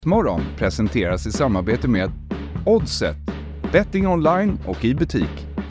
Sportmorgon presenteras i samarbete med Oddset, betting online och i butik.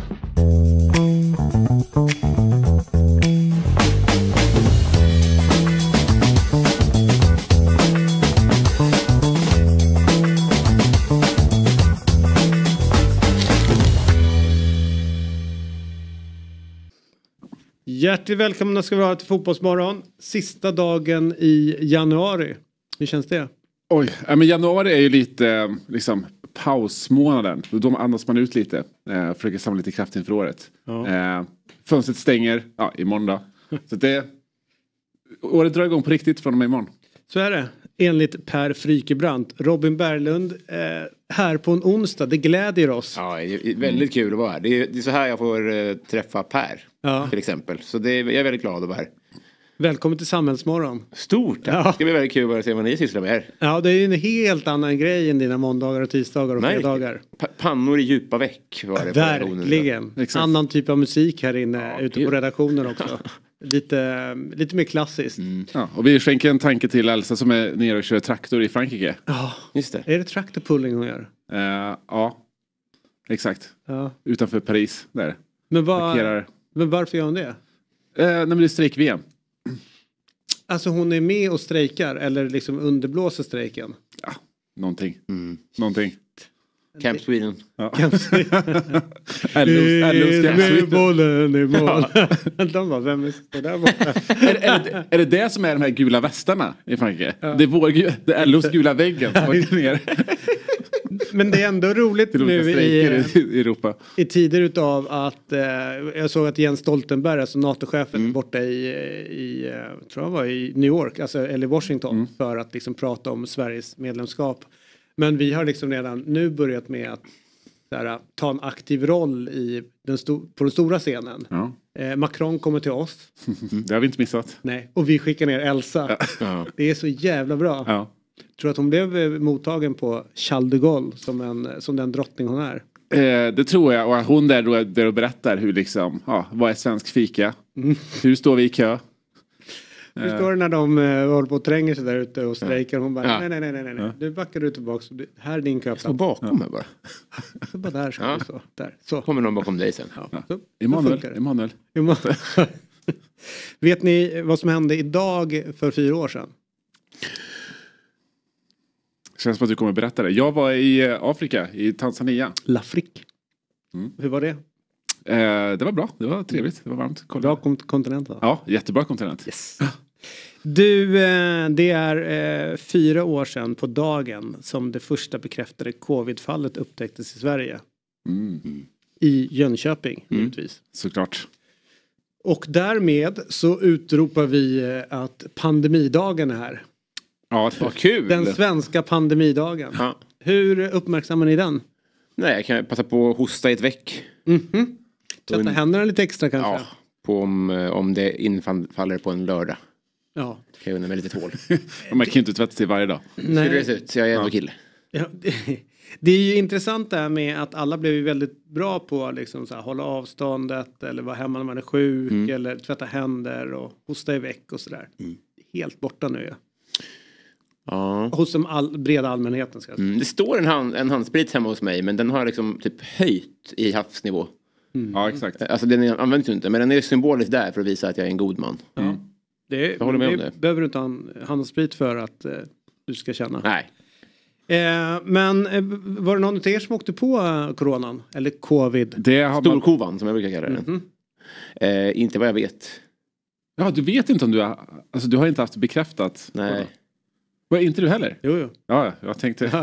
Hjärtligt välkomna ska vi ha till Fotbollsmorgon. Sista dagen i januari. Hur känns det? Oj, men januari är ju lite liksom pausmånaden. Då andas man ut lite. Försöker samla lite kraft inför året. Ja. Fönstret stänger imorgon då. Så året drar igång på riktigt från och med imorgon. Så är det. Enligt Per Frykebrant. Robin Berglund här på en onsdag. Det glädjer oss. Ja, det är väldigt kul att vara här. Det är så här jag får träffa Per till exempel. Så jag är väldigt glad att vara här. Välkommen till Samhällsmorgon. Stort. Ja. Det ska bli väldigt kul att se vad ni sysslar med här. Ja, det är ju en helt annan grej än dina måndagar och tisdagar och fredagar. Pannor i djupa väck var det. Verkligen. Annan typ av musik här inne ute på redaktionen också. Lite mer klassiskt. Ja, och vi skänker en tanke till Elsa som är nere och kör traktor i Frankrike. Ja, just det. Är det traktorpulling hon gör? Ja, exakt. Ja. Utanför Paris där. Men varför gör hon det? När det är strejk-VM. Alltså hon är med och strejkar eller liksom underblåser strejken? Ja, någonting. Någonting. Camp Sweden. Ja. Camp Sweden. Med bollen i mål. De bara, vem är det där borta? Är det som är de här gula västarna i Frankrike? Ja. Det är LOs gula väggen som åker ner. Men det är ändå roligt nu i Europa. I tider utav att jag såg att Jens Stoltenberg, alltså NATO-chefen borta i tror jag var i New York, alltså, eller Washington, för att liksom prata om Sveriges medlemskap. Men vi har liksom redan nu börjat med att ta en aktiv roll på den stora scenen. Ja. Macron kommer till oss. Det har vi inte missat. Nej, och vi skickar ner Elsa. Ja. Det är så jävla bra. Ja. Tror att hon blev mottagen på Charles de Gaulle som den drottning hon är? Det tror jag. Och hon där och berättar hur liksom, vad är svensk fika? Hur står vi i kö? Hur står det när de håller på och tränger sig där ute och strejkar? Hon bara, nej. Du backar ut tillbaka. Här är din köpplats. Stå bakom mig bara. Så bara där ska så. Där. Så. Kommer någon bakom dig sen. Ja. Emanuel. Vet ni vad som hände idag för 4 år sedan? Känns som att du kommer berätta det. Jag var i Afrika, i Tanzania. L'Afrique. Hur var det? Det var bra, det var trevligt, det var varmt. Bra kontinent va? Ja, jättebra kontinent. Yes. Du, det är 4 år sedan på dagen som det första bekräftade covid-fallet upptäcktes i Sverige. I Jönköping, givetvis. Såklart. Och därmed så utropar vi att pandemidagen är här. Ja, vad kul! Den svenska pandemidagen. Ja. Hur uppmärksammar ni den? Nej, jag kan passa på att hosta i ett veck. Tvätta händerna lite extra kanske? Ja, om det infaller på en lördag. Ja. Kan jag unna mig lite tål. Man kan ju inte tvätta till varje dag. Nej. Det ser ut, så jag är ändå kille. Ja, det är ju intressant det här med att alla blev ju väldigt bra på liksom så här, hålla avståndet eller vara hemma när man är sjuk eller tvätta händer och hosta i veck och sådär. Helt borta nu. Ja. Hos den breda allmänheten ska jag säga. Det står en handsprit hemma hos mig, men den har liksom typ höjt i havsnivå. Ja, exakt. Alltså den används ju inte, men den är symboliskt där för att visa att jag är en god man. Jag håller med om det. Behöver du inte ha en handsprit för att du ska känna. Nej. Men var det någon av er som åkte på coronan? Eller covid? Storkovan som jag brukar kalla den. Inte vad jag vet. Ja, du vet inte om du har... Alltså du har inte haft det bekräftat. Nej. Var inte du heller? Jo. Ja, jag tänkte...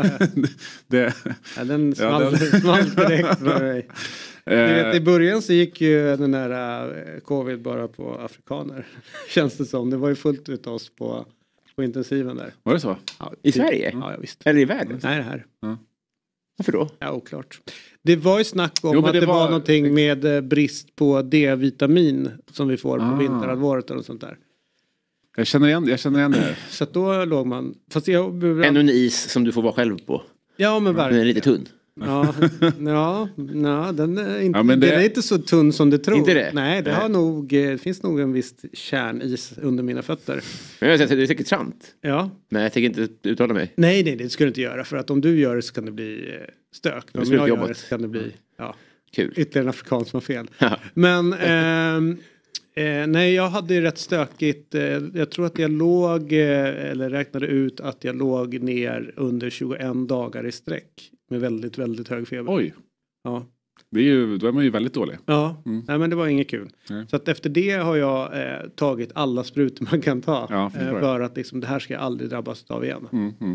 Den small direkt för mig. Du vet, i början så gick ju den här covid bara på afrikaner. Känns det som. Det var ju fullt ut oss på intensiven där. Var det så? Ja, i Sverige? Ja, visst. Eller i världen? Nej, det här. Ja. Varför då? Ja, oklart. Det var ju snack om att det var någonting med brist på D-vitamin som vi får på vinterhalvåret och sånt där. Jag känner igen det. Så att då låg man... Fast ännu en is som du får vara själv på. Ja, men verkligen. Den är lite tunn. Ja, den är inte, den är inte så tunn som du tror. Inte det? Nej, det finns nog en viss kärnis under mina fötter. Men jag säger, det är säkert sant. Ja. Men jag tänker inte uttala mig. Nej, det ska du inte göra. För att om du gör det så kan det bli stök. Om jag gör det så kan det bli kul. Ytterligare en afrikan som har fel. Men nej, jag hade ju rätt stökigt. Jag tror att jag låg, eller räknade ut att jag låg ner under 21 dagar i sträck. Med väldigt, väldigt hög feber. Oj. Ja. Då är man ju väldigt dålig. Ja, nej, men det var inget kul. Nej. Så att efter det har jag tagit alla sprutor man kan ta. För att liksom, det här ska jag aldrig drabbas av igen.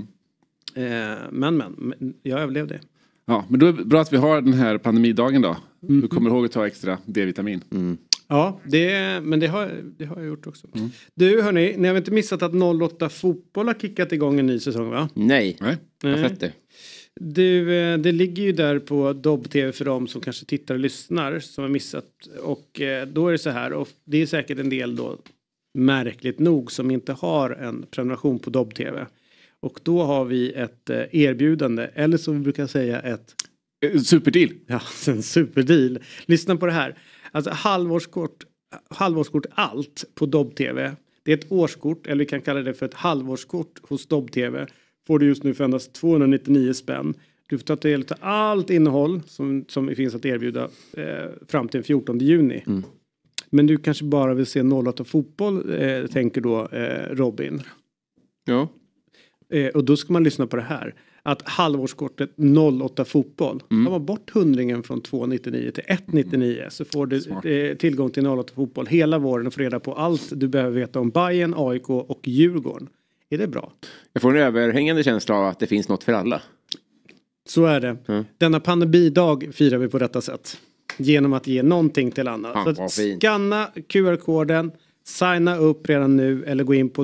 Men jag överlevde. Ja, men då är det bra att vi har den här pandemidagen då. Du kommer ihåg att ta extra D-vitamin. Ja, men det har jag gjort också. Du hörni, ni har väl inte missat att 08 fotboll har kickat igång en ny säsong, va? Nej. Jag har sett det. Det ligger ju där på Dobb-TV för dem som kanske tittar och lyssnar som har missat. Och då är det så här, och det är säkert en del då märkligt nog som inte har en prenumeration på Dobb-TV. Och då har vi ett erbjudande, eller som vi brukar säga ett superdeal. Ja, en superdeal. Lyssna på det här. Alltså halvårskort allt på Dobb-TV. Det är ett årskort, eller vi kan kalla det för ett halvårskort hos Dobb-TV. Får du just nu för endast 299 spänn. Du får ta del av allt innehåll som finns att erbjuda fram till den 14 juni. Men du kanske bara vill se 08 fotboll, tänker då Robin. Ja. Och då ska man lyssna på det här. Att halvårskortet 08 fotboll. Tar man bort 100 från 299 till 199 så får du tillgång till 08 fotboll hela våren och får reda på allt du behöver veta om Bayern, AIK och Djurgården. Är det bra? Jag får en överhängande känsla av att det finns något för alla. Så är det. Denna pandemidag firar vi på detta sätt. Genom att ge någonting till andra. Så scanna QR-koden, signa upp redan nu eller gå in på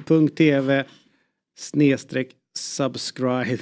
dobb.tv/subscribe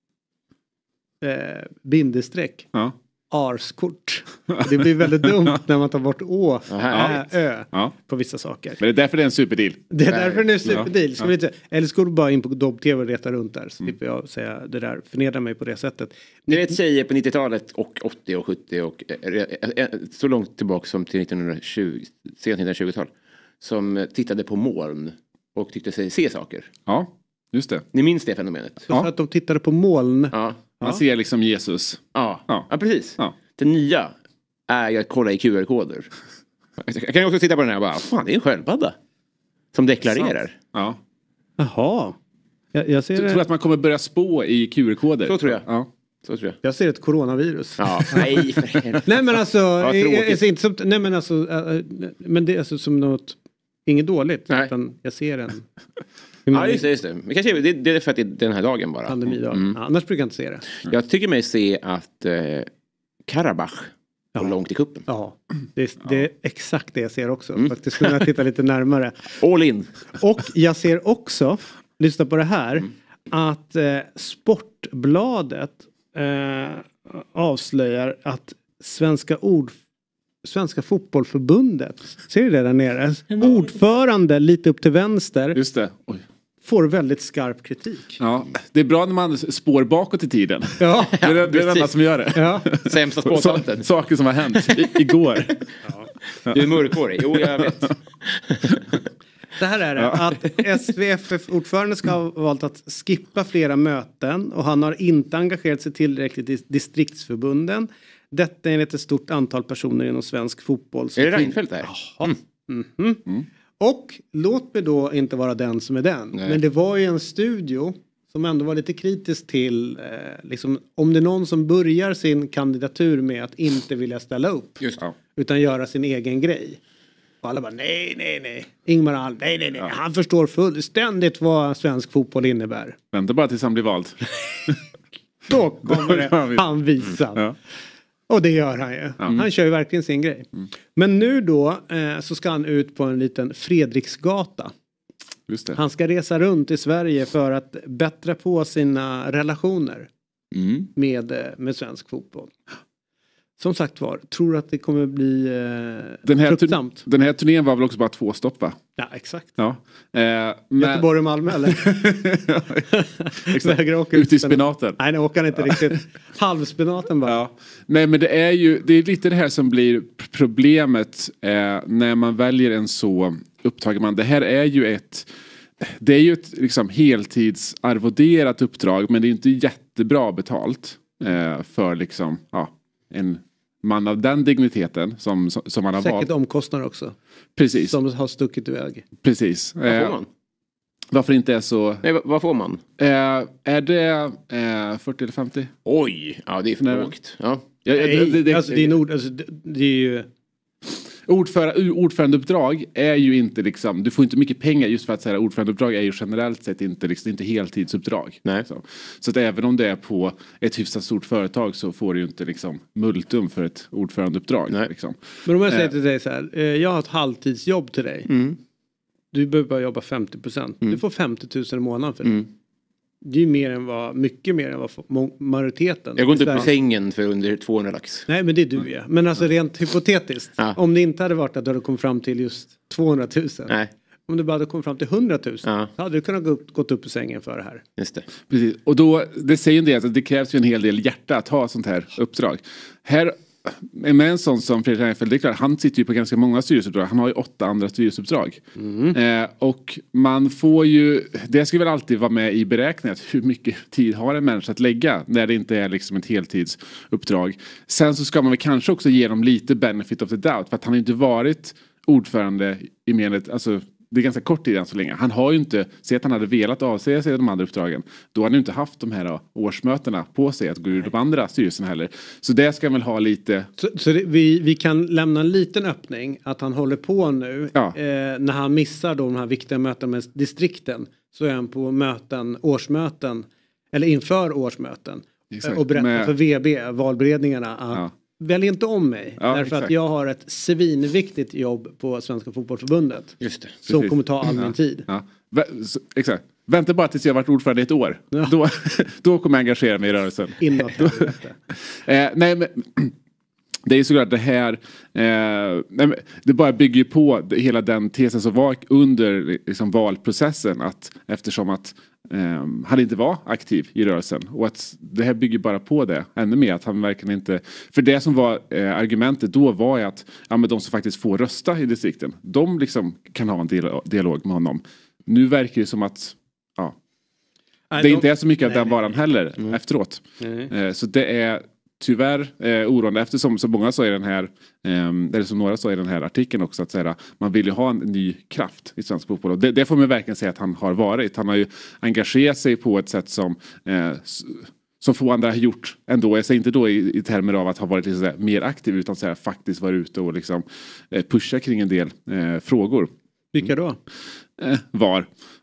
bindestreck arskort. Det blir väldigt dumt när man tar bort på vissa saker. Men det är därför det är en superdeal. Det är därför det är en superdeal. Eller ska du bara in på Dobb-TV och reta runt där. Så slipper jag säga det där. Förnedra mig på det sättet. Ni vet tjejer på 90-talet och 80 och 70 och så långt tillbaka som till 1920, sent 1920-tal. Som tittade på moln och tyckte sig se saker. Ja, just det. Ni minns det fenomenet? Så att de tittade på moln. Ja. Man ser liksom Jesus. Ja, precis. Ja. Det nya är ju att kolla i QR-koder. Jag kan ju också titta på den här och bara, fan det är en sköldpadda. Som deklarerar. Ja. Jaha. Jag ser tror att man kommer börja spå i QR-koder. Så tror jag. Ja. Så tror jag. Jag ser ett coronavirus. Ja, nej. Nej men alltså, jag ser inte som, nej men alltså, men det är alltså som något, inget dåligt. Utan jag ser en. Ja, just det. Men kanske det är för att det är den här dagen bara. Pandemidagen. Annars brukar jag inte se det. Jag tycker mig se att Karabach går långt i kuppen. Ja, det är exakt det jag ser också. Faktiskt när jag tittar lite närmare. All in. Och jag ser också, lyssna på det här, att Sportbladet avslöjar att Svenska fotbollförbundet, ser du det där nere? Ordförande lite upp till vänster. Just det. Oj. Får väldigt skarp kritik. Ja, det är bra när man spår bakåt i tiden. Ja. Det är det enda som gör det. Ja. Sämsta spåtanten. Saker som har hänt igår. Ja. Du är mörkhårig. Jo, jag vet. Det här är det. Att SVFF-ordförande ska ha valt att skippa flera möten. Och han har inte engagerat sig tillräckligt i distriktsförbunden. Detta är enligt ett stort antal personer inom svensk fotboll. Är det Reinfeldt där? Och låt mig då inte vara den som är den. Nej. Men det var ju en studio som ändå var lite kritisk till liksom, om det är någon som börjar sin kandidatur med att inte vilja ställa upp. Just det. Utan göra sin egen grej. Och alla bara nej. Ingmar Ahl, nej. Ja. Han förstår fullständigt vad svensk fotboll innebär. Vänta bara tills han blir vald. Då kommer det han visa. Ja. Och det gör han ju. Han kör ju verkligen sin grej. Men nu då så ska han ut på en liten Fredriksgata. Just det. Han ska resa runt i Sverige för att bättra på sina relationer med svensk fotboll. som sagt var, tror du att det kommer bli fruktsamt? Den här turnén var väl också bara 2 stopp, va? Ja, exakt. Ja. Göteborg och Malmö, eller? Exakt. Ute i spinaten. Nej, nu åker han inte riktigt. Halvspinaten bara. Ja. Nej, men det är lite det här som blir problemet när man väljer en så upptagen man. Det här är ju ett liksom heltidsarvoderat uppdrag, men det är inte jättebra betalt för liksom en man av den digniteten som man har valt. Säkert omkostnader också. Precis. Som har stuckit iväg. Precis. Vad får man? Varför inte är så... Nej, vad får man? Är det 40 eller 50? Oj, ja det är för lågt. Ja. Det är ju... Ordförandeuppdrag är ju inte liksom, du får inte mycket pengar just för att säga ordförandeuppdrag är ju generellt sett inte heltidsuppdrag. Nej. Så att även om det är på ett hyfsat stort företag så får du ju inte liksom multum för ett ordförandeuppdrag. Nej. Liksom. Men om jag säger till dig så här, jag har ett halvtidsjobb till dig. Mm. Du behöver bara jobba 50%. Du får 50 000 i månaden för det. Det är ju mycket mer än vad majoriteten. Jag går inte upp i sängen för under 200 lax. Nej, men det är du ja. Men alltså rent hypotetiskt. Ja. Om det inte hade varit att du hade kommit fram till just 200 000. Nej. Om du bara hade kommit fram till 100 000. Ja. Så hade du kunnat gått upp i sängen för det här. Just det. Precis. Och då, det säger en del att det krävs ju en hel del hjärta att ha sånt här uppdrag. Här med en sån som Fredrik Reinfeldt, det är klart, han sitter ju på ganska många styrelseuppdrag. Han har ju 8 andra styrelseuppdrag. Och man får ju, det ska väl alltid vara med i beräkningen, hur mycket tid har en människa att lägga när det inte är liksom ett heltidsuppdrag. Sen så ska man väl kanske också ge dem lite benefit of the doubt, för att han har inte varit ordförande i menet, alltså det är ganska kort tid än så länge. Han har ju inte, se att han hade velat avsäga sig de andra uppdragen. Då hade han ju inte haft de här årsmötena på sig att gå ur de andra styrelserna heller. Så det ska väl ha lite... Så vi kan lämna en liten öppning att han håller på nu. Ja. När han missar då de här viktiga mötena med distrikten. Så är han på årsmöten. Eller inför årsmöten. Exakt. Och berättar för VB, valberedningarna, att välj inte om mig. Därför exakt. Att jag har ett svinviktigt jobb på Svenska fotbollförbundet. Just det. Som kommer ta all min tid. Ja. Exakt. Vänta bara tills jag har varit ordförande i ett år. Ja. Då kommer jag engagera mig i rörelsen. Nej, men det är såklart det här. Det bara bygger på hela den tesen som var under liksom, valprocessen. Att, eftersom att han inte var aktiv i rörelsen. Och att det här bygger bara på det. Ännu mer att han verkligen inte... För det som var argumentet då var ju att men de som faktiskt får rösta i distrikten. De liksom kan ha en dialog med honom. Nu verkar det som att... det inte är så mycket av den varan heller efteråt. Så det är... Tyvärr oroande, eftersom så många sa i den här eller som några sa i den här artikeln också, att säga, man vill ju ha en ny kraft i svensk fotboll, och det får man verkligen säga att han har varit. Han har ju engagerat sig på ett sätt som få andra har gjort ändå. Jag säger inte då i termer av att ha varit liksom mer aktiv, utan så här, faktiskt vara ute och liksom pusha kring en del frågor. Vilka då? VAR.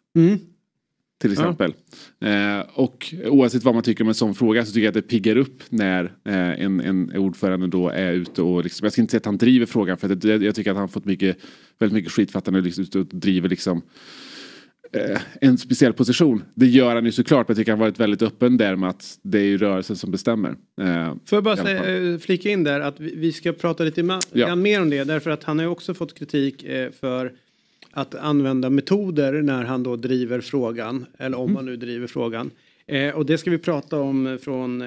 Till exempel. Och oavsett vad man tycker om en sån fråga, så tycker jag att det piggar upp när en ordförande då är ute och liksom, jag ska inte säga att han driver frågan, för att jag tycker att han fått väldigt mycket skit för att han är liksom ute och driver liksom en speciell position. Det gör han ju såklart, men jag tycker han varit väldigt öppen där med att det är ju rörelsen som bestämmer. Får jag bara flika in där att vi ska prata lite mer om det, därför att han har ju också fått kritik för att använda metoder när han då driver frågan, eller om man nu driver frågan. Och det ska vi prata om från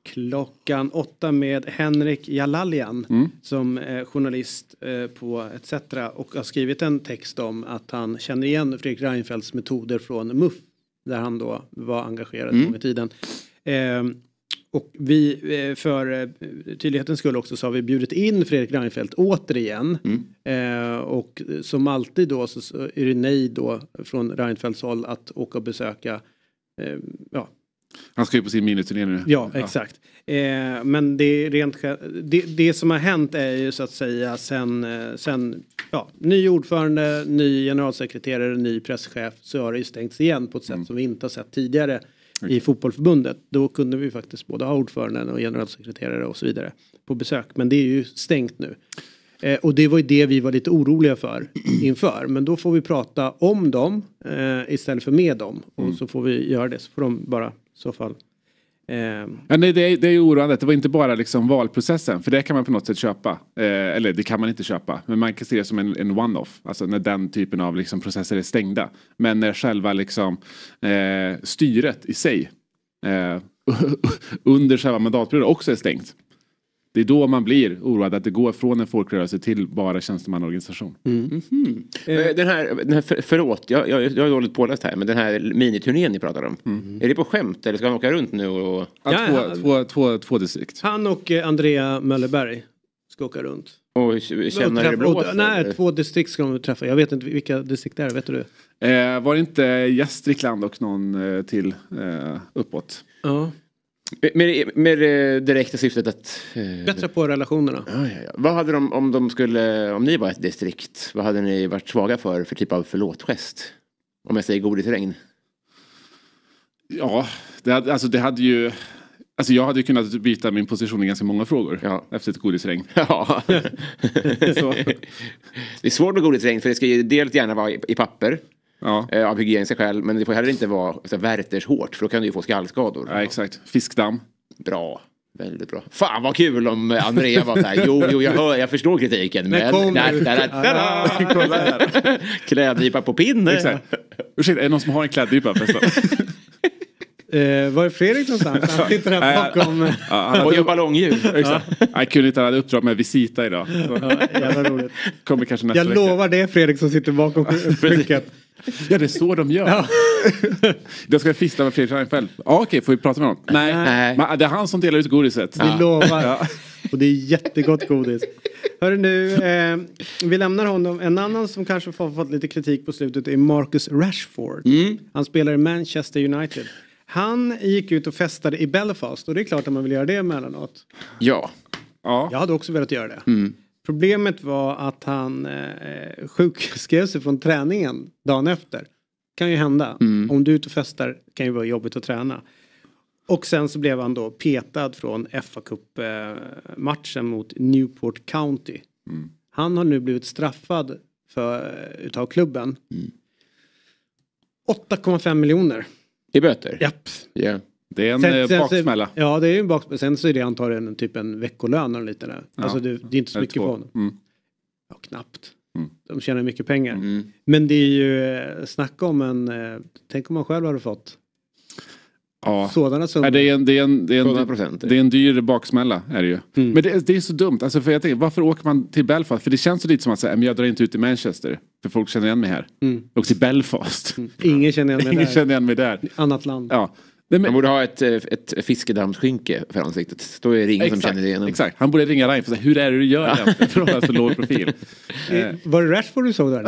8:00 med Henrik Jalalian som är journalist på ETC och har skrivit en text om att han känner igen Fredrik Reinfeldts metoder från MUF, där han då var engagerad en gång i tiden. Och vi, för tydlighetens skull också, så har vi bjudit in Fredrik Reinfeldt återigen. Och som alltid då så är det nej då från Reinfeldts håll att åka och besöka. Han ska ju på sin miniturné nu. Ja, exakt. Men det är det som har hänt är ju så att säga sen ny ordförande, ny generalsekreterare, ny presschef, så har det ju stängts igen på ett sätt som vi inte har sett tidigare i fotbollförbundet. Då kunde vi faktiskt både ha ordföranden och generalsekreterare och så vidare på besök. Men det är ju stängt nu. Och det var ju det vi var lite oroliga för inför. Men då får vi prata om dem istället för med dem. Och så får vi göra det. Så får de bara i så fall Ja, nej, det är ju oroande. Det var inte bara liksom valprocessen. För det kan man på något sätt köpa. Eller det kan man inte köpa. Men man kan se det som en one-off. Alltså när den typen av liksom processer är stängda. Men när själva liksom, styret i sig under själva mandatperioden också är stängt. Det är då man blir oroad att det går från en folkrörelse till bara tjänstemannaorganisation. Den här förlåt, jag är dåligt påläst här, men den här miniturnén ni pratar om. Är det på skämt eller ska han åka runt nu? Och... Två distrikt. Han och Andrea Möllerberg ska åka runt. Och känna det blåser? Nej, 2 distrikt ska de träffa. Jag vet inte vilka distrikt det är, vet du? Var det inte Gästrikland och någon till uppåt? Ja. Med direkta syftet att... Bättre på relationerna. Ja. Vad hade de om ni var ett distrikt, vad hade ni varit svaga för typ av förlåtgest? Om jag säger godisregn. Ja, det hade ju... Alltså jag hade ju kunnat byta min position i ganska många frågor efter ett godisregn. Ja. Så. Det är svårt med godisregn för det ska ju dels gärna vara i papper. Ja. Av hygieniska skäl, men det får heller inte vara värters hårt för då kan du ju få skallskador. Ja, exakt. Fiskdamm. Bra. Väldigt bra. Fan vad kul om Andrea var där. Jo, jag förstår kritiken. Men kolla här. Klädnypa på pinne. Exakt. Ursäkta, är det någon som har en klädnypa förresten? Var är Fredrik någonstans? Han sitter här bakom. Och gör ballongljud. Exakt. Jag kunde inte ha uppdrag med visita idag. Jävla roligt. Kommer kanske nästa jag vecka. Lovar det Fredrik som sitter bakom skynket. Ja, det är så de gör. Ja. Jag ska fista med Fredrik Reinfeldt. Ja, okej, får vi prata med honom? Nej. Men det är han som delar ut godiset. Vi lovar. Ja. Och det är jättegott godis. Hörru nu, vi lämnar honom. En annan som kanske fått lite kritik på slutet är Marcus Rashford. Han spelar i Manchester United. Han gick ut och festade i Belfast. Och det är klart att man vill göra det emellanåt. Ja. Jag hade också velat göra det. Problemet var att han sjukskrev sig från träningen dagen efter. Kan ju hända. Om du är ute och festar kan ju vara jobbigt att träna. Och sen så blev han då petad från FA Cup-matchen mot Newport County. Han har nu blivit straffad utav klubben. 8,5 miljoner. I böter? Japp. Yeah. Det är en baksmälla. Ja, det är ju en baksmälla. Sen så är det antagligen typ en veckolön eller lite där. Alltså det är inte så mycket på honom. Ja, knappt. De tjänar mycket pengar. Men det är ju snacka om tänk om man själv hade fått sådana summor. Det är en dyr baksmälla är det ju. Men det är så dumt. Alltså för jag tänker, varför åker man till Belfast? För det känns så lite som att säga, men jag drar inte ut i Manchester. För folk känner igen mig här. Och till Belfast. Ingen känner igen mig där. Annat land. Ja. Man borde ha ett fiskedammsskynke för ansiktet. Då är det ingen som känner igen. Exakt. Han borde ringa Ryan för att säga, hur är det du gör egentligen? För att ha så låg profil. Var det Rashford du såg där?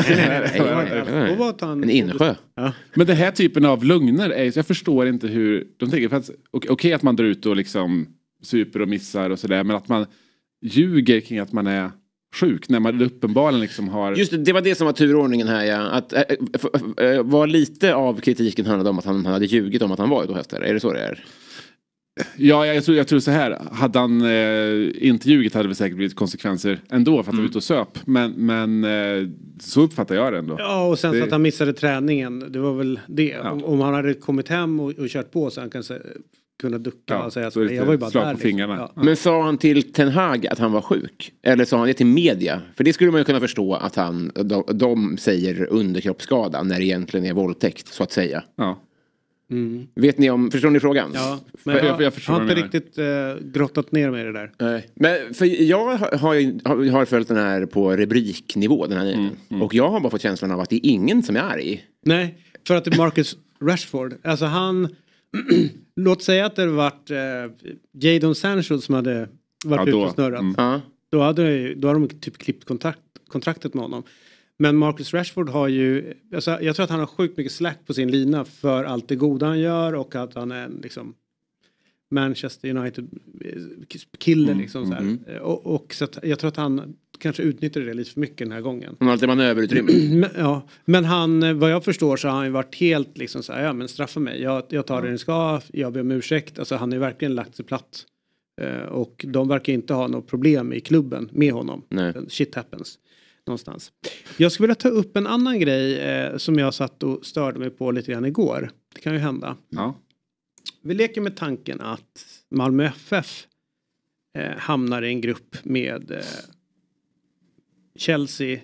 Nej. En insjö. Ja. Men den här typen av lögner är, jag förstår inte hur de tänker. Okej att man drar ut och liksom super och missar och sådär. Men att man ljuger kring att man är sjuk när man uppenbarligen liksom har... Just det var det som var turordningen här, ja. Att var lite av kritiken handlade om att han hade ljugit om att han var ute och hästare. Är det så det är? Ja, jag tror så här. Hade han inte ljugit hade det säkert blivit konsekvenser ändå för att han var ute och söp. Men så uppfattar jag det ändå. Ja, och sen så att han missade träningen. Det var väl det. Ja. Om han hade kommit hem och kört på så han kanske kunna ducka och säga att jag var ju bara där. På fingrarna. Liksom. Ja. Men sa han till Ten Hag att han var sjuk? Eller sa han det till media? För det skulle man ju kunna förstå att de säger underkroppsskada när det egentligen är våldtäkt, så att säga. Ja. Vet ni förstår ni frågan? Ja, men jag har inte riktigt grottat ner mig i det där. Nej. Men för jag har följt den här på rubriknivå, den här och jag har bara fått känslan av att det är ingen som är arg. Nej, för att det är Marcus Rashford. Alltså han låt säga att det varit Jadon Sancho som hade varit ute och snurrat. Då hade de typ klippt kontraktet med honom. Men Marcus Rashford har ju, alltså, jag tror att han har sjukt mycket slack på sin lina för allt det goda han gör och att han är en liksom Manchester United kille liksom så här. Och så att jag tror att han kanske utnyttjar det lite för mycket den här gången. Han har alltid manöverutrymme. Men han, vad jag förstår så har han ju varit helt liksom så här, ja men straffa mig. Jag tar det ni ska, jag ber om ursäkt. Alltså han har ju verkligen lagt sig platt. Och de verkar inte ha något problem i klubben med honom. Nej. Shit happens. Någonstans. Jag skulle vilja ta upp en annan grej som jag satt och störde mig på lite grann igår. Det kan ju hända. Ja. Vi leker med tanken att Malmö FF hamnar i en grupp med Chelsea,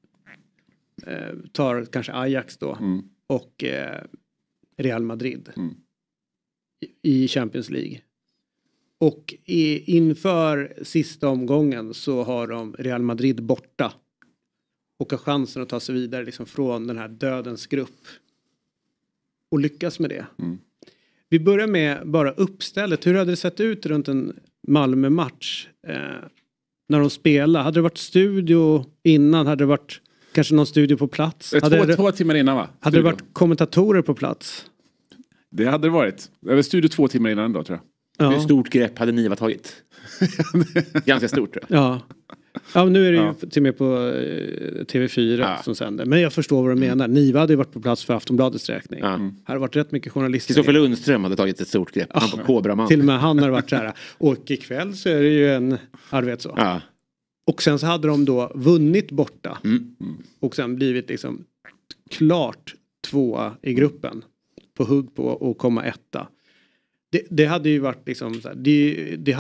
tar kanske Ajax då och Real Madrid i Champions League. Och inför sista omgången så har de Real Madrid borta och har chansen att ta sig vidare liksom från den här dödens grupp och lyckas med det. Vi börjar med bara uppstället. Hur hade det sett ut runt en Malmö-match när de spelade? Hade det varit studio innan? Hade det varit kanske någon studio på plats? Två timmar innan, va? Hade det varit kommentatorer på plats? Det hade det varit. Det var studio 2 timmar innan då, tror jag. Ja. Hur stort grepp hade Niva tagit? Ganska stort, tror jag. Ja, nu är det ju till och med på TV4 som sänder. Men jag förstår vad du menar. Niva hade ju varit på plats för Aftonbladets räkning. Här har varit rätt mycket journalister. Kristoffer Lundström hade tagit ett stort grepp. Han på Kobraman. Till och med han har varit så här. Och ikväll så är det ju en arbete så. Ja. Och sen så hade de då vunnit borta. Och sen blivit liksom klart 2 i gruppen. På hugg på att komma 1. Det hade ju varit liksom så här, det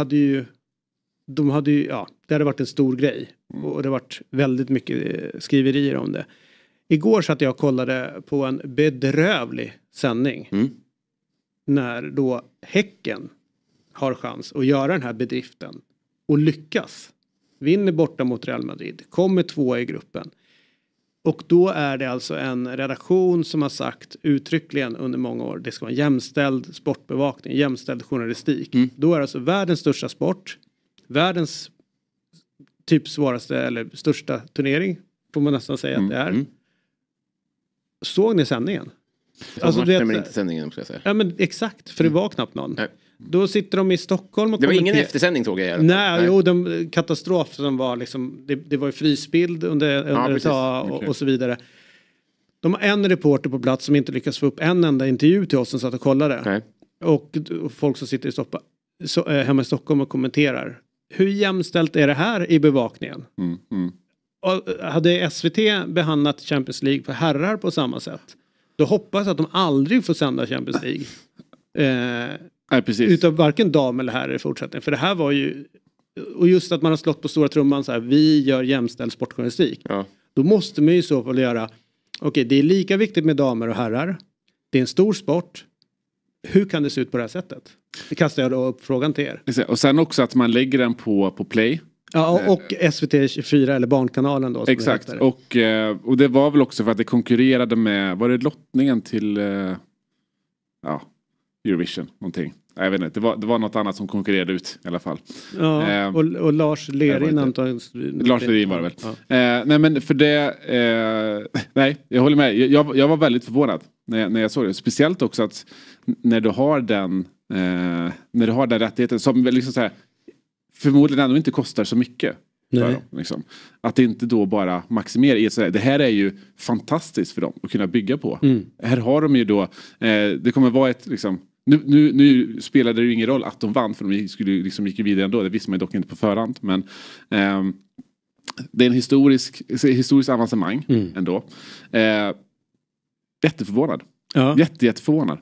hade varit en stor grej. Och det har varit väldigt mycket skriverier om det. Igår satt jag och kollade på en bedrövlig sändning. När då Häcken har chans att göra den här bedriften. Och lyckas. Vinner borta mot Real Madrid. Kommer 2 i gruppen. Och då är det alltså en redaktion som har sagt uttryckligen under många år. Det ska vara jämställd sportbevakning. Jämställd journalistik. Då är det alltså världens största sport. Världens typ svåraste eller största turnering. Får man nästan säga att det är. Såg ni sändningen? Alltså, det är inte sändningen, måste jag säga. Ja, men exakt. För det var knappt någon. Nej. Då sitter de i Stockholm och det var ingen eftersändning, såg jag. Nej, jo, katastrof som var liksom, det var ju frysbild under ett tag och så vidare. De har en reporter på plats som inte lyckas få upp en enda intervju till oss som satt och kollade. Nej. Och folk som sitter hemma i Stockholm och kommenterar. Hur jämställt är det här i bevakningen? Och hade SVT behandlat Champions League för herrar på samma sätt, då hoppas jag att de aldrig får sända Champions League. Nej, precis. Utav varken dam eller herrar i fortsättningen. För det här var ju, och just att man har slått på stora trumman så här, vi gör jämställd sportjournalistik. Ja. Då måste man ju i så fall göra, okej, det är lika viktigt med damer och herrar. Det är en stor sport. Hur kan det se ut på det här sättet? Det kastar jag då upp frågan till er. Och sen också att man lägger den på Play. Ja, och SVT 24 eller Barnkanalen då. Exakt, och det var väl också för att det konkurrerade med, var det lottningen till Eurovision, någonting. Jag vet inte, det var något annat som konkurrerade ut i alla fall. Ja, och Lars Lerin antagligen. Lars Lerin var det väl. Ja. Nej, men för det, nej, jag håller med. Jag var väldigt förvånad när jag såg det. Speciellt också att när du har den rättigheten som liksom så här, förmodligen ändå inte kostar så mycket. För dem, liksom. Att det inte då bara maximerar. Det här är ju fantastiskt för dem att kunna bygga på. Här har de ju då, det kommer vara ett liksom, nu spelade det ju ingen roll att de vann, för de skulle liksom gick vidare ändå. Det visste man ju dock inte på förhand, men det är en historisk avancemang ändå. Jätteförvånad. Ja. Jätteförvånad.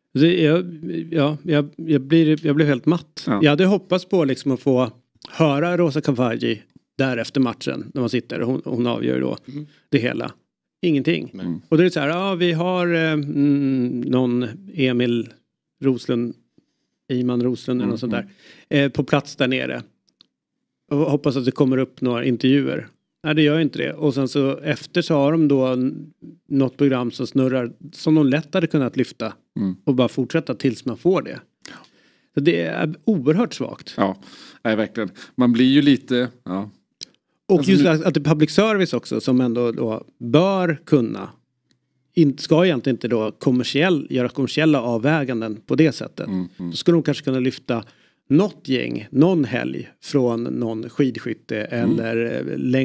Jag blev helt matt. Ja. Jag hade hoppats på liksom att få höra Rosa Kawaji där efter matchen när man sitter och hon avgör då det hela. Ingenting. Och det är så här, vi har någon Iman Roslund eller något sånt där på plats där nere. Och hoppas att det kommer upp några intervjuer. Nej, det gör inte det. Och sen så efter så har de då något program som snurrar som de lätt hade kunnat lyfta och bara fortsätta tills man får det. Så det är oerhört svagt. Ja, nej, verkligen. Man blir ju lite... Ja. Och alltså, just att det är public service också som ändå då bör kunna, ska egentligen inte då göra kommersiella avväganden på det sättet. Då skulle de kanske kunna lyfta något gäng, någon helg från någon skidskytte eller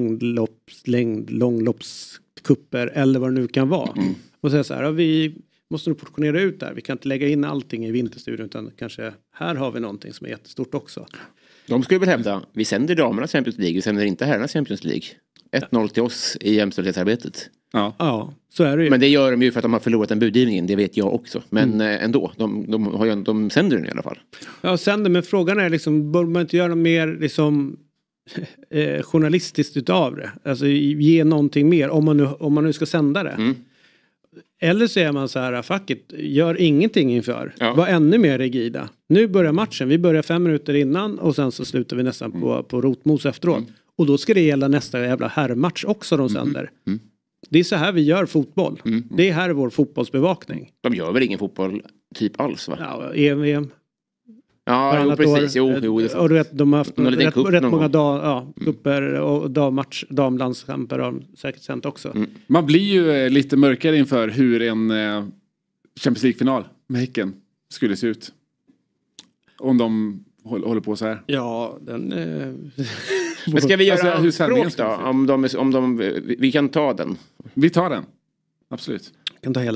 långloppskupper eller vad det nu kan vara. Och säga så här, vi måste nog portionera ut där. Vi kan inte lägga in allting i Vinterstudion, utan kanske här har vi någonting som är jättestort också. De skulle väl hävda, vi sänder damernas Champions League, vi sänder inte herrarnas Champions League. 1-0 till oss i jämställdhetsarbetet. Ja, så är det ju. Men det gör de ju för att de har förlorat en budgivning, det vet jag också. Men ändå, de sänder den i alla fall. Ja, sänder, men frågan är liksom, bör man inte göra mer liksom journalistiskt utav det? Alltså ge någonting mer om man nu ska sända det. Eller så är man så här, fuck it, gör ingenting inför. Var ännu mer rigida. Nu börjar matchen, vi börjar 5 minuter innan och sen så slutar vi nästan på rotmos efteråt. Och då ska det gälla nästa jävla herrmatch också de sänder. Det är så här vi gör fotboll. Det är här vår fotbollsbevakning. De gör väl ingen fotboll typ alls, va? Ja, EM. Ja, precis. Jo, det och du vet, de har haft rätt många kupper och damlandskamper har säkert sänt också. Man blir ju lite mörkare inför hur en Champions League-final med Häcken skulle se ut. Om de håller på så här. Ja, den... Men ska vi göra en språk då? Om de, vi kan ta den. Vi tar den. Absolut. Vi kan ta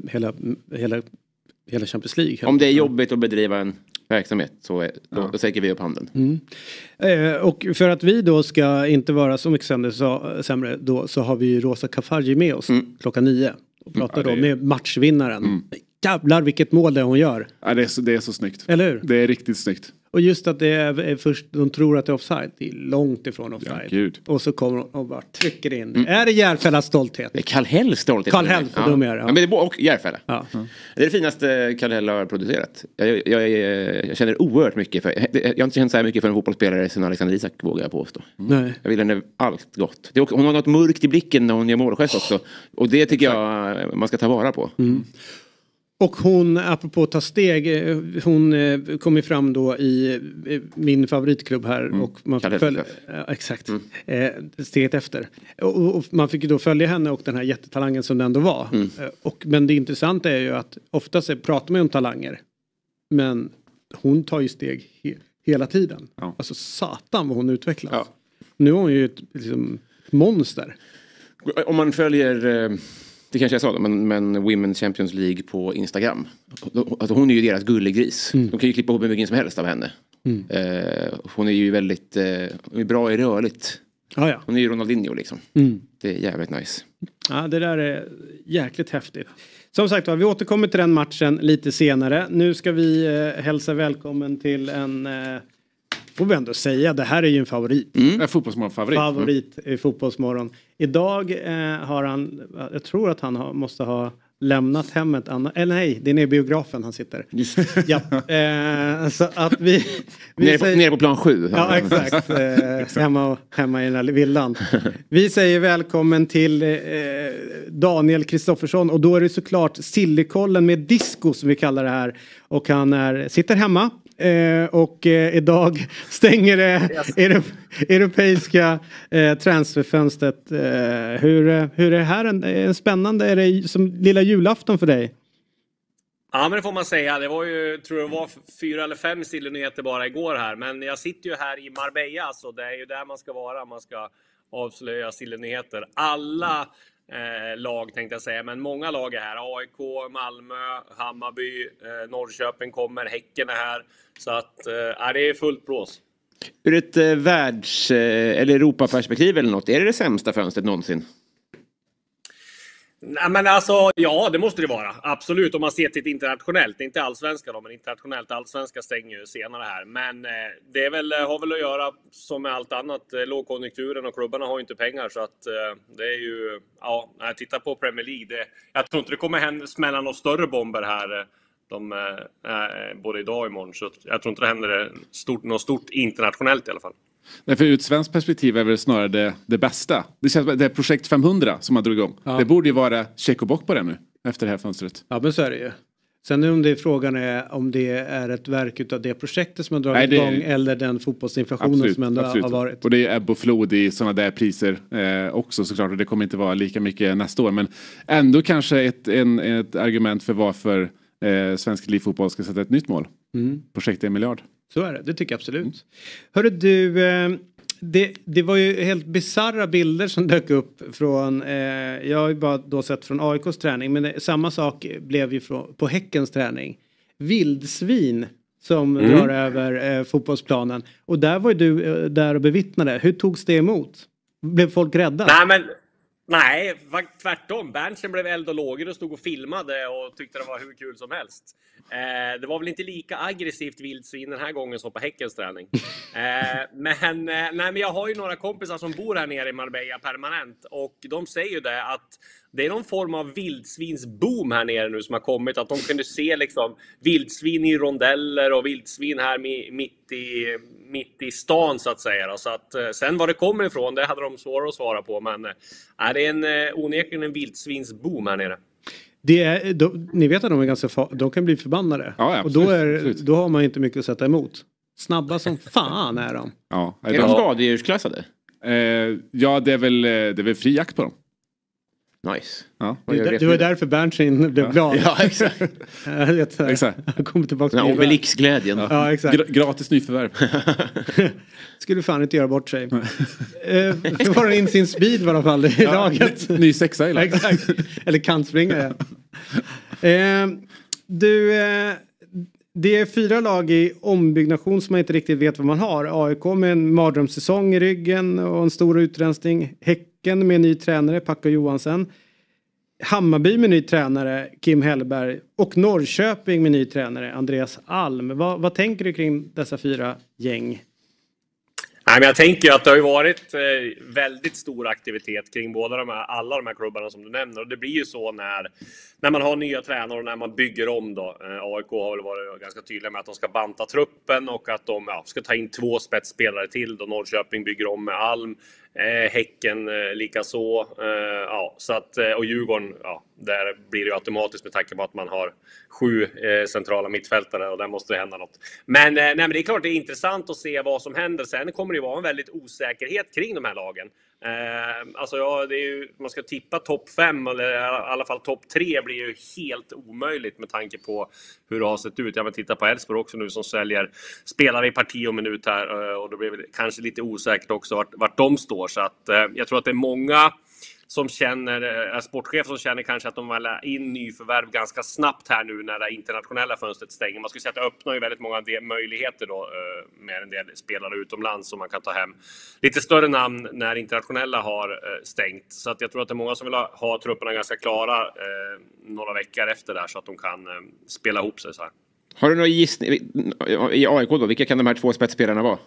hela Champions League. Om det är jobbigt att bedriva en verksamhet så då säker vi upp handen. Och för att vi då ska inte vara så mycket sämre då, så har vi Rosa Kafaji med oss klockan 9 och pratar då med matchvinnaren. Jävlar vilket mål det hon gör. Ja, det är så snyggt. Eller hur? Det är riktigt snyggt. Och just att det är först, de tror att det är offside. Det är långt ifrån offside. Ja, Gud. Och så kommer de och bara trycker in. Är det Järfällas stolthet? Det är Kallhälls stolthet. Kallhäll, för de är ja. Men det är och Järfälla. Ja. Det är det finaste Kallhäll har producerat. Jag känner oerhört mycket för... Jag har inte känt så här mycket för en fotbollsspelare sen Alexander Isak, vågar jag påstå. Nej. Jag vill henne allt gott. Hon har något mörkt i blicken när hon gör målgest också. Och det tycker jag man ska ta vara på. Och hon, apropå ta steg, hon kom ju fram då i min favoritklubb här. Och man fick följa, exakt, steget efter. Och man fick ju då följa henne och den här jättetalangen som den ändå var. Men det intressanta är ju att ofta pratar man om talanger. Men hon tar ju steg hela tiden. Ja. Alltså satan vad hon utvecklas. Ja. Nu är hon ju ett monster. Om man följer... Det kanske jag sa då, men Women's Champions League på Instagram. Alltså hon är ju deras gullegris. De kan ju klippa ihop hur mycket som helst av henne. Hon är ju väldigt bra i rörligt. Ja. Hon är ju Ronaldinho liksom. Det är jävligt nice. Ja, det där är jäkligt häftigt. Som sagt, vi återkommer till den matchen lite senare. Nu ska vi hälsa välkommen till en... får vi ändå säga, det här är ju en favorit. Favorit i Fotbollsmorgon. Idag har han, jag tror att han måste ha lämnat hemmet. Eller nej, det är nere i biografen han sitter. Ja, så att vi nere på plan 7. Ja, exakt. Hemma i den här villan. Vi säger välkommen till Daniel Kristoffersson. Och då är det såklart Sillykollen med disco som vi kallar det här. Och han sitter hemma. Och idag stänger det europeiska transferfönstret. Hur är det här en spännande? Är det som lilla julafton för dig? Ja, men det får man säga. Det var ju, tror jag, var 4 eller 5 stillnyheter bara igår här. Men jag sitter ju här i Marbella, så det är ju där man ska vara. Man ska avslöja stillnyheter. Alla lag tänkte jag säga, men många lag är här. AIK, Malmö, Hammarby, Norrköping kommer, Häcken är här. Så att det är fullt blås. Ur ett världs- eller Europaperspektiv eller något, är det sämsta fönstret någonsin? Nej, men alltså, ja, det måste det vara. Absolut, om man ser till ett internationellt. Inte allsvenska då, men internationellt. Allsvenska stänger ju senare här. Men det är väl, har väl att göra som med allt annat. Lågkonjunkturen och klubbarna har ju inte pengar. Så att det är ju, ja, när jag tittar på Premier League. Jag tror inte det kommer smälla några större bomber här. Både idag och imorgon. Så jag tror inte det händer något stort internationellt i alla fall. För ur ett svenskt perspektiv är väl snarare det bästa. Det känns som det är projekt 500 som man drog igång. Ja. Det borde ju vara check och bock på det nu efter det här fönstret. Ja, men så är det ju. Sen om det frågan är om det är ett verk av det projektet som har dragit igång eller den fotbollsinflationen som ändå har varit. Och det är ebb och flod i sådana där priser också såklart. Och det kommer inte vara lika mycket nästa år. Men ändå kanske ett argument för varför svensk elitfotboll ska sätta ett nytt mål. Projekt 1 miljard. Så är det, det tycker jag absolut. Hörru du, det var ju helt bizarra bilder som dök upp från, jag har ju bara då sett från AIKs träning, men samma sak blev ju på Häckens träning. Vildsvin som drar över fotbollsplanen. Och där var ju du där och bevittnade. Hur togs det emot? Blev folk rädda? Nej, men Nej, tvärtom. Berntsen blev eld och lågor och stod och filmade och tyckte det var hur kul som helst. Det var väl inte lika aggressivt vildsvin den här gången som på Häckens träning. Men jag har ju några kompisar som bor här nere i Marbella permanent. Och de säger ju det att det är någon form av vildsvinsboom här nere nu som har kommit. Att de kunde se liksom vildsvin i rondeller och vildsvin här mitt i stan så att säga. Så att, sen var det kommer ifrån, det hade de svårare att svara på. Men det är onekligen en vildsvinsboom här nere. Ni vet att de är ganska de kan bli förbannade. Ja, och då har man inte mycket att sätta emot. Snabba som fan är de. Ja, är de skadedjursklassade? Ja, det är väl fri jakt på dem. Nice. Ja. Det var därför Berntsen blev glad. Ja, exakt. Exakt. Han kommer tillbaka. Obelix-glädjen. Ja, exakt. Gratis nyförvärv. Skulle fan inte göra bort sig. Då får han in sin speed i alla fall i laget. Ny sexa i laget. Exakt. Eller kantspringare. Det är 4 lag i ombyggnation som man inte riktigt vet vad man har. AIK med en mardrömssäsong i ryggen och en stor utrensning. Häcken med en ny tränare, Packo Johansson. Hammarby med ny tränare, Kim Hellberg. Och Norrköping med ny tränare, Andreas Alm. Vad tänker du kring dessa 4 gäng? Nej, men jag tänker att det har ju varit väldigt stor aktivitet kring alla de här klubbarna som du nämner. Och det blir ju så när man har nya tränare och när man bygger om då. AIK har väl varit ganska tydliga med att de ska banta truppen och att de ska ta in 2 spetsspelare till. Då Norrköping bygger om med Alm. Häcken lika så. Så att, och Djurgården, där blir det ju automatiskt med tanke på att man har 7 centrala mittfältare och där måste det hända något. Men det är klart det är intressant att se vad som händer. Sen kommer det vara en väldigt osäkerhet kring de här lagen. Det är ju, man ska tippa topp 5 eller i alla fall topp 3 blir ju helt omöjligt med tanke på hur det har sett ut. Jag vill titta på Elfsborg också nu som säljer spelare i parti och minut här och då blir det kanske lite osäkert också vart de står. Så att jag tror att det är många som känner, sportchefer som känner kanske att de vill in nyförvärv ganska snabbt här nu när det internationella fönstret stänger. Man skulle säga att det öppnar ju väldigt många möjligheter då med en del spelare utomlands som man kan ta hem. Lite större namn när internationella har stängt. Så att jag tror att det är många som vill ha trupperna ganska klara några veckor efter där så att de kan spela ihop sig så här. Har du några gissning i AIK då? Vilka kan de här 2 spetsspelarna vara?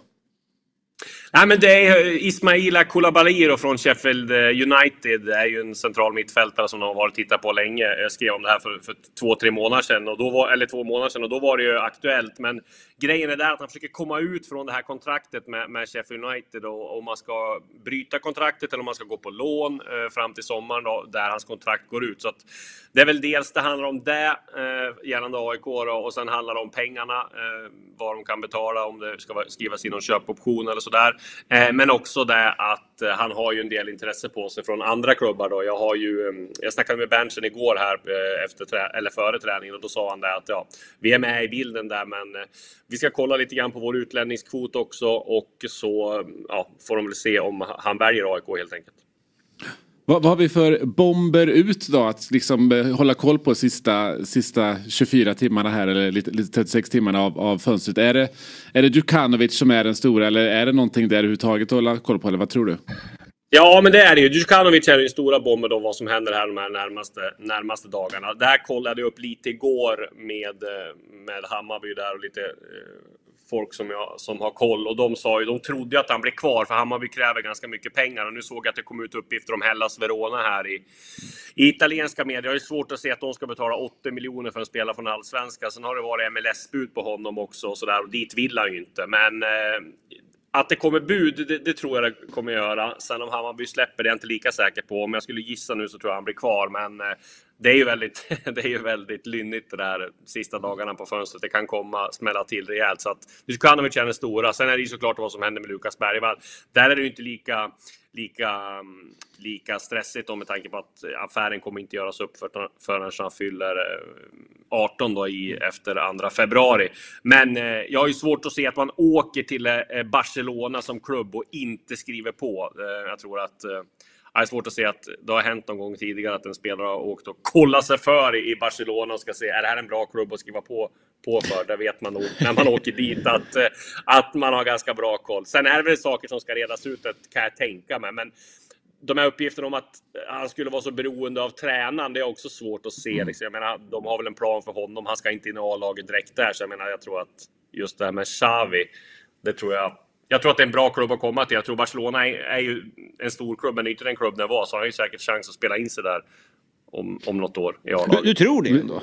Nej, men det är Ismaila Koulibaly från Sheffield United. Det är ju en central mittfältare som de har varit och tittat på länge. Jag skrev om det här för 2-3 månader sedan. Eller 2 månader sedan. Och då var det ju aktuellt. Men grejen är där att han försöker komma ut från det här kontraktet med Sheffield United. Och om man ska bryta kontraktet eller om man ska gå på lån fram till sommaren då, där hans kontrakt går ut. Så att det är väl dels det handlar om det gällande AIK då, och sen handlar det om pengarna. Vad de kan betala om det ska skrivas in någon köpoption eller sådär. Men också det att han har ju en del intresse på sig från andra klubbar då. Jag snackade med Berntsen igår här före träningen och då sa han det att vi är med i bilden där men vi ska kolla lite grann på vår utlänningskvot också och så får de väl se om han väljer AIK helt enkelt. Vad har vi för bomber ut då att liksom hålla koll på sista 24 timmarna här eller lite 36 timmarna av fönstret? Är det Djukanovic som är den stora eller är det någonting där överhuvudtaget att hålla koll på eller vad tror du? Ja, men det är det ju. Djukanovic är den stora bomben då vad som händer här de här närmaste dagarna. Där kollade jag upp lite igår med Hammarby där och lite folk som har koll och de trodde ju att han blev kvar för Hammarby kräver ganska mycket pengar och nu såg jag att det kom ut uppgifter om Hellas Verona här i italienska medier. Jag är svårt att se att de ska betala 80 miljoner för en spelare från Allsvenska. Sen har det varit MLS-bud på honom också och sådär och dit vill han ju inte. Men att det kommer bud, det tror jag det kommer göra. Sen om Hammarby släpper det är jag inte lika säker på. Om jag skulle gissa nu så tror jag han blir kvar. Men det är ju väldigt lynnigt det där sista dagarna på fönstret. Det kan smälla till rejält. Så att Djukanovic är den stora. Sen är det ju såklart vad som händer med Lukas Bergvall. Där är det ju inte lika stressigt då, med tanke på att affären kommer inte göras upp förrän han fyller 18 då efter 2 februari. Men jag har ju svårt att se att man åker till Barcelona som klubb och inte skriver på. Jag tror att det är svårt att se att det har hänt någon gång tidigare att en spelare har åkt och kollat sig för i Barcelona och ska se, är det här en bra klubb att skriva på för? Där vet man nog när man åker dit att man har ganska bra koll. Sen är det väl saker som ska redas ut, kan jag tänka mig. Men de här uppgifterna om att han skulle vara så beroende av tränaren, det är också svårt att se. Liksom. Jag menar, de har väl en plan för honom. Han ska inte in i A-laget direkt där. Så jag tror att just det här med Xavi, det tror jag tror att det är en bra klubb att komma till. Jag tror Barcelona är ju en stor klubb, men inte den klubb det var. Så han har ju säkert chans att spela in sig där om något år i A-laget. Du tror det ändå?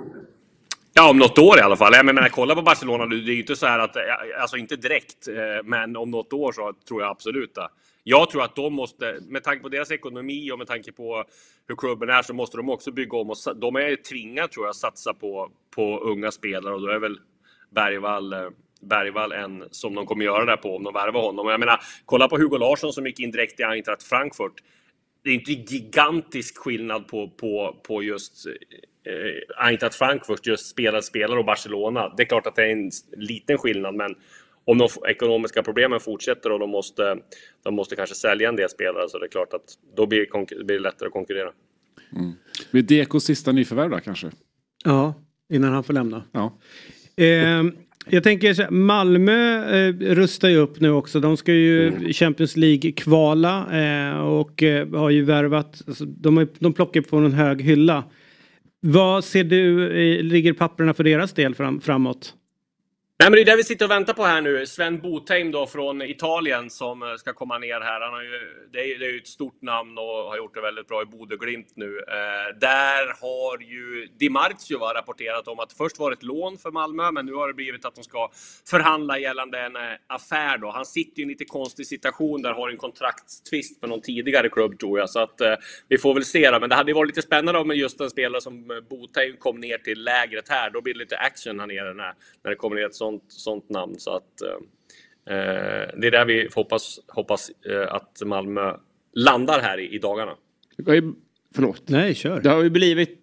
Ja, om något år i alla fall. Jag menar, kolla på Barcelona, det är ju inte så här att, alltså inte direkt, men om något år så tror jag absolut det. Jag tror att de måste, med tanke på deras ekonomi och med tanke på hur klubben är, så måste de också bygga om. Och de är tvingade, tror jag, att satsa på unga spelare. Och då är väl Bergvall en som de kommer göra där på om de värvar honom. Jag menar, kolla på Hugo Larsson som gick in direkt i Eintracht Frankfurt. Det är inte gigantisk skillnad på just Eintracht Frankfurt, just spelare och Barcelona. Det är klart att det är en liten skillnad, men om de ekonomiska problemen fortsätter och de måste kanske sälja en del spelare, så det är klart att då blir det lättare att konkurrera. Blir Dekos sista nyförvärv då, kanske? Ja, innan han får lämna. Ja. Jag tänker så här, Malmö rustar ju upp nu också. De ska ju Champions League kvala och har ju värvat. Alltså, de plockar på en hög hylla. Vad ser du, ligger papperna för deras del framåt? Nej, men det är det vi sitter och väntar på här nu. Sven Botheim då från Italien som ska komma ner här. Han har ju, det är ju ett stort namn och har gjort det väldigt bra i Bodø Glimt nu. Där har ju Di Marzio rapporterat om att först var det ett lån för Malmö, men nu har det blivit att de ska förhandla gällande en affär då. Han sitter ju i en lite konstig situation där, har en kontraktstvist med någon tidigare klubb, tror jag. Så att vi får väl se det. Men det hade varit lite spännande om just en spelare som Botheim kom ner till lägret här. Då blir det lite action här nere när det kommer ner ett sånt namn, så att det är där vi hoppas att Malmö landar här i dagarna. Förlåt. Nej, kör. Det har ju blivit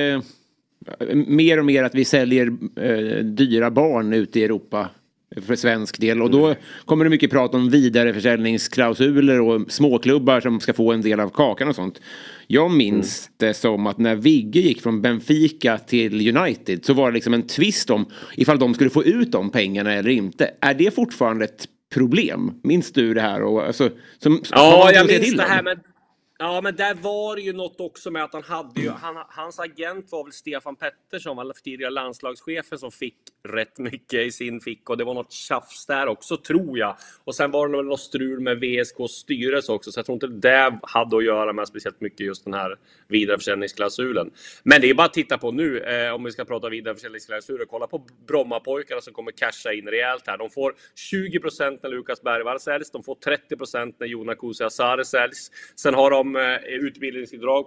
mer och mer att vi säljer dyra barn ute i Europa för svensk del, och då kommer det mycket prat om vidareförsäljningsklausuler och småklubbar som ska få en del av kakan och sånt. Jag minns det som att när Vigge gick från Benfica till United så var det liksom en twist om ifall de skulle få ut de pengarna eller inte. Är det fortfarande ett problem? Minns du det här? Och, alltså, jag minns det här, men där var det ju något också med att han hade ju, hans agent var väl Stefan Pettersson, eller tidigare landslagschefen, som fick rätt mycket i sin fick, och det var något tjafs där också, tror jag. Och sen var det väl något strul med VSKs styrelse också, så jag tror inte det hade att göra med speciellt mycket just den här vidareförsäljningsklausulen. Men det är bara att titta på nu, om vi ska prata vidareförsäljningsklausuler, kolla på Brommapojkarna som kommer casha in rejält här. De får 20% när Lukas Bergvall säljs, de får 30% när Jonas Kusiasare säljs. Sen har de utbildningsbidrag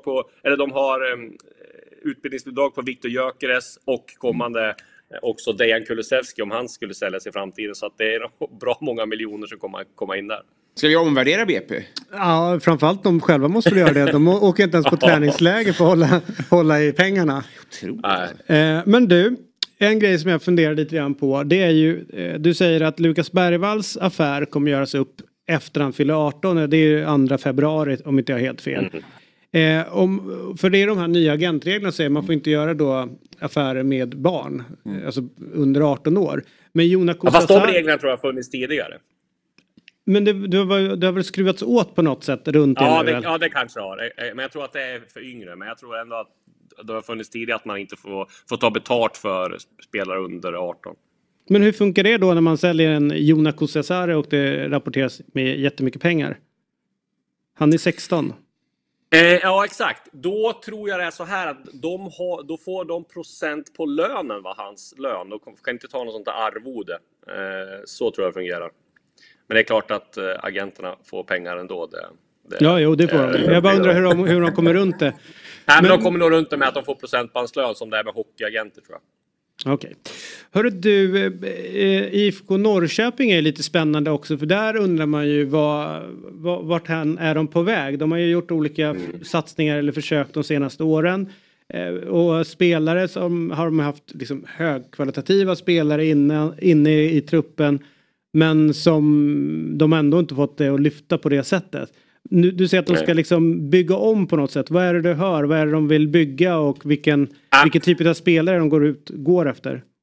på Viktor Gyökeres och kommande också Dejan Kulusevski om han skulle säljas i framtiden, så att det är bra många miljoner som kommer komma in där. Ska vi omvärdera BP? Ja, framförallt de själva måste göra det. De åker inte ens på träningsläger för att hålla i pengarna. Men du, en grej som jag funderar lite grann på, det är ju, du säger att Lukas Bergvalls affär kommer göras upp efter han fyller 18, det är ju 2 februari om inte jag har helt fel. För det är de här nya agentreglerna, säger man får inte göra då affärer med barn, alltså under 18 år. Men Jonas fast de reglerna tror jag funnits tidigare. Men det har väl skruvats åt på något sätt runt det kanske har. Men jag tror att det är för yngre. Men jag tror ändå att det har funnits tidigare att man inte får ta betalt för spelare under 18. Men hur funkar det då när man säljer en Jonas Kusiasare och det rapporteras med jättemycket pengar? Han är 16. Ja, exakt. Då tror jag det är så här att då får de procent på lönen, var hans lön. De kan inte ta något sånt där arvode. Så tror jag det fungerar. Men det är klart att agenterna får pengar ändå. Det får de. Jag bara undrar hur de kommer runt det. Nej, men de kommer nog runt det med att de får procent på hans lön, som det är med hockeyagenter, tror jag. Okej. Hörru du, IFK Norrköping är lite spännande också, för där undrar man ju vart är de på väg. De har ju gjort olika satsningar eller försök de senaste åren. Och spelare som har de haft liksom högkvalitativa spelare inne i truppen, men som de ändå inte fått det att lyfta på det sättet. Du säger att de ska liksom bygga om på något sätt. Vad är det du hör? Vad är det de vill bygga och vilken typ av spelare de går efter?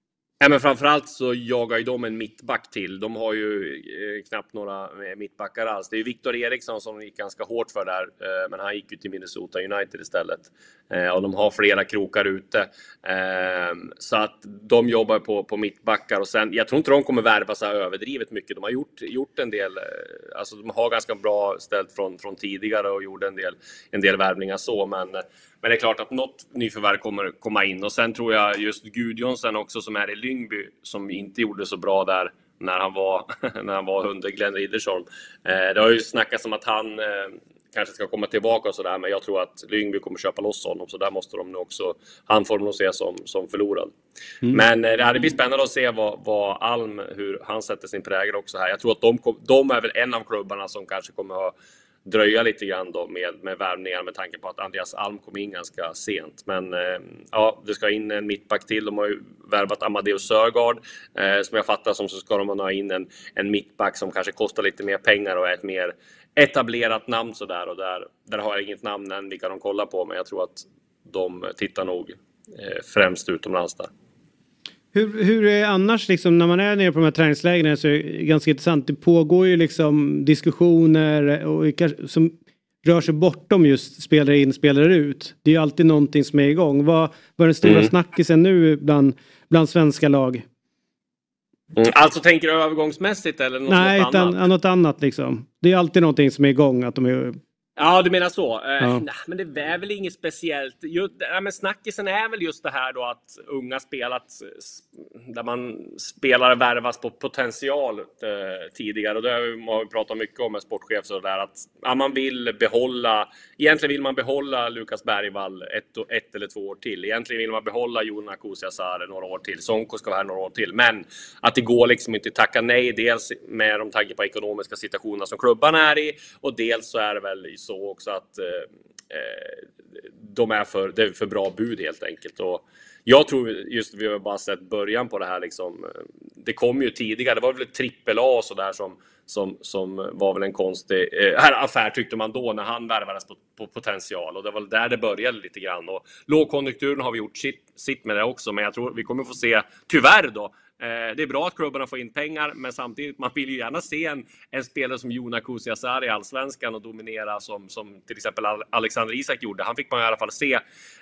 Ja, men framförallt så jagar ju de en mittback till. De har ju knappt några mittbackar alls. Det är ju Victor Eriksson som gick ganska hårt för där. Men han gick ju till Minnesota United istället. Och de har flera krokar ute. Så att de jobbar på mittbackar. Och sen, jag tror inte de kommer värva så här överdrivet mycket. De har gjort en del. Alltså de har ganska bra ställt från tidigare och gjorde en del värvningar så. Men det är klart att något nyförvärv kommer komma in. Och sen tror jag just Gudjonsen också som är i Lyngby som inte gjorde så bra där när han var under Glenn Riddersholm. Det har ju snackats om att han kanske ska komma tillbaka och sådär. Men jag tror att Lyngby kommer köpa loss honom. Så där måste de nog också, han får de nog se som förlorad. Men det blir spännande att se vad Alm, hur han sätter sin prägel också här. Jag tror att de är väl en av klubbarna som kanske kommer att dröja lite grann då med värvningar med tanke på att Andreas Alm kom in ganska sent. Men ja, det ska in en mittback till. De har ju värvat Amadeus Sörgård. Som jag fattar som så ska de ha in en mittback som kanske kostar lite mer pengar och är ett mer etablerat namn sådär. Och där har jag inget namn än vilka de kollar på. Men jag tror att de tittar nog främst utomlands där. Hur är annars liksom, när man är nere på de här träningslägren så är det ganska intressant. Det pågår ju liksom diskussioner som rör sig bortom just spelare in, spelare ut. Det är ju alltid någonting som är igång. Vad är den stora snackisen nu bland svenska lag? Alltså tänker du övergångsmässigt eller något annat? Nej, något annat liksom. Det är alltid någonting som är igång att de är... Ja, du menar så. Ja. Nej, men det är väl inget speciellt. Men snackisen är väl just det här då att unga spelat där man spelare värvas på potential tidigare. Och det har vi pratat mycket om med sportchef så där att man vill egentligen vill man behålla Lukas Bergvall ett eller 2 år till. Egentligen vill man behålla Jona Kusiasare några år till. Sonko ska vara här några år till. Men att det går liksom inte tacka nej. Dels med de tanke på ekonomiska situationer som klubban är i. Och dels så är det väl så också att det är för bra bud helt enkelt. Och jag tror just vi har bara sett början på det här liksom. Det kom ju tidigare, det var väl ett AAA och sådär som var väl en konstig affär tyckte man då när han värvades på potential. Och det var där det började lite grann. Och lågkonjunkturen har vi gjort sitt med det också. Men jag tror vi kommer få se, tyvärr då, det är bra att klubbarna får in pengar, men samtidigt man vill ju gärna se en spelare som Jona Kusiasare i Allsvenskan och dominera som till exempel Alexander Isak gjorde. Han fick man i alla fall se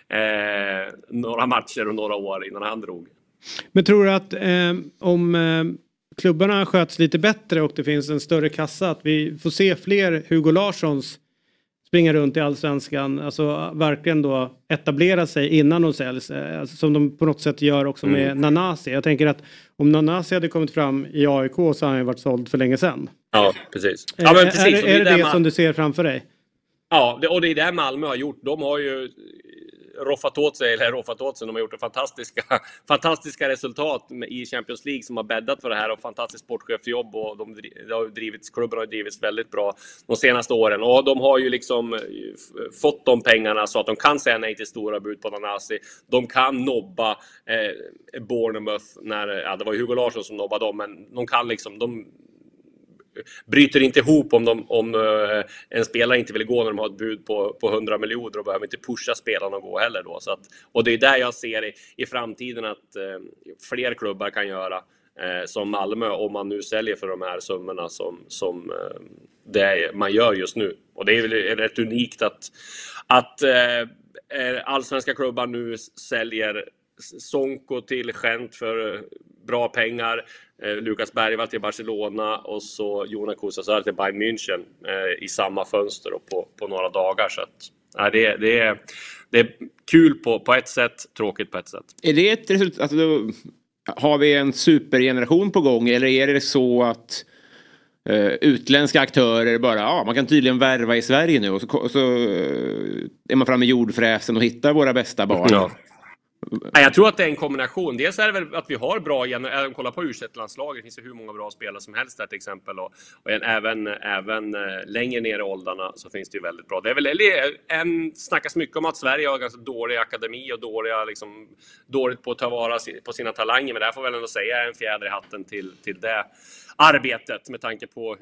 några matcher och några år innan han drog. Men tror du att om klubbarna sköts lite bättre och det finns en större kassa att vi får se fler Hugo Larssons springa runt i Allsvenskan, alltså verkligen då etablera sig innan de säljs, alltså som de på något sätt gör också med Nanasi. Jag tänker att om Nanasi hade kommit fram i AIK så hade han varit såld för länge sedan. Ja, precis. Ja, men precis. Är det som du ser framför dig? Ja, och det är det Malmö har gjort. De har ju roffat åt sig, de har gjort fantastiska resultat i Champions League som har bäddat för det här och fantastiskt sportchefsjobb och klubben har drivits väldigt bra de senaste åren och de har ju liksom fått de pengarna så att de kan säga nej till stora bud på Nanasi. De kan nobba Bournemouth det var ju Hugo Larsson som nobbade dem, men de kan liksom, de bryter inte ihop om en spelare inte vill gå när de har ett bud på 100 miljoner och behöver inte pusha spelarna att gå heller då. Så att, och det är där jag ser i framtiden att fler klubbar kan göra som Malmö om man nu säljer för de här summorna som det man gör just nu. Och det är väl rätt unikt att allsvenska klubbar nu säljer Sonko till Gent för bra pengar, Lukas Bergvall till Barcelona och så Jona Kusiasare till Bayern München i samma fönster och på några dagar. Så att, det är kul på ett sätt, tråkigt på ett sätt. Är det ett resultat, alltså, har vi en supergeneration på gång eller är det så att utländska aktörer bara, man kan tydligen värva i Sverige nu och så är man framme i jordfräsen och hittar våra bästa barn? Ja. Jag tror att det är en kombination. Dels är det väl att vi har bra kolla på U21-landslaget. Det finns ju hur många bra spelare som helst där till exempel. Och även längre ner i åldrarna så finns det ju väldigt bra. Det är väl snackas mycket om att Sverige har ganska dålig akademi och dåligt på att ta vara på sina talanger. Men det här får väl ändå säga en fjäder i hatten till det arbetet med tanke på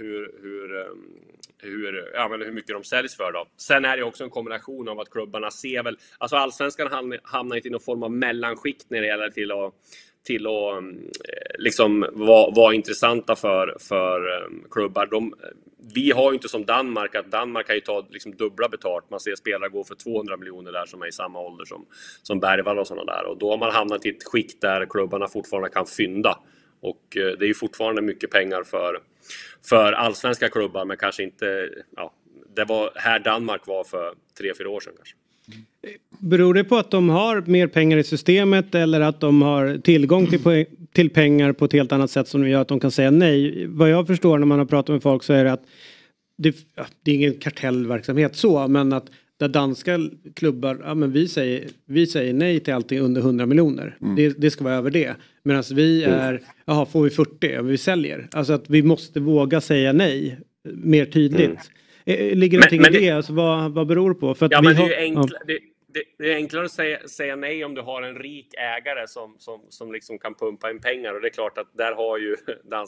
hur mycket de säljs för då. Sen är det också en kombination av att klubbarna ser väl, alltså allsvenskan hamnar inte i någon form av mellanskikt när det gäller till att liksom vara intressanta för klubbar. Vi har ju inte som Danmark, att Danmark kan ju ta liksom dubbla betalt. Man ser spelare gå för 200 miljoner där som är i samma ålder som Bergvall och sådana där. Och då har man hamnat i ett skikt där klubbarna fortfarande kan fynda. Och det är ju fortfarande mycket pengar för allsvenska klubbar, men kanske inte, ja, det var här Danmark var för 3-4 år sedan kanske. Beror det på att de har mer pengar i systemet eller att de har tillgång till pengar på ett helt annat sätt som gör att de kan säga nej? Vad jag förstår när man har pratat med folk så är det att det är ingen kartellverksamhet så, men att där danska klubbar, ja men vi säger nej till allting under 100 miljoner. Det ska vara över det. Medan vi är, jaha, får vi 40 och vi säljer. Alltså att vi måste våga säga nej mer tydligt. Ligger någonting i det? Alltså, vad beror det på? För att ja, men det är enklare att säga nej om du har en rik ägare som liksom kan pumpa in pengar. Och det är klart att där har ju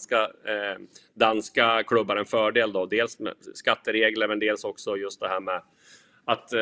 danska klubbar en fördel då. Dels med skatteregler, men dels också just det här med att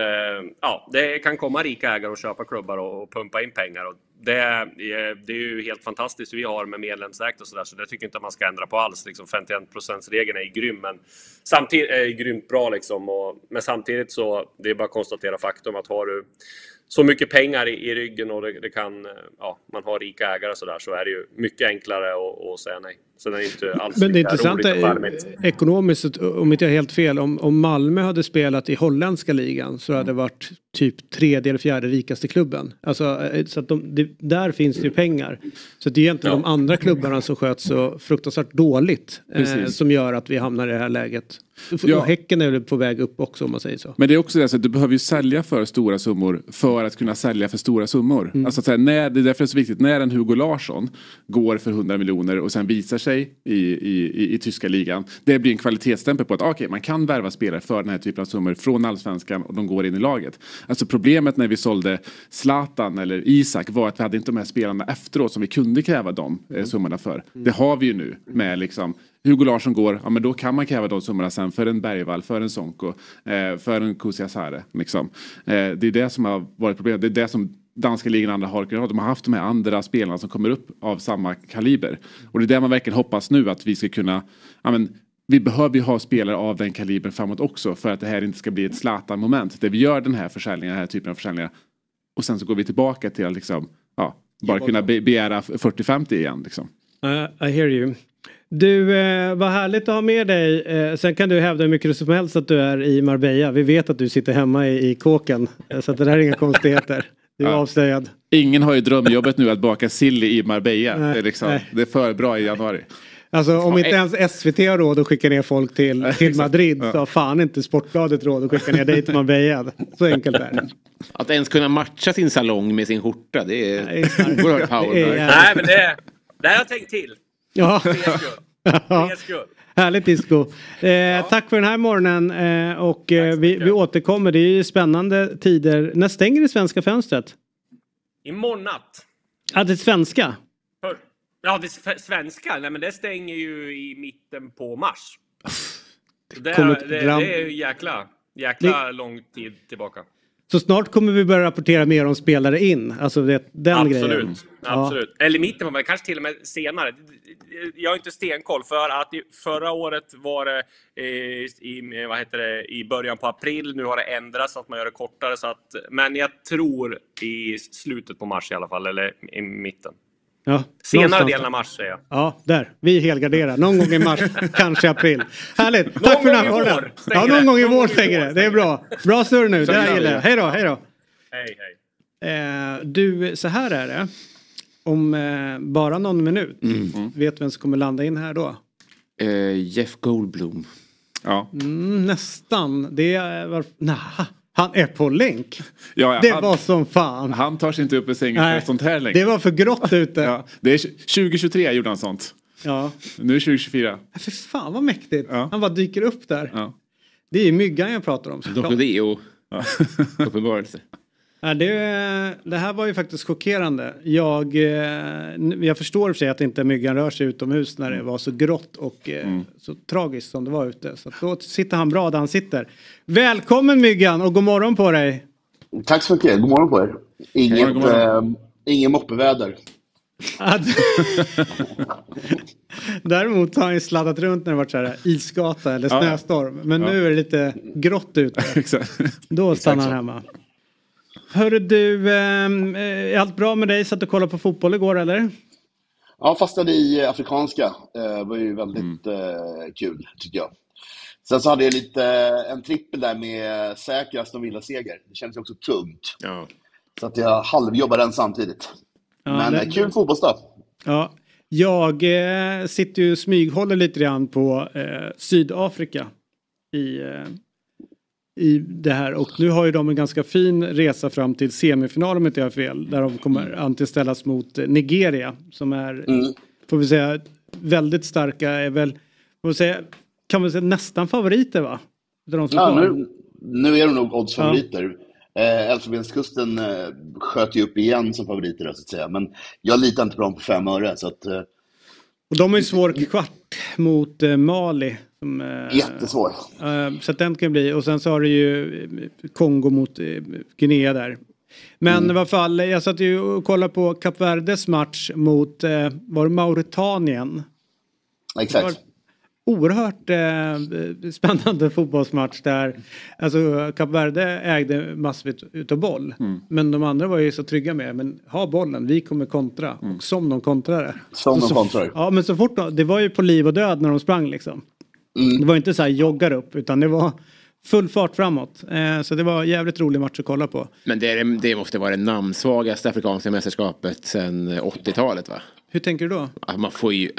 det kan komma rika ägare och köpa klubbar och pumpa in pengar. Och det är ju helt fantastiskt vi har med medlemsägt och sådär. Så det tycker jag inte att man ska ändra på alls. Liksom 51%-regeln är grym, men samtidigt är grymt bra liksom. Men samtidigt så det är bara att konstatera faktum att har du så mycket pengar i ryggen och det kan, man har rika ägare och sådär, så är det ju mycket enklare att säga nej. Så det är inte alls. Men det intressanta är ekonomiskt, om inte jag är helt fel, om Malmö hade spelat i holländska ligan så hade det varit typ 3:e eller 4:e rikaste klubben. Alltså, så att där finns det ju pengar. Så det är egentligen de andra klubbarna som sköts så fruktansvärt dåligt som gör att vi hamnar i det här läget. Ja. Häcken är väl på väg upp också om man säger så. Men det är också det så att du behöver ju sälja för stora summor för att kunna sälja för stora summor. Alltså att säga, det är därför det är så viktigt när en Hugo Larsson går för 100 miljoner och sen visar sig i tyska ligan. Det blir en kvalitetsstämpel på att man kan värva spelare för den här typen av summor från allsvenskan och de går in i laget. Alltså problemet när vi sålde Zlatan eller Isak var att vi hade inte de här spelarna efteråt som vi kunde kräva de summorna för. Det har vi ju nu med liksom Hugo Larsson går, men då kan man kräva de summorna sen för en Bergvall, för en Sonko, för en Kusiasare. Liksom. Det är det som har varit problemet. Det är det som danska ligan andra har kunnat ha. De har haft de här andra spelarna som kommer upp av samma kaliber. Och det är det man verkligen hoppas nu att vi ska kunna, vi behöver ju ha spelare av den kalibern framåt också för att det här inte ska bli ett Zlatan-moment. Där vi gör den här försäljningen, den här typen av försäljningar. Och sen så går vi tillbaka till att liksom, bara kunna begära 40-50 igen. Liksom. I hear you. Du, vad härligt att ha med dig. Sen kan du hävda hur mycket som helst att du är i Marbella. Vi vet att du sitter hemma i kåken. Så att det där är inga konstigheter. Du är avslöjad. Ingen har ju drömjobbet nu att baka sill i Marbella. Det är för bra i januari. Alltså om inte ens SVT har råd att skicka ner folk till Madrid så har fan inte Sportbladet råd att skicka ner dig till Marbella. Så enkelt är det. Att ens kunna matcha sin salong med sin skjorta, det är oerhört power. Nej, men det har jag tänkt till. Ja. Härligt disco. Tack för den här morgonen och vi återkommer. Det är ju spännande tider. När stänger det svenska fönstret? Imorgon natt. Ja, det svenska? Ja, det svenska. Nej, men det stänger ju i mitten på mars. Det är ju jäkla lång tid tillbaka. Så snart kommer vi börja rapportera mer om spelare in. Alltså den grejen. Absolut. Ja. Eller mitten, men kanske till och med senare. Jag har inte stenkoll för att förra året var det i början på april. Nu har det ändrats så att man gör det kortare. Men jag tror i slutet på mars i alla fall. Eller i mitten. Ja, senare delen av mars säger jag. Ja, där. Vi helgarderar. Någon gång i mars, kanske april. Härligt. Tack för den här morgonen. Ja, någon gång i vår stänger det. Det är bra. Bra surr nu. Där gillar jag. Hej då. Hej. Du, så här är det. Om bara någon minut. Vet vem som kommer landa in här då? Jeff Goldblum. Ja. Nästan. Det är... Han är på länk. Det var som fan. Han tar sig inte upp i sängen för sånt här längre. Det var för grått ute. Det är 2023 gjorde han sånt. Ja. Nu är 2024. För fan vad mäktigt. Ja. Han bara dyker upp där. Ja. Det är myggan jag pratar om. Det och uppenbarelse. Det här var ju faktiskt chockerande. Jag förstår för sig att inte myggan rör sig utomhus när det var så grått och så tragiskt som det var ute. Så då sitter han bra där han sitter. Välkommen myggan och god morgon på dig. Tack så mycket, god morgon på er. Ingen moppeväder. Däremot har han ju sladdat runt när det varit så här isgata eller snöstorm. Men nu är det lite grått ute. Då stannar han hemma. Hörru du, är allt bra med dig? Satt du och kollade på fotboll igår eller? Ja, fastnade i afrikanska. Det var ju väldigt kul tycker jag. Sen så hade jag en trippel där med säker Aston Villa-seger. Det känns också tungt. Ja. Så att jag halvjobbar den samtidigt. Ja, men kul fotbollsdag. Ja, jag sitter ju och smyghåller lite grann på Sydafrika i det här. Och nu har ju de en ganska fin resa fram till semifinalen om inte jag har fel. Där de kommer antiställas mot Nigeria. Som är, får vi säga, väldigt starka. Är väl, kan man säga nästan favoriter va? Nu är de nog oddsfavoriter. Elfenbenskusten sköt ju upp igen som favoriter så att säga. Men jag litar inte på dem på 5 öre. Så att, och de är ju svår kvart mot Mali. Jättesvår. Så att den kan bli. Och sen så har du ju Kongo mot Guinea där. Men i alla fall, jag satt ju och kollade på Kap Verdes match mot var det Mauretanien. Exakt. Oerhört spännande fotbollsmatch där. Alltså Kap Verde ägde massor utav boll. Men de andra var ju så trygga med. Men ha bollen, vi kommer kontra. Och som de kontrade. Ja, men så fort det var ju på liv och död när de sprang liksom. Det var inte så här joggar upp. Utan det var full fart framåt. Så det var en jävligt rolig match att kolla på. Men det måste vara det namnsvagaste afrikanska mästerskapet sedan 80-talet va? Hur tänker du då? Man får ju...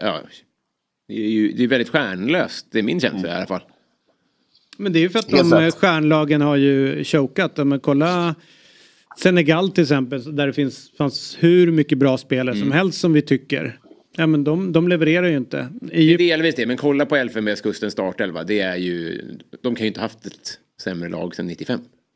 Det är väldigt stjärnlöst, det är min känsla i alla fall. Men det är ju för att de stjärnlagen har ju chokat. Men kolla Senegal till exempel, där det fanns hur mycket bra spelare som helst som vi tycker. Ja men de levererar ju inte. Det är delvis det, men kolla på Elfenbenskusten startelva. Det är ju, de kan ju inte haft ett sämre lag sedan 95.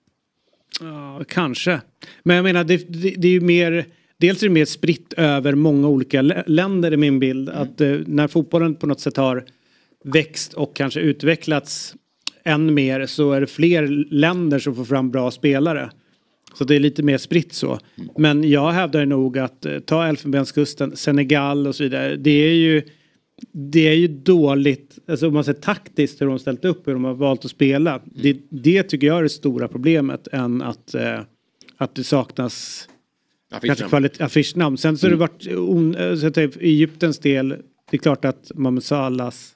Ja, kanske. Men jag menar, det är ju mer... Dels är det mer spritt över många olika länder i min bild. Att när fotbollen på något sätt har växt och kanske utvecklats än mer så är det fler länder som får fram bra spelare. Så det är lite mer spritt så. Men jag hävdar nog att ta Elfenbenskusten, Senegal och så vidare. Det är ju dåligt. Alltså om man ser taktiskt hur de har ställt upp, hur de har valt att spela. Det tycker jag är det stora problemet än att det saknas... affischnamn. Sen så har det varit Egyptens del, det är klart att Mohamed Salahs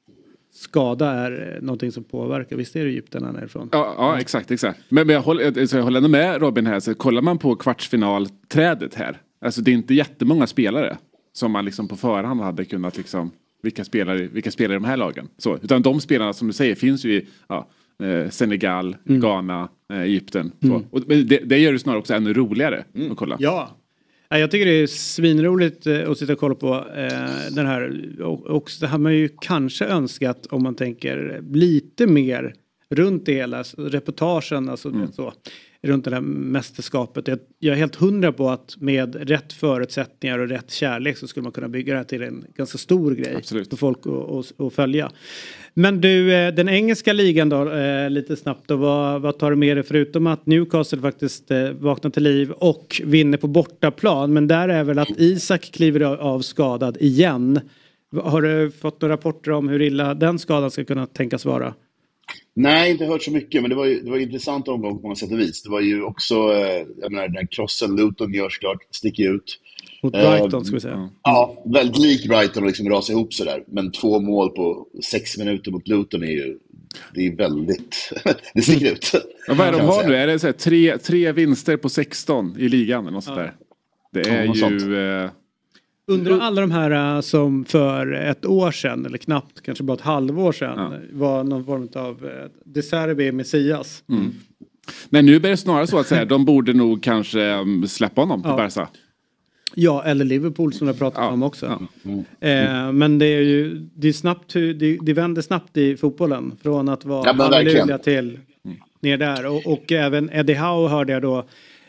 skada är någonting som påverkar. Visst är det Egypten han är ifrån? Ja, exakt. Men jag håller ändå med Robin här. Så kollar man på kvartsfinalträdet här. Alltså det är inte jättemånga spelare som man liksom på förhand hade kunnat liksom, vilka spelar i de här lagen. Så, utan de spelarna som du säger finns ju i Senegal, Ghana, Egypten. Så. Och det gör det snarare också ännu roligare att kolla. Ja, jag tycker det är svinroligt att sitta och kolla på den här. Och det har man ju kanske önskat om man tänker lite mer runt det hela. Reportagen, alltså så, runt det här mästerskapet. Jag är helt 100 på att med rätt förutsättningar och rätt kärlek så skulle man kunna bygga det här till en ganska stor grej. Absolut. För folk att följa. Men du, den engelska ligan då, lite snabbt då, vad tar du med dig förutom att Newcastle faktiskt vaknar till liv och vinner på bortaplan, men där är väl att Isak kliver av skadad igen. Har du fått några rapporter om hur illa den skadan ska kunna tänkas vara? Nej, inte hört så mycket, men det var en intressant omgång på många sätt och vis. Det var ju också, jag menar, den krossen Luton gör klart, sticker ut. Mot Brighton ska vi säga. Ja, väldigt lik Brighton och liksom rasa ihop sådär. Men 2 mål på 6 minuter mot Luton det är väldigt, det sticker ut. Men vad är de har nu? Är det så här, 3 vinster på 16 i ligan eller något sådär? Det är ju... Undrar alla de här som för ett år sedan, eller knappt, kanske bara ett halvår sedan, var någon form av De Serbi Messias. Nej, nu blir det snarare så att säga, de borde nog kanske släppa honom till Barca. Ja, eller Liverpool som jag pratat om också. Men det är ju det är snabbt, det vänder snabbt i fotbollen. Från att vara halleluja till ner där. Och även Eddie Howe hörde jag då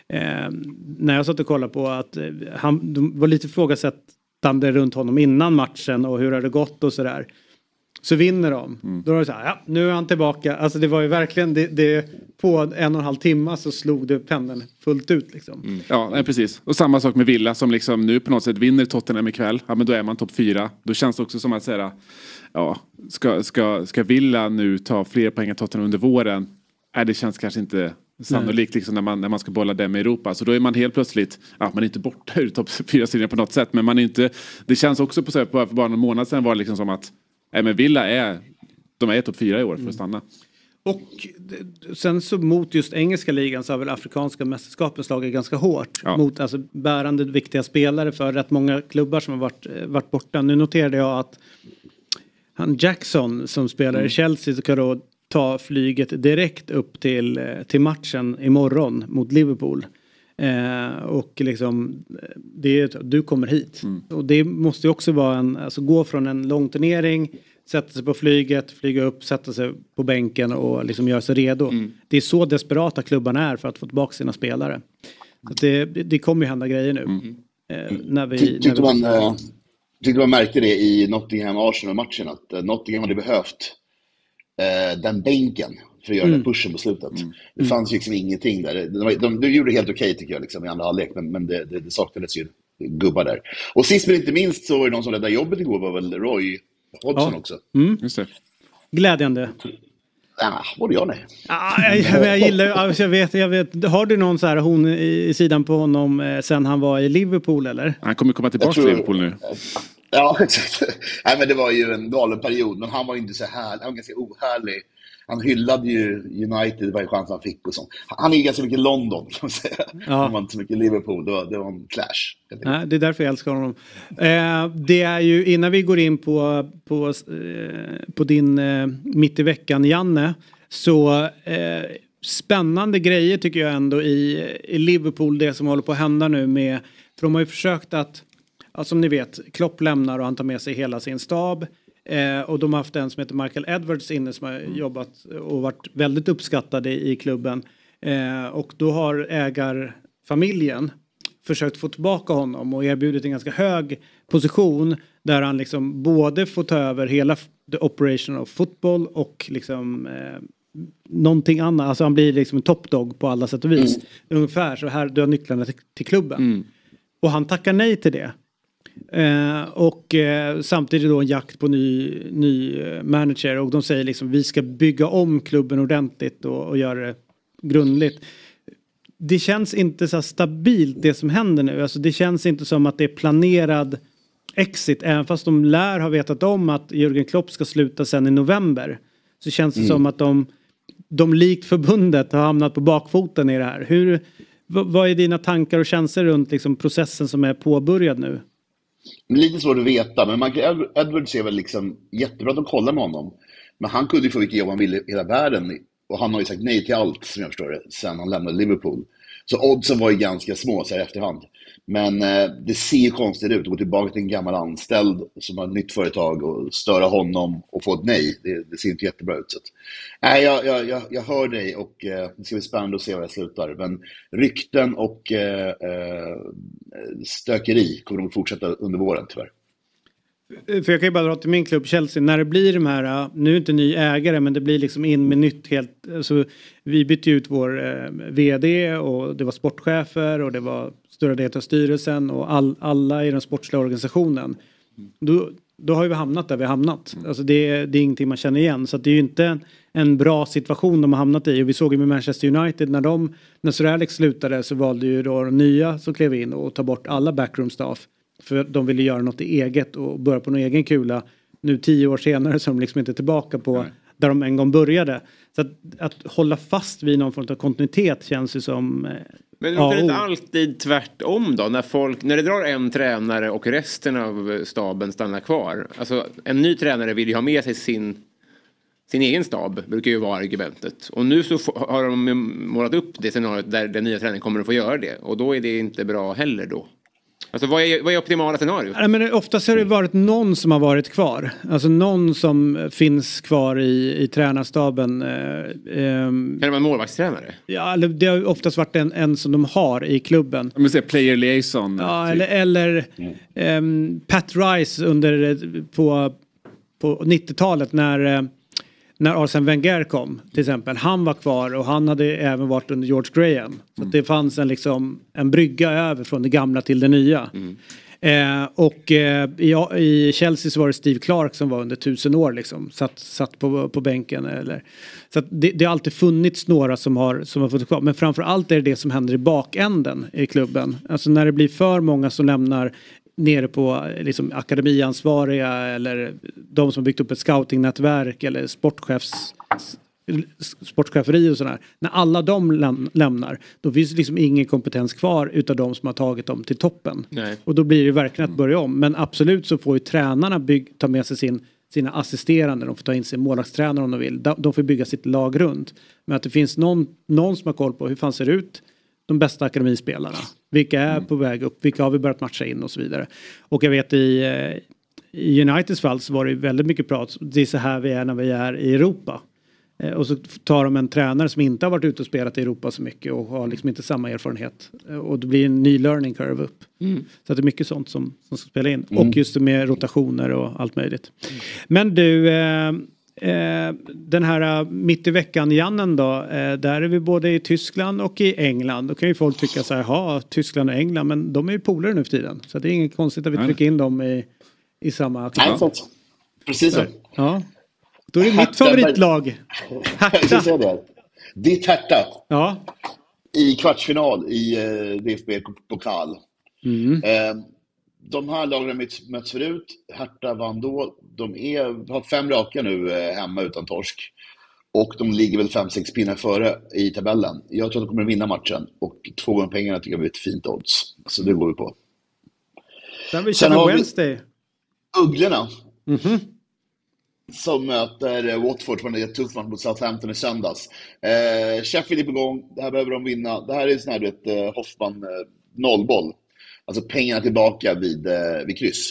när jag satt och kollade på att de var lite ifrågasättande runt honom innan matchen och hur har det gått och sådär. Så vinner de. Då är det så här, nu är han tillbaka. Alltså det var ju verkligen, det på 1,5 timme så slog det pendeln fullt ut liksom. Ja, precis. Och samma sak med Villa som liksom nu på något sätt vinner Tottenham ikväll. Ja, men då är man topp 4. Då känns det också som att säga, ja, ska Villa nu ta fler poäng än Tottenham under våren? Det känns kanske inte sannolikt liksom, när man ska bolla dem med Europa. Så då är man helt plötsligt, man är inte borta ur topp 4-serien på något sätt. Men man är inte, det känns också för bara någon månad sedan var det liksom som att men Villa är topp 4 i år för att stanna. Och sen så mot just engelska ligan så har väl afrikanska mästerskapen slagit ganska hårt. Mot alltså bärande viktiga spelare för rätt många klubbar som har varit borta. Nu noterade jag att han Jackson som spelar i Chelsea så kan då ta flyget direkt upp till matchen imorgon mot Liverpool. Och liksom du kommer hit. Och det måste ju också vara alltså gå från en lång turnering, sätta sig på flyget, flyga upp, sätta sig på bänken och liksom göra sig redo. Det är så desperata klubbarna är för att få tillbaka sina spelare. Så det kommer ju hända grejer nu. Tyckte man märkte det i Nottingham-Arsenal-matchen att Nottingham hade behövt den bänken för att göra den pushen på slutet. Det fanns liksom ingenting där. De gjorde helt okej tycker jag liksom, i andra halvlek, men det saknades ju gubbar där. Och sist men inte minst så var det någon som ledde jobbet igår var väl Roy Hodgson också. Just det. Glädjande. Både jag nej. Jag gillar, alltså jag vet. Har du någon så här hon i sidan på honom sen han var i Liverpool eller? Han kommer komma tillbaka till Liverpool nu. Ja, exakt. Nej, men det var ju en galen period, men han var inte så här, han var ganska ohärlig. Han hyllade ju United varje chans han fick och sånt. Han är ganska mycket London kan man säga. Han var inte så mycket Liverpool, det var en clash. Nej, det är därför jag älskar honom. Det är ju, innan vi går in på din mitt i veckan, Janne, så spännande grejer tycker jag ändå i Liverpool, det som håller på att hända nu med, för de har ju försökt att, som ni vet, Klopp lämnar och han tar med sig hela sin stab. Och de har haft en som heter Michael Edwards inne som har jobbat och varit väldigt uppskattade i klubben. Och då har ägarfamiljen försökt få tillbaka honom och erbjudit en ganska hög position där han liksom både får ta över hela the operation of football och liksom någonting annat. Alltså han blir liksom en top dog på alla sätt och vis. Ungefär så här, du har nycklarna till klubben. Och han tackar nej till det. Och samtidigt då en jakt på ny manager, och de säger liksom vi ska bygga om klubben ordentligt och göra det grundligt. Det känns inte så stabilt det som händer nu, alltså det känns inte som att det är planerad exit, även fast de lär ha vetat om att Jürgen Klopp ska sluta sen i november, så känns det som att de likt förbundet har hamnat på bakfoten i det här. Vad är dina tankar och känslor runt liksom processen som är påbörjad nu? Lite svårt att veta, men Michael Edwards är väl liksom jättebra att de kollar med honom. Men han kunde ju få vilket jobb han ville i hela världen. Och han har ju sagt nej till allt, som jag förstår det, sen han lämnade Liverpool. Så oddsen var ju ganska små så här i efterhand. Men det ser ju konstigt ut att gå tillbaka till en gammal anställd som har ett nytt företag och störa honom och få ett nej. Det ser inte jättebra ut. Så. Nej, jag hör dig och det ska bli spännande att se var jag slutar. Men rykten och stökeri kommer nog fortsätta under våren tyvärr. För jag kan ju bara dra till min klubb Chelsea. När det blir de här, nu är inte ny ägare, men det blir liksom in med nytt helt. Alltså, vi bytte ut vår vd och det var sportchefer och det var större del av styrelsen och alla i den sportsliga organisationen. Då har vi hamnat där vi har hamnat. Alltså det är ingenting man känner igen. Så att det är ju inte en bra situation de har hamnat i. Och vi såg ju med Manchester United när Sir Alex slutade så valde ju då de nya som klev in och ta bort alla backroom staff. För de ville göra något eget och börja på någon egen kula. Nu 10 år senare så är de liksom inte tillbaka på där de en gång började. Så att hålla fast vid någon form av kontinuitet känns ju som... Men är det inte alltid tvärtom då? När det drar en tränare och resten av staben stannar kvar. Alltså en ny tränare vill ju ha med sig sin egen stab, brukar ju vara argumentet. Och nu så har de målat upp det scenariot där den nya tränaren kommer att få göra det. Och då är det inte bra heller då. Alltså vad är optimala scenario? Ja, men oftast har det varit någon som har varit kvar. Alltså någon som finns kvar i tränarstaben. Kan det vara en målvaktstränare? Ja, det har oftast varit en som de har i klubben. Man säger player liaison. Ja, eller Pat Rice på på 90-talet när Arsene Wenger kom till exempel. Han var kvar och han hade även varit under George Graham. Så att det fanns en brygga över från det gamla till det nya. I Chelsea så var det Steve Clark som var under 1000 år liksom. Satt på bänken. Så att det har alltid funnits några som har fått kvar. Men framförallt är det som händer i bakänden i klubben. Alltså när det blir för många som lämnar nere på liksom akademiansvariga eller de som har byggt upp ett scoutingnätverk eller sportcheferi och sådär. När alla de lämnar, då finns det liksom ingen kompetens kvar utav de som har tagit dem till toppen. Nej. Och då blir det verkligen att börja om. Men absolut så får ju tränarna ta med sig sina assisterande. De får ta in sin målvaktstränare om de vill. De får bygga sitt lag runt. Men att det finns någon som har koll på hur fan ser det ut de bästa akademispelarna. Vilka är på väg upp, vilka har vi börjat matcha in och så vidare. Och jag vet i Uniteds fall så var det väldigt mycket prat. Det är så här vi är när vi är i Europa. Och så tar de en tränare som inte har varit ute och spelat i Europa så mycket och har liksom inte samma erfarenhet. Och det blir en ny learning curve upp. Så att det är mycket sånt som ska spela in. Och just det med rotationer och allt möjligt. Men du, den här mitt i veckan Jannen då, där är vi både i Tyskland och i England. Då kan ju folk tycka så här, Tyskland och England, men de är ju polare nu för tiden. Så det är inget konstigt att vi trycker in dem i samma aktion. Nej, precis så. Ja. Då är det mitt favoritlag. Hertha. Ditt Hertha. Ja. I kvartsfinal i DFB-pokal. De här lagen har mötts förut. Hertha vann då. De har 5 raka nu hemma utan torsk. Och de ligger väl 5-6 pinnar före i tabellen. Jag tror att de kommer att vinna matchen. Och 2 gånger pengarna tycker jag blir ett fint odds. Så det går vi på. Sen har vi Wednesday. Ugglorna. Som möter Watford från en tuff match mot Southampton i söndags. Sheffield är på gång. Det här behöver de vinna. Det här är en sån här Hoffman nollboll. Alltså pengarna tillbaka vid kryss.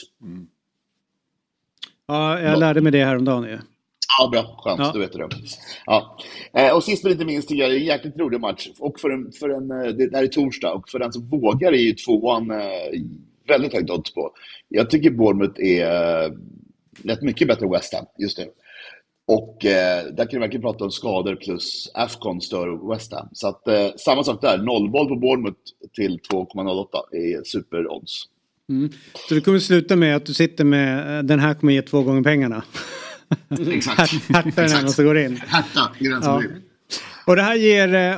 Ja, jag lärde mig det häromdagen ju. Ja, bra. Skönt, då vet du det. Ja. Och sist men inte minst tycker jag det är en jäkligt rolig match. Och det här är torsdag. Och för den som vågar är ju 2:an väldigt högt odds på. Jag tycker Bournemouth är rätt mycket bättre än West Ham just nu. Och där kan vi verkligen prata om skador plus Afcon stör West Ham. Så att samma sak där. Nollboll på Bournemouth till 2,08 är superodds. Så det kommer sluta med att du sitter med den här kommer ge 2 gånger pengarna. Exakt. Hertha är den som går in. Hertha är den som går in. Och det här ger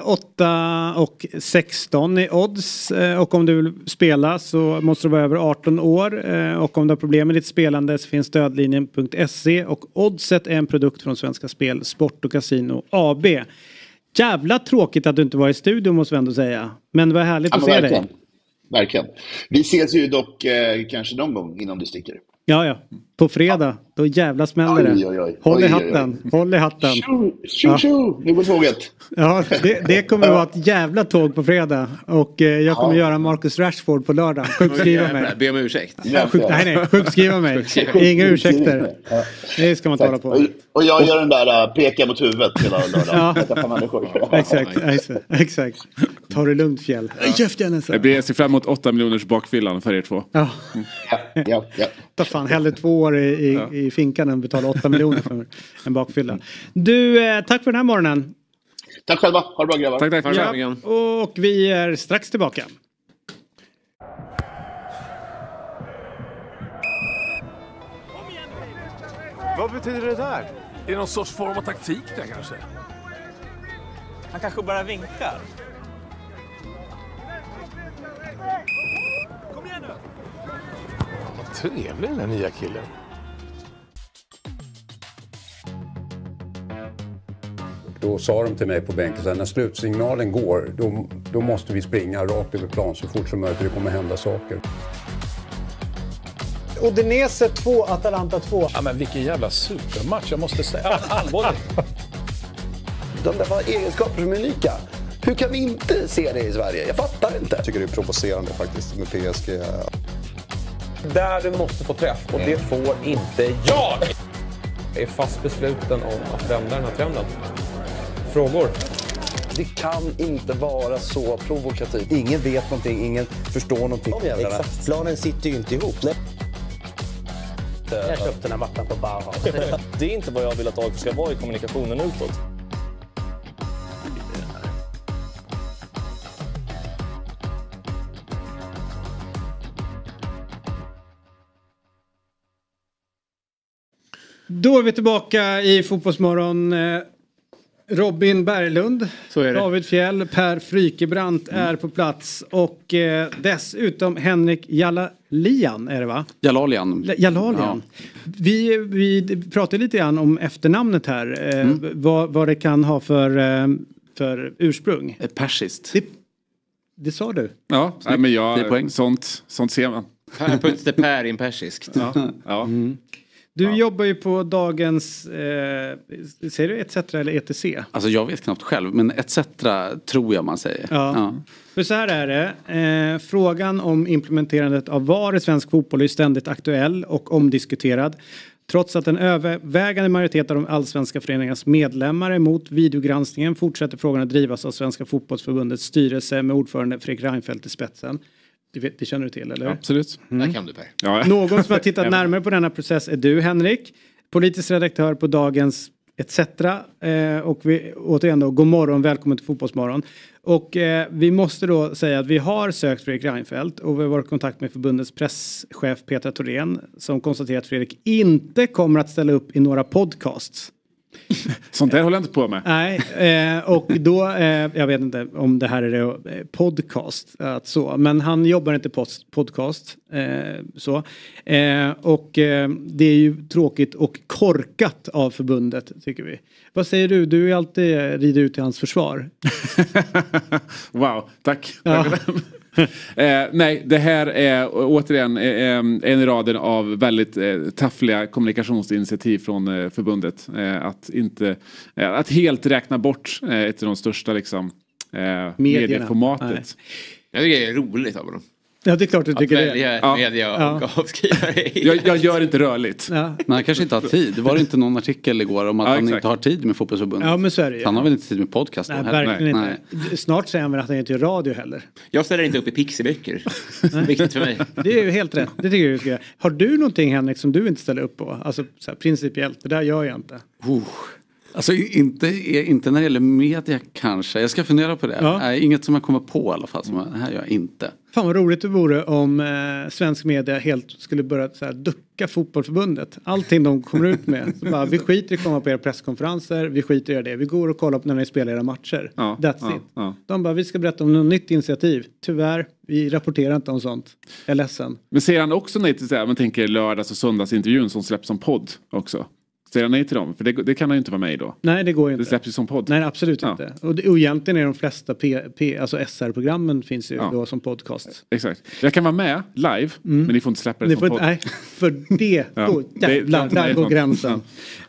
8,16 i odds. Och om du vill spela så måste du vara över 18 år. Och om du har problem med ditt spelande så finns stödlinjen.se. Och Oddset är en produkt från Svenska Spel, Sport och Casino AB. Jävla tråkigt att du inte var i studion måste vi ändå säga. Men det var härligt att se dig. Verkligen. Vi ses ju dock kanske någon gång innan du sticker. Ja. På fredag. Då jävla smäller det. Oj. Håll i hatten. Håll i hatten. Tjo. Nu går tåget. Ja, det kommer vara ett jävla tåg på fredag. Och jag kommer göra Marcus Rashford på lördag. Sjukskriva mig. Be om ursäkt. Nej. Sjukskriva mig. Inga ursäkter. Det ska man tala på. Och jag gör den där peka mot huvudet hela lördag. Exakt. Ta det lugnt, Fjäll. Jag blir se fram emot 8 miljoners bakfyllan för er 2. Ja. Ta fan, hellre 2 år i finkan än betala 8 miljoner för en bakfylla. Du, tack för den här morgonen. Tack själva, ha det bra grabbar. Tack. Ja, och vi är strax tillbaka. Vad betyder det där? Är det någon sorts form av taktik där kanske? Han kanske bara vinkar. Kom igen nu! Vad trevlig den här nya killen. Då sa de till mig på bänken att när slutsignalen går då måste vi springa rakt över plan så fort som möjligt. Det kommer hända saker. Udinese 2, Atalanta 2. Ja, men vilken jävla supermatch, jag måste säga. Allvarligt. De där var egenskaper som är unika. Hur kan vi inte se det i Sverige? Jag fattar inte. Jag tycker det är provocerande faktiskt med PSG. Där du måste få träff och det får inte jag. Jag är fast besluten om att vända den här trenden. Frågor? Det kan inte vara så provokativt. Ingen vet någonting, ingen förstår någonting. Exakt. Planen sitter ju inte ihop. Jag köpte den här mattan på Bauhaus. Det är inte vad jag vill att AIK ska vara i kommunikationen utåt. Då är vi tillbaka i Fotbollsmorgon. Robin Berglund, David Fjäll, Per Frykebrant är på plats och dessutom Henrik Jalalian är det va? Jalalian. Ja. Vi pratade lite grann om efternamnet här. Vad det kan ha för ursprung. Persiskt. Det sa du. Ja, men sånt ser man. Puts the Per in persiskt. Ja. Mm. Du jobbar ju på dagens, säger du ETC eller ETC? Alltså jag vet knappt själv, men ETC tror jag man säger. Ja. För så här är det, frågan om implementerandet av VAR i svensk fotboll är ständigt aktuell och omdiskuterad. Trots att en övervägande majoritet av de allsvenska föreningarnas medlemmar är emot videogranskningen fortsätter frågan att drivas av Svenska fotbollsförbundets styrelse med ordförande Fredrik Reinfeldt i spetsen. Det känner du till, eller? Absolut. Där kan du, Per. Ja. Någon som har tittat närmare på denna process är du, Henrik. Politisk redaktör på dagens ETC. Och vi återigen då, god morgon, välkommen till Fotbollsmorgon. Och vi måste då säga att vi har sökt Fredrik Reinfeldt och vi har varit i kontakt med förbundets presschef Petra Thorén som konstaterar att Fredrik inte kommer att ställa upp i några podcasts. Sånt där håller jag inte på med. Nej, och då, jag vet inte om det här är det, podcast, men han jobbar inte på podcast, och det är ju tråkigt och korkat av förbundet, tycker vi. Vad säger du? Du är alltid rider ut till hans försvar. Wow, tack. Nej, det här är återigen en i raden av väldigt taffliga kommunikationsinitiativ från förbundet. Att helt räkna bort ett av de största medieformatet. Jag tycker det är roligt av dem. Ja, det är klart du tycker det. Att välja media och avskriva det. Jag gör inte rörligt. Ja. Men han kanske inte har tid. Det var inte någon artikel igår om att han inte har tid med fotbollsförbundet. Ja, men så är det ju. Han har väl inte tid med podcast. Nej, verkligen inte. Nej. Snart säger han väl att han inte gör radio heller. Jag ställer inte upp i pixiböcker. Viktigt för mig. Det är ju helt rätt. Det tycker jag du ska göra. Har du någonting, Henrik, som du inte ställer upp på? Alltså så här, principiellt. Det där gör jag inte. Alltså inte när det gäller media kanske. Jag ska fundera på det. Ja. Inget som jag kommer på i alla fall. Det här gör jag inte. Fan vad roligt det vore om svensk media helt skulle börja så här, ducka fotbollsförbundet. Allting de kommer ut med. Så bara, vi skiter i att komma på era presskonferenser. Vi skiter i det. Vi går och kollar på när ni spelar era matcher. That's it. De bara, vi ska berätta om något nytt initiativ. Tyvärr, vi rapporterar inte om sånt. Jag är ledsen. Men ser han också nej till så här, man tänker lördags- och söndagsintervjun som släpps som podd också? Säger han nej till dem? För det kan han ju inte vara med i då. Nej, det går ju inte. Det släpps ju som podd. Nej, absolut inte. Och egentligen är de flesta alltså SR-programmen finns ju då som podcast. Exakt. Jag kan vara med live, men ni får inte släppa det som podd. Nej, för det där går gränsen.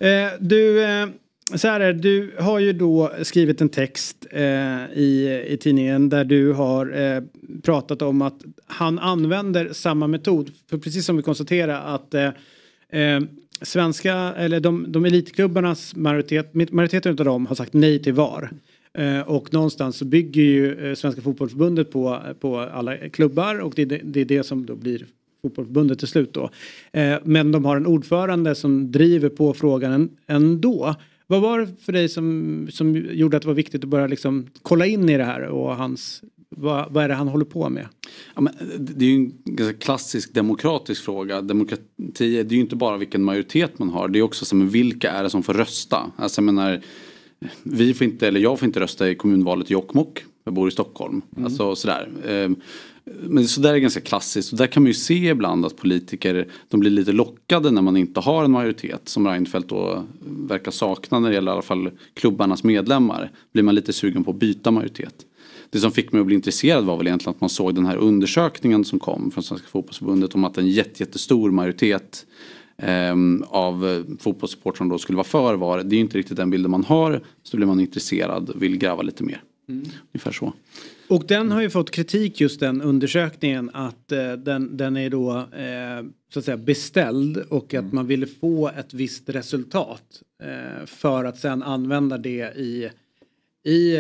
Så här är, du har ju då skrivit en text i tidningen där du har pratat om att han använder samma metod. För precis som vi konstaterar att svenska, eller de elitklubbarnas majoriteten av dem har sagt nej till VAR. Och någonstans så bygger ju Svenska fotbollsförbundet på alla klubbar och det är det som då blir fotbollsförbundet till slut då. Men de har en ordförande som driver på frågan ändå. Vad var det för dig som gjorde att det var viktigt att börja liksom kolla in i det här och vad är det han håller på med? Ja, men det är ju en ganska klassisk demokratisk fråga. Demokrati, det är ju inte bara vilken majoritet man har. Det är också som vilka är det som får rösta. Alltså jag menar, jag får inte rösta i kommunvalet i Jokkmokk. Jag bor i Stockholm. Alltså sådär. Men så där är ganska klassiskt. Och där kan man ju se ibland att politiker, de blir lite lockade när man inte har en majoritet. Som Reinfeldt då verkar sakna när det gäller i alla fall klubbarnas medlemmar. Blir man lite sugen på att byta majoritet. Det som fick mig att bli intresserad var väl egentligen att man såg den här undersökningen som kom från Svenska fotbollsförbundet om att en jättestor majoritet av fotbollssupportrarna då skulle vara för VAR. Det är ju inte riktigt den bilden man har, så blir man intresserad och vill gräva lite mer. Ungefär så. Och den har ju fått kritik, just den undersökningen, att den är då så att säga beställd och att man ville få ett visst resultat för att sen använda det i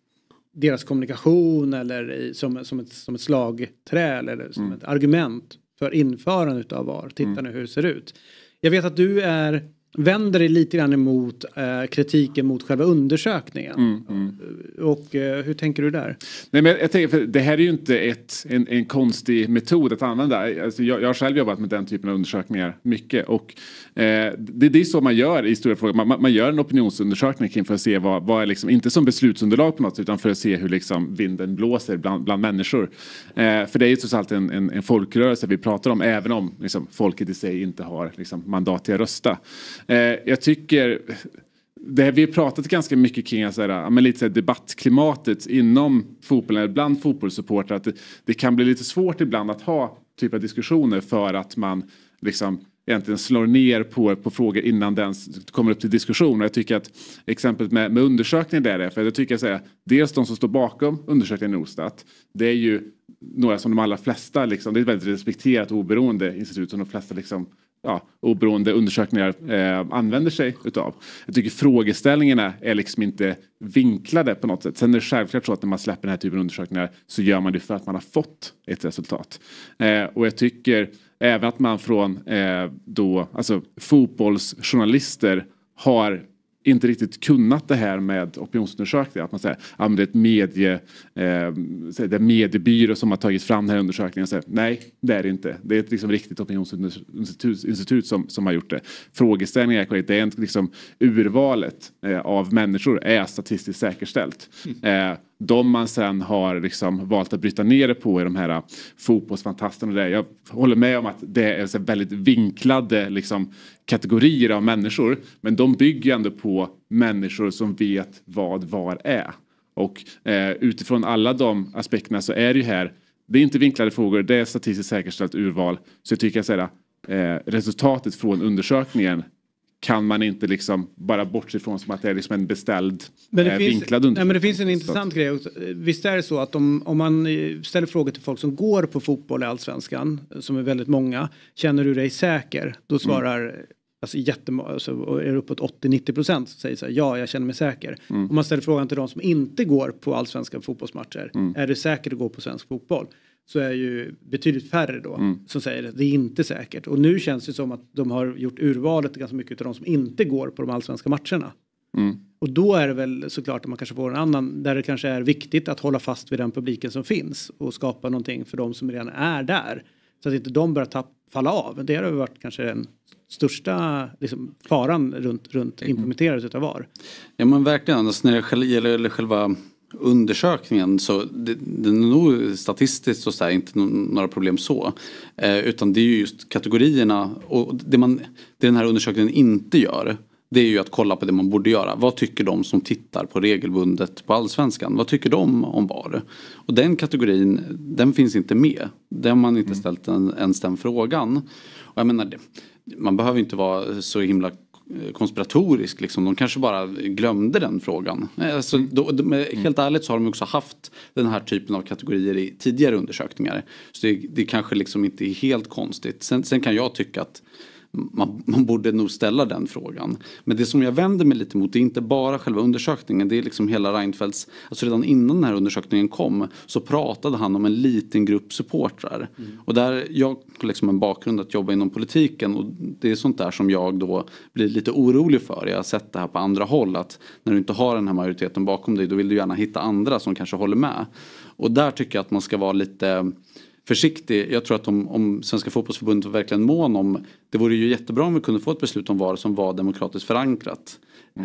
deras kommunikation eller som ett slagträ eller som ett argument för införandet av VAR. Titta nu hur det ser ut. Jag vet att du vänder dig lite grann emot kritiken mot själva undersökningen. Och hur tänker du där? Nej, men jag tänker, för det här är ju inte en konstig metod att använda. Alltså jag har själv jobbat med den typen av undersökningar mycket. Och det är så man gör i stora frågor. Man gör en opinionsundersökning kring för att se vad är liksom, inte som beslutsunderlag på något, utan för att se hur liksom vinden blåser bland människor. För det är ju trots allt en folkrörelse vi pratar om, även om liksom, folket i sig inte har liksom, mandat till att rösta. Jag tycker vi har pratat ganska mycket kring lite så här debattklimatet inom fotbollen, bland fotbollssupportrar, att det kan bli lite svårt ibland att ha typ av diskussioner för att man liksom egentligen slår ner på frågor innan den kommer upp till diskussion. Och jag tycker att exemplet med undersökningen där är, för jag tycker att dels de som står bakom undersökningen i Nordstat, det är ju några som de allra flesta liksom, det är ett väldigt respekterat oberoende institut som de flesta liksom oberoende undersökningar använder sig utav. Jag tycker frågeställningarna är liksom inte vinklade på något sätt. Sen är det självklart så att när man släpper den här typen av undersökningar så gör man det för att man har fått ett resultat. Och jag tycker även att man från fotbollsjournalister har inte riktigt kunnat det här med opinionsundersökningar. Att man säger att det är ett mediebyrå som har tagit fram den här undersökningen. Säger, nej, det är det inte. Det är ett liksom riktigt opinionsinstitut som har gjort det. Frågeställningen är korrekt. Det är liksom urvalet av människor är statistiskt säkerställt. De man sen har liksom valt att bryta ner det på i de här fotbollsfantasterna. Där. Jag håller med om att det är så väldigt vinklade liksom, kategorier av människor. Men de bygger ändå på människor som vet vad VAR är. Och utifrån alla de aspekterna så är det ju här, det är inte vinklade frågor, det är statistiskt säkerställt urval. Så jag tycker att resultatet från undersökningen kan man inte liksom bara bortse ifrån som att det är liksom en beställd vinklad undersökning. Men det finns en intressant grej. Visst är det så att om man ställer frågor till folk som går på fotboll i Allsvenskan, som är väldigt många, känner du dig säker? Då svarar är det uppåt 80-90% som säger så här, ja, jag känner mig säker. Om man ställer frågan till de som inte går på allsvenska fotbollsmatcher, är det säkert att gå på svensk fotboll? Så är ju betydligt färre då som säger att det är inte säkert. Och nu känns det som att de har gjort urvalet ganska mycket av de som inte går på de allsvenska matcherna. Och då är det väl såklart att man kanske får en annan, där det kanske är viktigt att hålla fast vid den publiken som finns och skapa någonting för de som redan är där. Så att inte de börjar falla av. Det har varit kanske den största liksom, faran runt implementerandet av VAR. Ja men verkligen, alltså, när det gäller själva undersökningen så det är nog statistiskt och så här, inte några problem så. Utan det är ju just kategorierna och det den här undersökningen inte gör, det är ju att kolla på det man borde göra. Vad tycker de som tittar på regelbundet på Allsvenskan? Vad tycker de om VAR? Och den kategorin, den finns inte med. Den har man inte ställt ens den frågan. Och jag menar, man behöver inte vara så himla konspiratorisk liksom. De kanske bara glömde den frågan. Alltså, helt ärligt så har de också haft den här typen av kategorier i tidigare undersökningar. Så det kanske liksom inte är helt konstigt. Sen kan jag tycka att man borde nog ställa den frågan. Men det som jag vänder mig lite mot är inte bara själva undersökningen. Det är liksom hela Reinfeldts, alltså redan innan den här undersökningen kom så pratade han om en liten grupp supportrar. Och där jag har liksom en bakgrund att jobba inom politiken och det är sånt där som jag då blir lite orolig för. Jag har sett det här på andra håll att när du inte har den här majoriteten bakom dig då vill du gärna hitta andra som kanske håller med. Och där tycker jag att man ska vara lite försiktig. Jag tror att om Svenska fotbollsförbundet var verkligen mån om, det vore ju jättebra om vi kunde få ett beslut om VAR som var demokratiskt förankrat.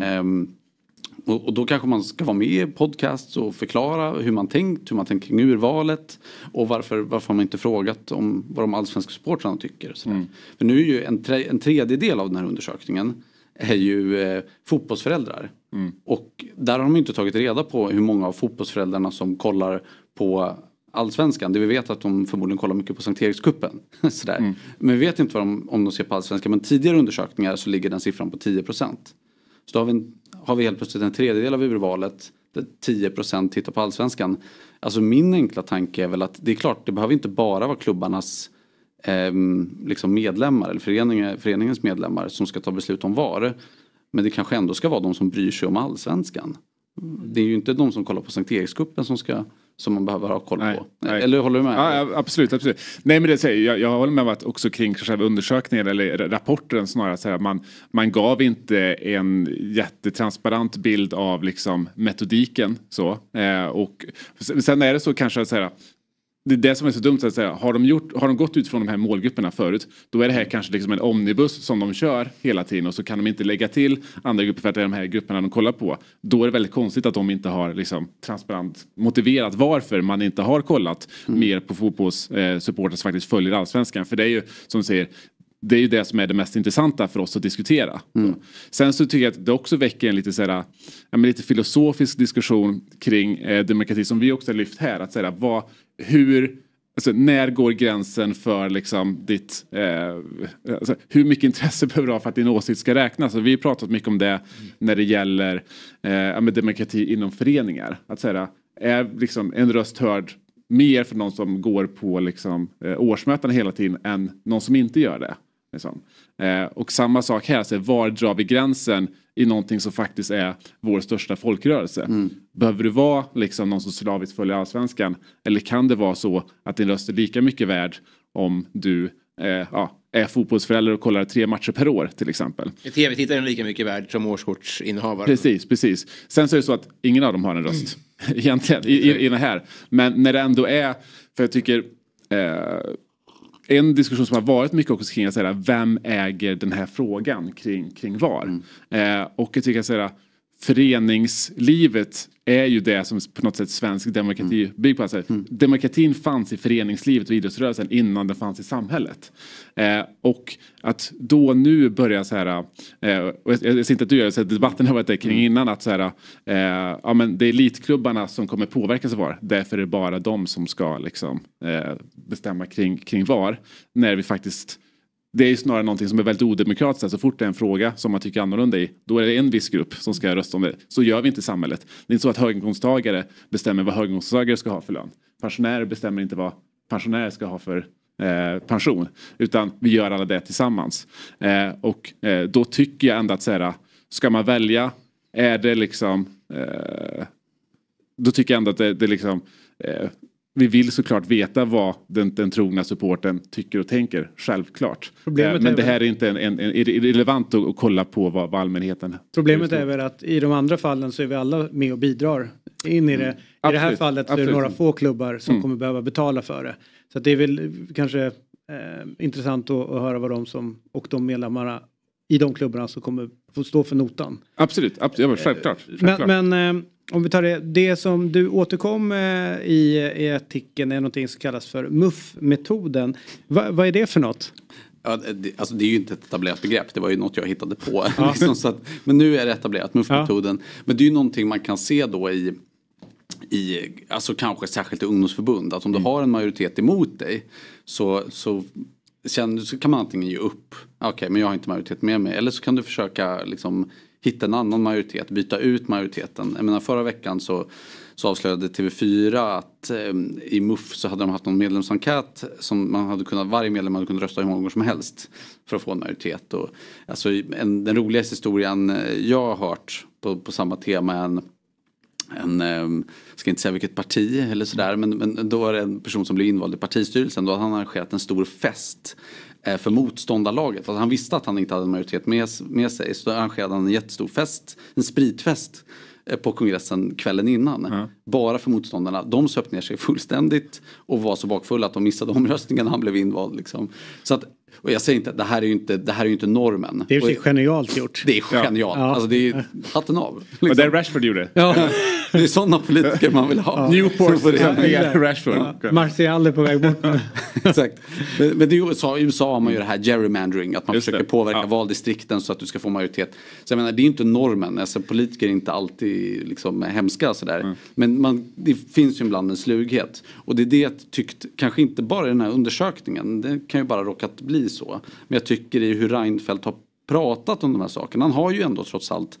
Och då kanske man ska vara med i podcast och förklara hur man tänker kring urvalet och varför har man inte frågat om vad de allsvenska supportrarna tycker. För nu är ju en tredjedel av den här undersökningen är ju fotbollsföräldrar. Och där har de inte tagit reda på hur många av fotbollsföräldrarna som kollar på Allsvenskan. Det vi vet att de förmodligen kollar mycket på Sankt Erikskuppen. Men vi vet inte om de ser på Allsvenskan. Men tidigare undersökningar så ligger den siffran på 10%. Så då har vi helt plötsligt en tredjedel av urvalet där 10% tittar på Allsvenskan. Alltså min enkla tanke är väl att det är klart, det behöver inte bara vara klubbarnas liksom medlemmar eller föreningens medlemmar som ska ta beslut om VAR. Men det kanske ändå ska vara de som bryr sig om Allsvenskan. Det är ju inte de som kollar på Sankt Erikskuppen som ska som man behöver ha koll på. Nej. Eller håller du med? Ja, absolut. Nej, men det säger jag håller med om att också kring själva undersökningen eller rapporten snarare så här, man gav inte en jättetransparent bild av liksom metodiken så och sen är det så kanske att säga. Det är det som är så dumt att säga. Har de gått ut från de här målgrupperna förut, då är det här kanske liksom en omnibus som de kör hela tiden och så kan de inte lägga till andra grupper för att det är de här grupperna de kollar på. Då är det väldigt konstigt att de inte har liksom transparent motiverat varför man inte har kollat mer på fotbollssupportrar som faktiskt följer Allsvenskan. För det är ju som du säger, det är ju det som är det mest intressanta för oss att diskutera. Sen så tycker jag att det också väcker en lite, såhär, lite filosofisk diskussion kring demokrati som vi också har lyft här. Att säga, när går gränsen för liksom ditt... hur mycket intresse behöver du ha för att din åsikt ska räknas? Vi har pratat mycket om det när det gäller demokrati inom föreningar. Att säga, är liksom en röst hörd mer för någon som går på liksom, årsmötena hela tiden än någon som inte gör det. Liksom. Och samma sak här, så var drar vi gränsen i någonting som faktiskt är vår största folkrörelse? Behöver du vara liksom, någon som slaviskt följer Allsvenskan? Eller kan det vara så att din röst är lika mycket värd om du är fotbollsförälder och kollar 3 matcher per år till exempel? Är tv-tittaren lika mycket värd som årskortsinnehavare? Precis. Sen så är det så att ingen av dem har en röst egentligen i det här. Men när det ändå är, för jag tycker en diskussion som har varit mycket också kring att säga, vem äger den här frågan kring VAR? Och jag tycker att säga, föreningslivet är ju det som på något sätt svensk demokrati bygger på. Alltså, demokratin fanns i föreningslivet och idrottsrörelsen innan den fanns i samhället. Och att då nu börja så här, och jag ser inte att du gör det, så debatten har varit där kring innan, att så här, men det är elitklubbarna som kommer påverkas av VAR. Därför är det bara de som ska liksom, bestämma kring VAR. När vi faktiskt... Det är ju snarare någonting som är väldigt odemokratiskt. Så fort det är en fråga som man tycker annorlunda i, då är det en viss grupp som ska rösta om det. Så gör vi inte i samhället. Det är inte så att höginkomsttagare bestämmer vad höginkomsttagare ska ha för lön. Pensionärer bestämmer inte vad pensionärer ska ha för pension. Utan vi gör alla det tillsammans. Och då tycker jag ändå att så här, ska man välja, är det liksom... då tycker jag ändå att det liksom... vi vill såklart veta vad den trogna supporten tycker och tänker, självklart. Men det här är inte en irrelevant att kolla på vad allmänheten... Problemet är väl att i de andra fallen så är vi alla med och bidrar in i det. I det här fallet så är det några få klubbar som kommer behöva betala för det. Så att det är väl kanske intressant att höra vad de som och de medlemmarna i de klubbarna som kommer få stå för notan. Absolut, självklart. Men om vi tar det som du återkom i artikeln är någonting som kallas för MUF-metoden. Vad är det för något? Ja, alltså det är ju inte ett etablerat begrepp. Det var ju något jag hittade på. Liksom, så att, men nu är det etablerat, MUF-metoden. Men det är ju någonting man kan se då i alltså kanske särskilt i ungdomsförbund. Att om du har en majoritet emot dig så kan man antingen ge upp. Okej, men jag har inte majoritet med mig. Eller så kan du försöka liksom hitta en annan majoritet, byta ut majoriteten. Jag menar, förra veckan så avslöjade TV4 att i MUF så hade de haft någon medlemsenkät som man hade kunnat, varje medlem hade kunnat rösta hur många gånger som helst för att få en majoritet. Och, alltså, den roligaste historien jag har hört på samma tema ska inte säga vilket parti eller sådär, men då var det en person som blev invald i partistyrelsen. Då hade han arrangerat en stor fest för motståndarlaget. Alltså han visste att han inte hade en majoritet med sig, så då arrangerade han en jättestor fest, en spritfest på kongressen kvällen innan. Bara för motståndarna. De söp ner sig fullständigt och var så bakfulla att de missade omröstningen när han blev invald. Liksom. Så att, och jag säger inte, det här är ju inte normen. Det är genialt gjort. Det är genialt. Ja. Alltså det är hatten av. Liksom. Och det är Rashford gjorde. Ja. Det är sådana politiker man vill ha. Newport Rashford. Martial är på väg bort. Exakt. Men det är i USA har man ju det här gerrymandering. Att man försöker påverka valdistrikten så att du ska få majoritet. Så jag menar, det är inte normen. Alltså, politiker är inte alltid liksom hemska sådär. Men det finns ju ibland en slughet. Och det är det jag tyckt, kanske inte bara i den här undersökningen. Det kan ju bara råkat bli så. Men jag tycker i hur Reinfeldt har pratat om de här sakerna. Han har ju ändå trots allt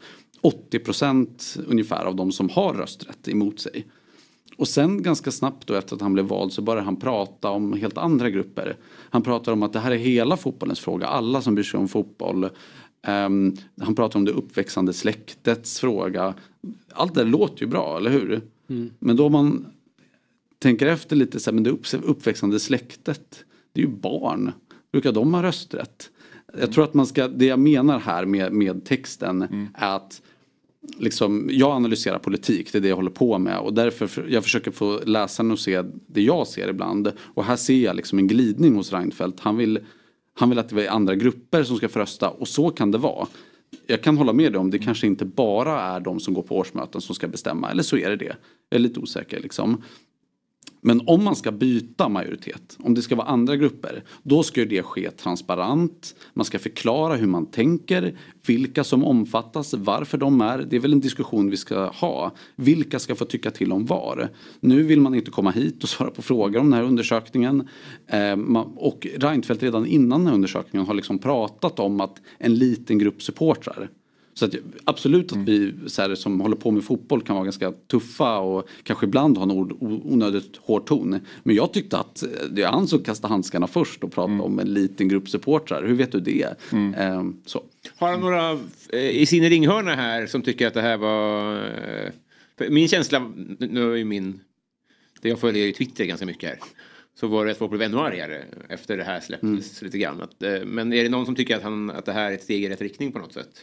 80% ungefär av de som har rösträtt emot sig. Och sen ganska snabbt då efter att han blev vald så började han prata om helt andra grupper. Han pratar om att det här är hela fotbollens fråga. Alla som bryr sig om fotboll. Han pratar om det uppväxande släktets fråga. Allt det låter ju bra, eller hur? Men då man tänker efter lite så här, men det uppväxande släktet, det är ju barn. Brukar de ha rösträtt? Jag tror att man ska, det jag menar här med texten är att liksom, jag analyserar politik, det är det jag håller på med, och därför jag försöker få läsarna att se det jag ser ibland, och här ser jag liksom en glidning hos Reinfeldt. Han vill att det är andra grupper som ska få rösta, och så kan det vara. Jag kan hålla med dig om det kanske inte bara är de som går på årsmöten som ska bestämma, eller så är det. Jag är lite osäker liksom. Men om man ska byta majoritet, om det ska vara andra grupper, då ska det ske transparent. Man ska förklara hur man tänker, vilka som omfattas, varför de är. Det är väl en diskussion vi ska ha. Vilka ska få tycka till om var? Nu vill man inte komma hit och svara på frågor om den här undersökningen. Och Reinfeldt redan innan den här undersökningen har liksom pratat om att en liten grupp supportrar. Så att, absolut att vi så här, som håller på med fotboll kan vara ganska tuffa och kanske ibland ha en onödigt hård ton. Men jag tyckte att det är han som kastar handskarna först och pratar om en liten grupp supportrar. Hur vet du det? Så. Har han några i sin ringhörna här som tycker att det här var... Min känsla, nu är min... Det jag följer i Twitter ganska mycket här. Så var det att folk blev ännu argare efter det här släpptes lite grann. Men är det någon som tycker att det här är ett steg i rätt riktning på något sätt?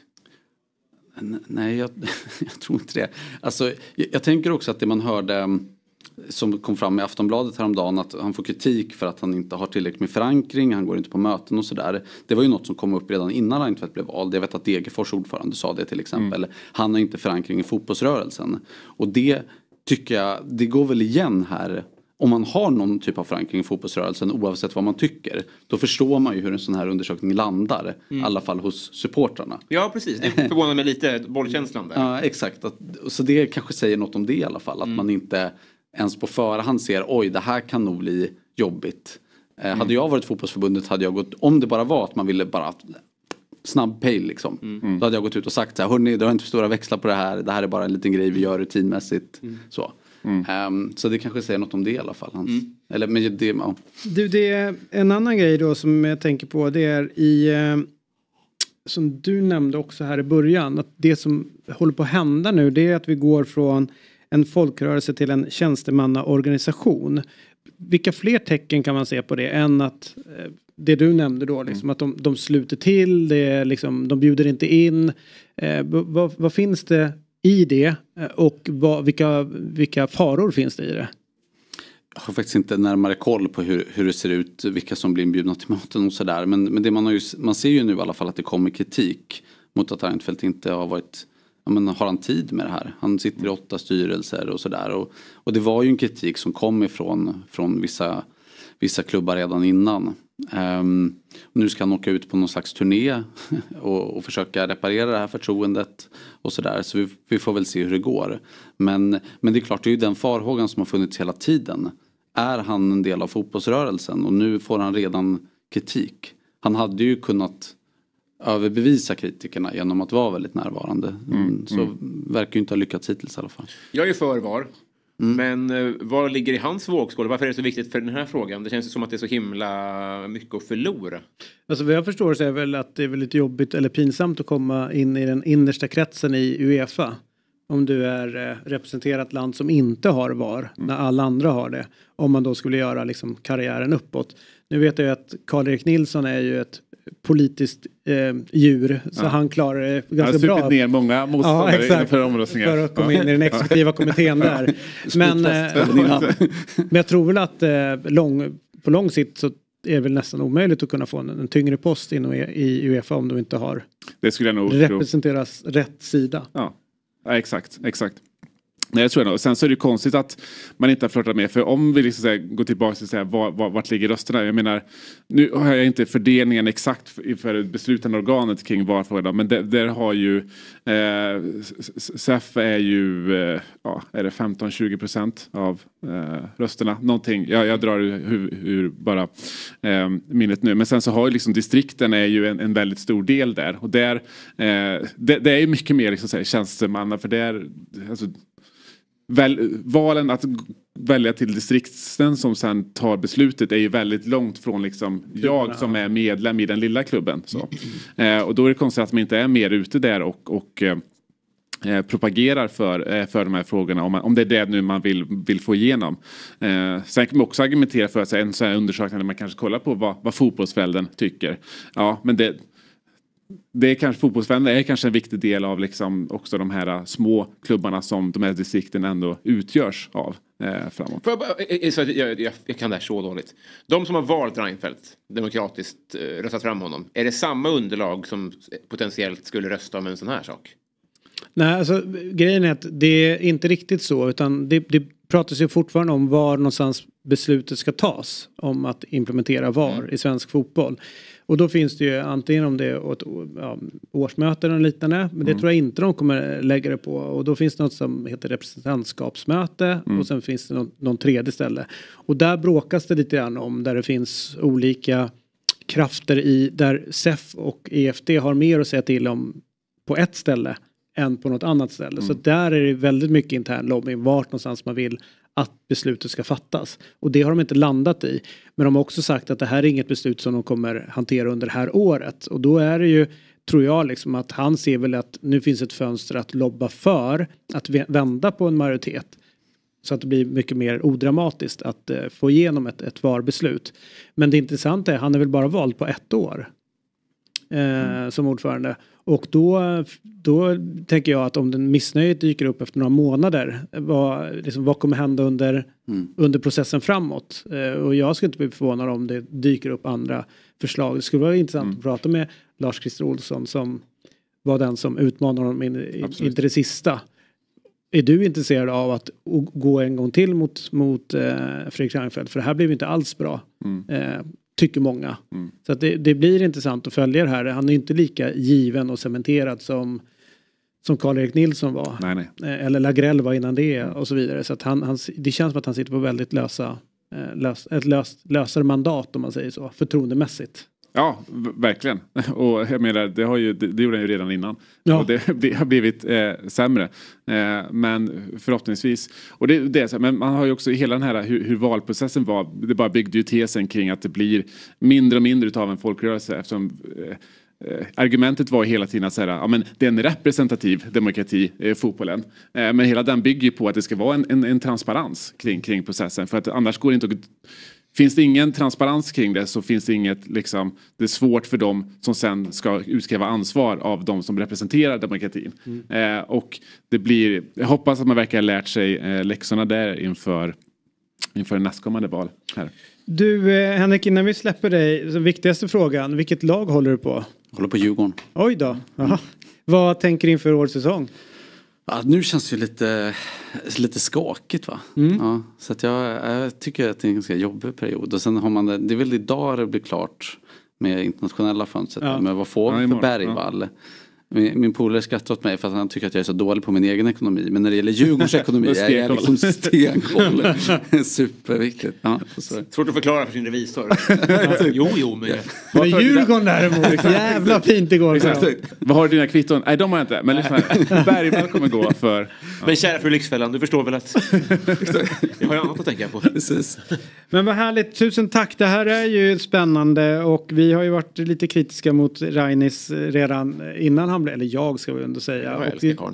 Nej, jag tror inte det. Alltså, jag tänker också att det man hörde som kom fram i Aftonbladet häromdagen, att han får kritik för att han inte har tillräckligt med förankring, han går inte på möten och sådär. Det var ju något som kom upp redan innan Reinfeldt blev vald. Jag vet att Degerfors ordförande sa det till exempel. Han har inte förankring i fotbollsrörelsen. Och det tycker jag, det går väl igen här. Om man har någon typ av förankring i fotbollsrörelsen, oavsett vad man tycker, då förstår man ju hur en sån här undersökning landar. I alla fall hos supportrarna. Ja, precis. Det förvånar mig lite, bollkänslan där. Ja, exakt. Så det kanske säger något om det i alla fall. Att man inte ens på förhand ser, oj, det här kan nog bli jobbigt. Hade jag varit fotbollsförbundet hade jag gått, om det bara var att man ville bara snabb pay liksom. Då hade jag gått ut och sagt så här, hörni, det har inte för stora växlar på det här är bara en liten grej vi gör rutinmässigt. Så. Så det kanske säger något om det i alla fall. Eller med det, ja. Det är en annan grej då som jag tänker på, det är som du nämnde också här i början, att det som håller på att hända nu, det är att vi går från en folkrörelse till en tjänstemannaorganisation. Vilka fler tecken kan man se på det än att det du nämnde då, liksom, att de sluter till, det är liksom, de bjuder inte in. Vad finns det i det, och vilka faror finns det i det? Jag har faktiskt inte närmare koll på hur det ser ut, vilka som blir inbjudna till möten och sådär. Men det man ser ju nu i alla fall att det kommer kritik mot att Reinfeldt inte har varit, har han tid med det här? Han sitter i 8 styrelser och sådär. Och det var ju en kritik som kom från vissa klubbar redan innan. Nu ska han åka ut på någon slags turné och försöka reparera det här förtroendet och sådär. Så vi får väl se hur det går. Men det är klart, det är ju den farhågan som har funnits hela tiden. Är han en del av fotbollsrörelsen och nu får han redan kritik? Han hade ju kunnat överbevisa kritikerna genom att vara väldigt närvarande. Så verkar ju inte ha lyckats hittills i alla fall. Jag är för VAR. Men vad ligger i hans vågskål? Varför är det så viktigt för den här frågan? Det känns som att det är så himla mycket att förlora. Alltså vad jag förstår så är väl att det är väldigt jobbigt eller pinsamt att komma in i den innersta kretsen i UEFA. Om du är representerat land som inte har VAR, när alla andra har det. Om man då skulle göra liksom karriären uppåt. Nu vet jag ju att Karl-Erik Nilsson är ju ett politiskt djur. Så han klarar det ganska bra. Han har supit ner många motståndare för omröstningar. För att komma in i den exekutiva kommittén där. Men jag tror väl att på lång sikt så är det väl nästan omöjligt att kunna få en tyngre post i UEFA om du inte har representeras rätt sida. Ja, exakt. Nej, jag tror det. Och sen så är det konstigt att man inte har flörtat med. För om vi liksom går tillbaka till säga, vart ligger rösterna? Jag menar, nu har jag inte fördelningen exakt för det beslutande organet kring varför. Men där har ju SEF är ju är det 15-20% av rösterna. Någonting, jag drar ur bara minnet nu. Men sen så har ju liksom distrikten är ju en väldigt stor del där. Och där det är ju mycket mer liksom, tjänstemanna. För det är alltså, valen att välja till distrikten som sen tar beslutet är ju väldigt långt från liksom jag som är medlem i den lilla klubben. Så. Och då är det konstigt att man inte är mer ute där och propagerar för de här frågorna, om det är det nu man vill få igenom. Sen kan man också argumentera för att en sån här undersökning där man kanske kollar på vad fotbollsföräldern tycker. Ja, men det är kanske fotbollsföräldern är kanske en viktig del av liksom också de här små klubbarna som de här distrikten ändå utgörs av framåt. Jag kan det här så dåligt. De som har valt Reinfeldt demokratiskt röstat fram honom, är det samma underlag som potentiellt skulle rösta om en sån här sak? Nej, alltså grejen är att det är inte riktigt så, utan det pratas ju fortfarande om var någonstans beslutet ska tas om att implementera VAR i svensk fotboll. Och då finns det ju antingen om det är ett årsmöte eller liknande, men det tror jag inte de kommer lägga det på. Och då finns det något som heter representantskapsmöte och sen finns det någon tredje ställe. Och där bråkas det lite grann om där det finns olika krafter i där SEF och EFD har mer att säga till om på ett ställe än på något annat ställe. Så där är det väldigt mycket intern lobbying vart någonstans man vill att beslutet ska fattas. Och det har de inte landat i. Men de har också sagt att det här är inget beslut som de kommer hantera under det här året. Och då är det ju, tror jag, liksom att han ser väl att nu finns ett fönster att lobba för att vända på en majoritet. Så att det blir mycket mer odramatiskt att få igenom ett VAR-beslut. Men det intressanta är att han är väl bara vald på 1 år som ordförande. Och då tänker jag att om den missnöjet dyker upp efter några månader, vad kommer hända under processen framåt? Och jag skulle inte bli förvånad om det dyker upp andra förslag. Det skulle vara intressant att prata med Lars-Christer Olsson som var den som utmanade honom inte det sista. Är du intresserad av att gå en gång till mot Fredrik Reinfeldt? För det här blev inte alls bra. Tycker många. Så att det blir intressant att följa det här. Han är inte lika given och cementerad som Karl-Erik Nilsson var. Nej. Eller Lagrell var innan det och så vidare. Så att det känns som att han sitter på väldigt lösare mandat om man säger så. Förtroendemässigt. Ja, verkligen. Och jag menar, det gjorde han ju redan innan. Ja. Och det har blivit sämre. Men förhoppningsvis. Och det är så, men man har ju också hela den här hur valprocessen var. Det bara byggde ju tesen kring att det blir mindre och mindre av en folkrörelse. Eftersom argumentet var hela tiden att säga, ja, men det är en representativ demokrati, fotbollen. Men hela den bygger ju på att det ska vara en transparens kring processen. För att annars går det inte att... Finns det ingen transparens kring det så finns det inget, liksom, det är svårt för dem som sen ska utkräva ansvar av de som representerar demokratin. Och det blir, jag hoppas att man verkar ha lärt sig läxorna där inför nästkommande val här. Du Henrik, innan vi släpper dig, så viktigaste frågan, vilket lag håller du på? Jag håller på Djurgården. Oj då. Vad tänker du inför årets säsong? Ja, nu känns det ju lite skakigt, va? Ja, så att jag tycker att det är en ganska jobbig period. Och sen har man det är väl idag det blir klart med internationella fönstret. Ja. Men vad får vi för Bergvall? Min polare skrattar åt mig för att han tycker att jag är så dålig på min egen ekonomi. Men när det gäller Djurgårdens ekonomi är jag liksom stenkoll. Superviktigt. Ja, svårt att förklara för sin revisor. jo, men Djurgården däremot, jävla fint igår. Vad har du dina kvitton? Nej, de har jag inte. Men Bergvall kommer gå för... Ja. Men kära fru Lyxfällan, du förstår väl att jag har ju annat att tänka på. Precis. Men vad härligt, tusen tack. Det här är ju spännande och vi har ju varit lite kritiska mot Reinis redan innan han blev, eller jag ska vi ändå säga.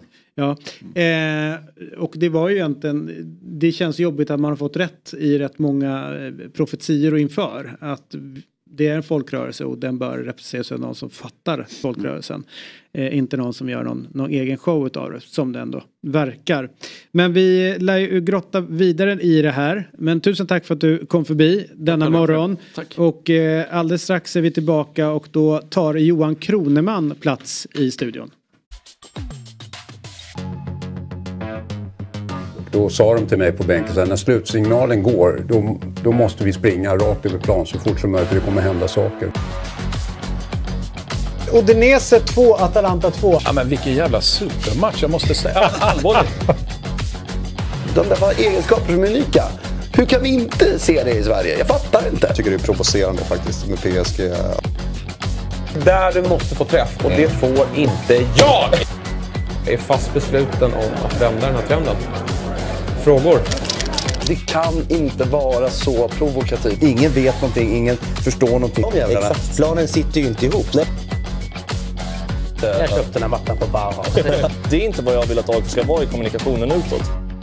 Och det var ju egentligen, det känns jobbigt att man har fått rätt i rätt många profetier och inför att det är en folkrörelse och den bör representeras av någon som fattar folkrörelsen. Inte någon som gör någon egen show av det, som det ändå verkar. Men vi lär ju grotta vidare i det här. Men tusen tack för att du kom förbi denna morgon. Tack. Och alldeles strax är vi tillbaka och då tar Johan Kroneman plats i studion. Då sa de till mig på bänken att när slutsignalen går då måste vi springa rakt över plan så fort som möjligt för det kommer hända saker. Udinese 2, Atalanta 2. Ja, men vilken jävla supermatch, jag måste säga. Allvarligt. De där har egenskaper som är unika. Hur kan vi inte se det i Sverige? Jag fattar inte. Jag tycker det är provocerande faktiskt med PSG. Där du måste få träff och det får inte jag. Jag är fast besluten om att vända den här trenden. Frågor? Det kan inte vara så provokativt. Ingen vet någonting, ingen förstår någonting. Exakt. Planen sitter ju inte ihop. Nej. inte... Jag köpte den här mattan på Bauhaus. Det är inte vad jag vill att AIK ska vara i kommunikationen utåt.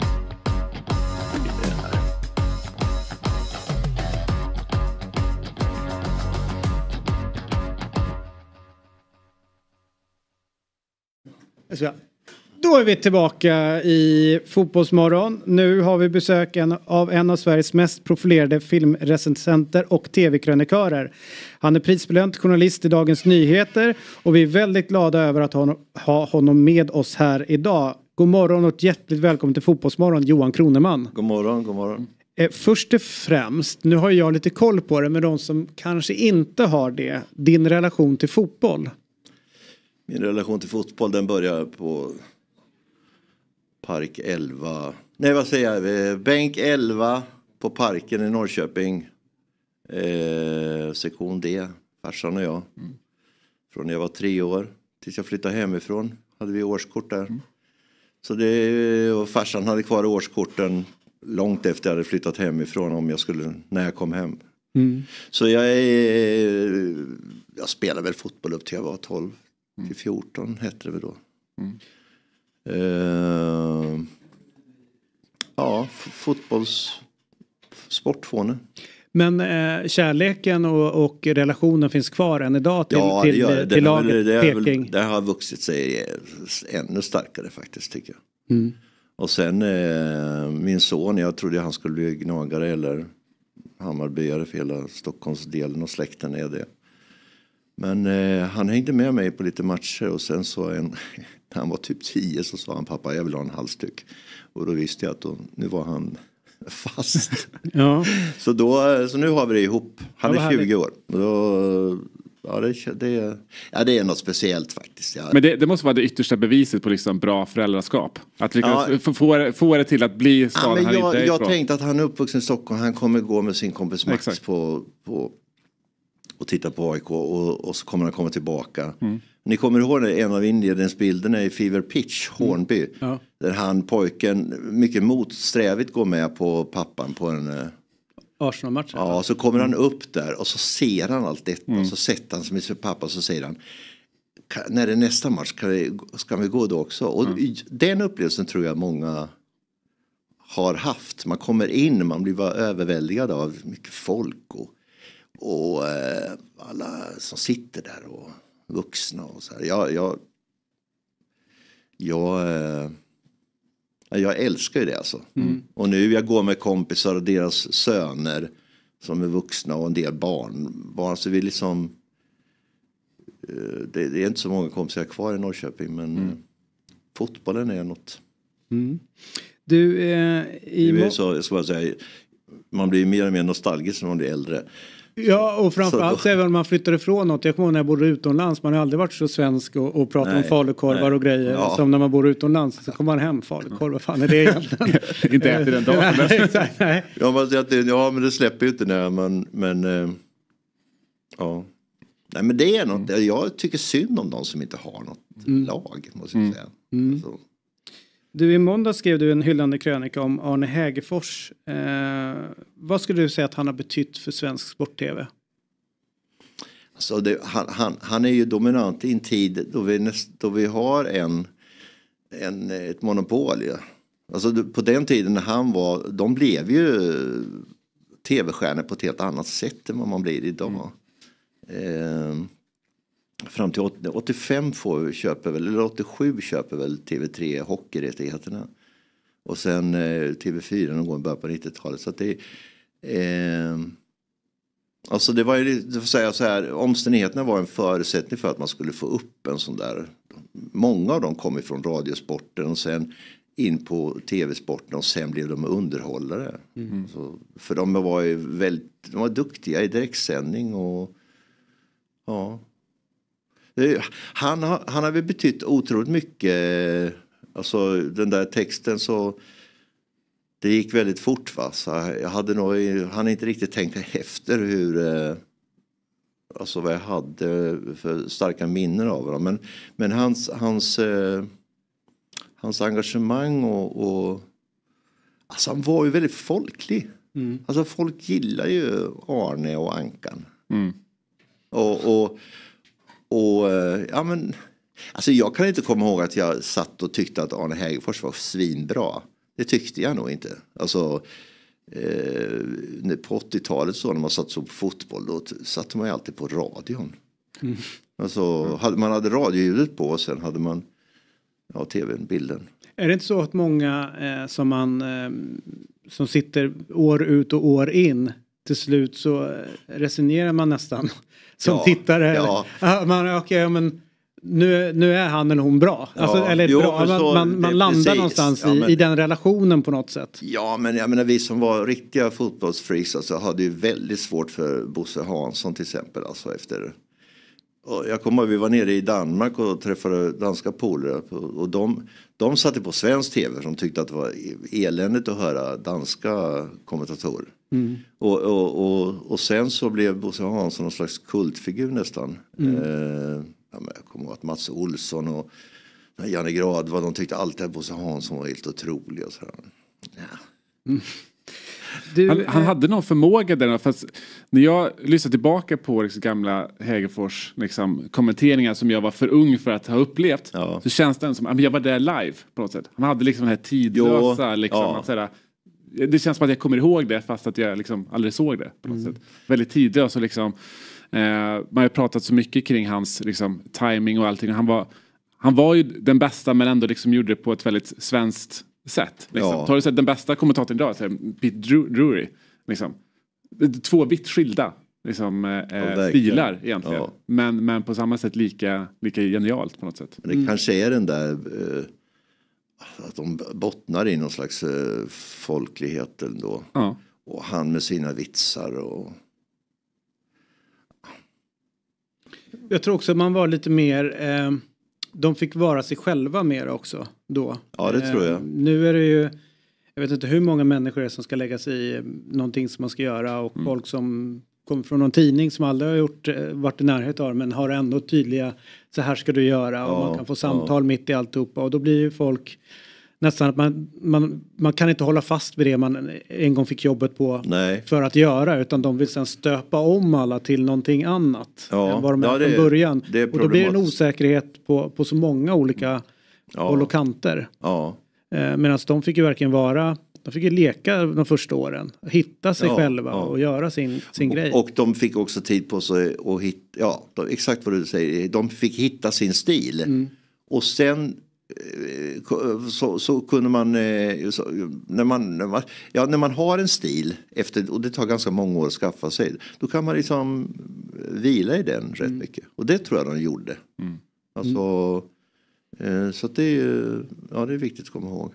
Då är vi tillbaka i Fotbollsmorgon. Nu har vi besök av en av Sveriges mest profilerade filmrecensenter och tv-krönikörer. Han är prisbelönt journalist i Dagens Nyheter och vi är väldigt glada över att ha honom med oss här idag. God morgon och hjärtligt välkommen till Fotbollsmorgon, Johan Kroneman. God morgon, god morgon. Först och främst, nu har jag lite koll på det, men de som kanske inte har det, din relation till fotboll. Min relation till fotboll, den börjar på Park 11. Nej, vad säger jag? Bänk 11 på Parken i Norrköping. Sektion D, farsan och jag. Från jag var 3 år tills jag flyttade hemifrån. Hade vi årskort där. Så och farsan hade kvar årskorten långt efter jag hade flyttat hemifrån när jag kom hem. Så jag spelade väl fotboll upp till jag var 12 till 14 hette det väl då. Sportfåne. Men kärleken och relationen finns kvar än idag till laget Peking? Det har vuxit sig ännu starkare faktiskt tycker jag. Och sen min son, jag trodde han skulle bli gnagare eller Hammarbyare för hela Stockholmsdelen och släkten är det. Men han hängde med mig på lite matcher och sen när han var typ 10 så sa han pappa jag vill ha en halsduk. Och då visste jag att nu var han fast. Ja. Så nu har vi det ihop. Han är 20 år. Det är något speciellt faktiskt. Men det måste vara det yttersta beviset på liksom bra föräldraskap. Att få det till att bli skadan han inte är jag tänkte att han är uppvuxen i Stockholm. Han kommer gå med sin kompis Max på och titta på AIK och så kommer han komma tillbaka. Ni kommer ihåg en av inledningsbilderna i Fever Pitch, Hornby. Där pojken mycket motsträvigt går med på pappan på en Arsenal-match. Ja, så kommer han upp där och så ser han allt detta och så sätter han sig med sin pappa och så säger han när det är nästa match ska vi gå då också. Och den upplevelsen tror jag många har haft. Man kommer in, man blir överväldigad av mycket folk och alla som sitter där och vuxna och så här. Jag älskar ju det alltså. Och nu jag går med kompisar och deras söner som är vuxna och en del barn så vi liksom det är inte så många kompisar kvar i Norrköping men fotbollen är något. Du så jag ska säga man blir mer och mer nostalgisk när man blir äldre. Ja, och framförallt även om man flyttar ifrån något. Jag kommer ihåg när jag bodde utomlands. Man har aldrig varit så svensk och pratat om falukorvar och grejer. Som när man bor utomlands så kommer man hem falukorv. Vad fan är det egentligen? Inte äter den dagen. Exakt, nej. Men det släpper ju inte när men ja. Nej, men det är något. Jag tycker synd om de som inte har något lag, måste jag säga. Så. Du, i måndag skrev du en hyllande krönika om Arne Hägerfors. Vad skulle du säga att han har betytt för svensk sport-tv? Alltså han är ju dominant i en tid då vi har ett monopol. Ja. Alltså på den tiden när han var, de blev ju tv-stjärnor på ett helt annat sätt än vad man blir idag. Fram till 85 eller 87 köper väl TV3 hockeyrättigheterna. Och sen TV4 någon gång början på 90-talet. Så att alltså det var ju, du får säga så här, omständigheterna var en förutsättning för att man skulle få upp en sån där. Många av dem kom ifrån radiosporten och sen in på tv-sporten och sen blev de underhållare. Så, för de var ju de var duktiga i direktsändning och ja. Han har väl betytt otroligt mycket. Alltså den där texten så det gick väldigt fort va. Så han inte riktigt tänkt efter hur alltså vad jag hade för starka minnen av honom. Men hans engagemang och alltså han var ju väldigt folklig. Alltså folk gillar ju Arne och Ankan. Och ja men Alltså jag kan inte komma ihåg att jag satt och tyckte att Arne Hägerfors var svinbra. Det tyckte jag nog inte. Alltså på 80-talet så när man satt så på fotboll, då satt man ju alltid på radion. Alltså man hade radioljudet på och sen hade man tvn, bilden. Är det inte så att många som sitter år ut och år in, till slut så resignerar man nästan som tittare? Men nu är han eller hon bra. Alltså, man landar någonstans i den relationen på något sätt. Ja, men jag menar, vi som var riktiga fotbollsfreaks alltså, hade ju väldigt svårt för Bosse Hansson till exempel. Alltså, jag kommer ihåg, vi var nere i Danmark och träffade danska polare. Och de satte på svensk tv som tyckte att det var eländigt att höra danska kommentatorer. Och sen så blev Bosse Hansson någon slags kultfigur nästan. Jag kommer ihåg att Mats Olsson och Janne Gradvall, de tyckte alltid att Bosse Hansson var helt otrolig. Och så han hade någon förmåga där, fast när jag lyssnar tillbaka på gamla Hägerfors kommenteringar som jag var för ung för att ha upplevt, så känns det som att jag var där live på något sätt. Han hade den här tidlösa det känns som att jag kommer ihåg det fast att jag aldrig såg det på något sätt. Väldigt tidlös och man har pratat så mycket kring hans timing och allting. Han var ju den bästa, men ändå gjorde det på ett väldigt svenskt sätt. Tar du sett den bästa kommentatorn idag, Pete Drury. Två vitt skilda stilar egentligen. Ja. Men på samma sätt lika genialt på något sätt. Men det kanske är den där att de bottnar i någon slags folklighet ändå. Ja. Och han med sina vitsar och... Jag tror också att man var lite mer... de fick vara sig själva mer också då. Ja, det tror jag. Nu är det ju... Jag vet inte hur många människor det är som ska lägga sig i någonting som man ska göra. Och folk som kommer från någon tidning som aldrig har varit i närhet av, men har ändå tydliga, så här ska du göra. Och man kan få samtal mitt i alltihopa. Och då blir ju folk nästan att man kan inte hålla fast vid det man en gång fick jobbet på för att göra. Utan de vill sen stöpa om alla till någonting annat än vad de är från början. Och då blir det en osäkerhet på så många olika håll och kanter. Ja. Medan de fick ju verkligen de fick ju leka de första åren. Hitta sig själva och göra sin grej. Och de fick också tid på sig att hitta, exakt vad du säger. De fick hitta sin stil. Och sen så kunde man, när man har en stil och det tar ganska många år att skaffa sig, då kan man vila i den rätt mycket. Och det tror jag de gjorde. Alltså, så att det är viktigt att komma ihåg.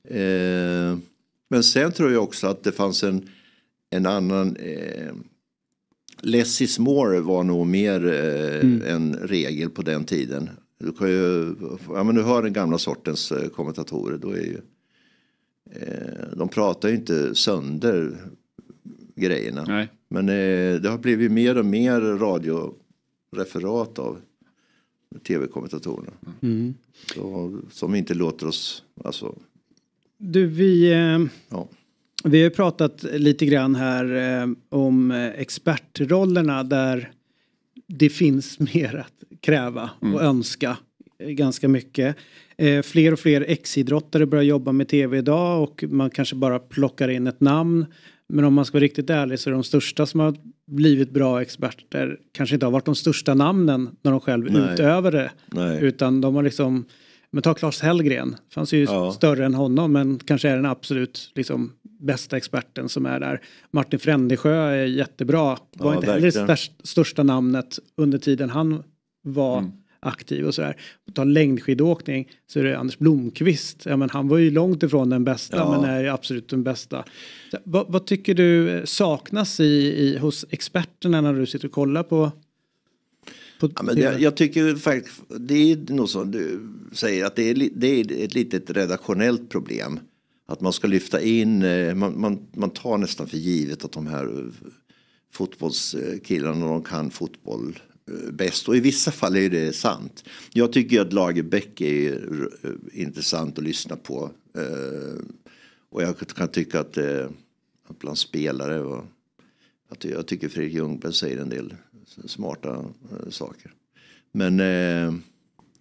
Men sen tror jag också att det fanns en annan... less is more var nog mer en regel på den tiden. Du kan ju... men du hör den gamla sortens kommentatorer. Då är ju... de pratar ju inte sönder grejerna. Nej. Men det har blivit mer och mer radioreferat av tv-kommentatorerna. Som inte låter oss... Alltså, du, vi har ju pratat lite grann här om expertrollerna där det finns mer att kräva och önska ganska mycket. Fler och fler ex-idrottare börjar jobba med tv idag och man kanske bara plockar in ett namn. Men om man ska vara riktigt ärlig så är de största som har blivit bra experter kanske inte har varit de största namnen när de själv utövar det. Nej. Utan de har men ta Claes Hellgren. Fanns ju större än honom, men kanske är den absolut bästa experten som är där. Martin Frändesjö är jättebra. Var inte heller det största namnet under tiden han var aktiv och sådär. Ta längdskidåkning så är det Anders Blomqvist. Ja, men han var ju långt ifrån den bästa, men är ju absolut den bästa. Så, vad tycker du saknas hos experterna när du sitter och kollar på jag tycker faktiskt det är nog som du säger att det är ett litet redaktionellt problem att man ska lyfta in man tar nästan för givet att de här fotbollskillarna de kan fotboll bäst och i vissa fall är det sant. Jag tycker att Lagerbäck är intressant att lyssna på och jag kan tycka att bland spelare och att jag tycker Fredrik Ljungberg säger en del smarta saker. Men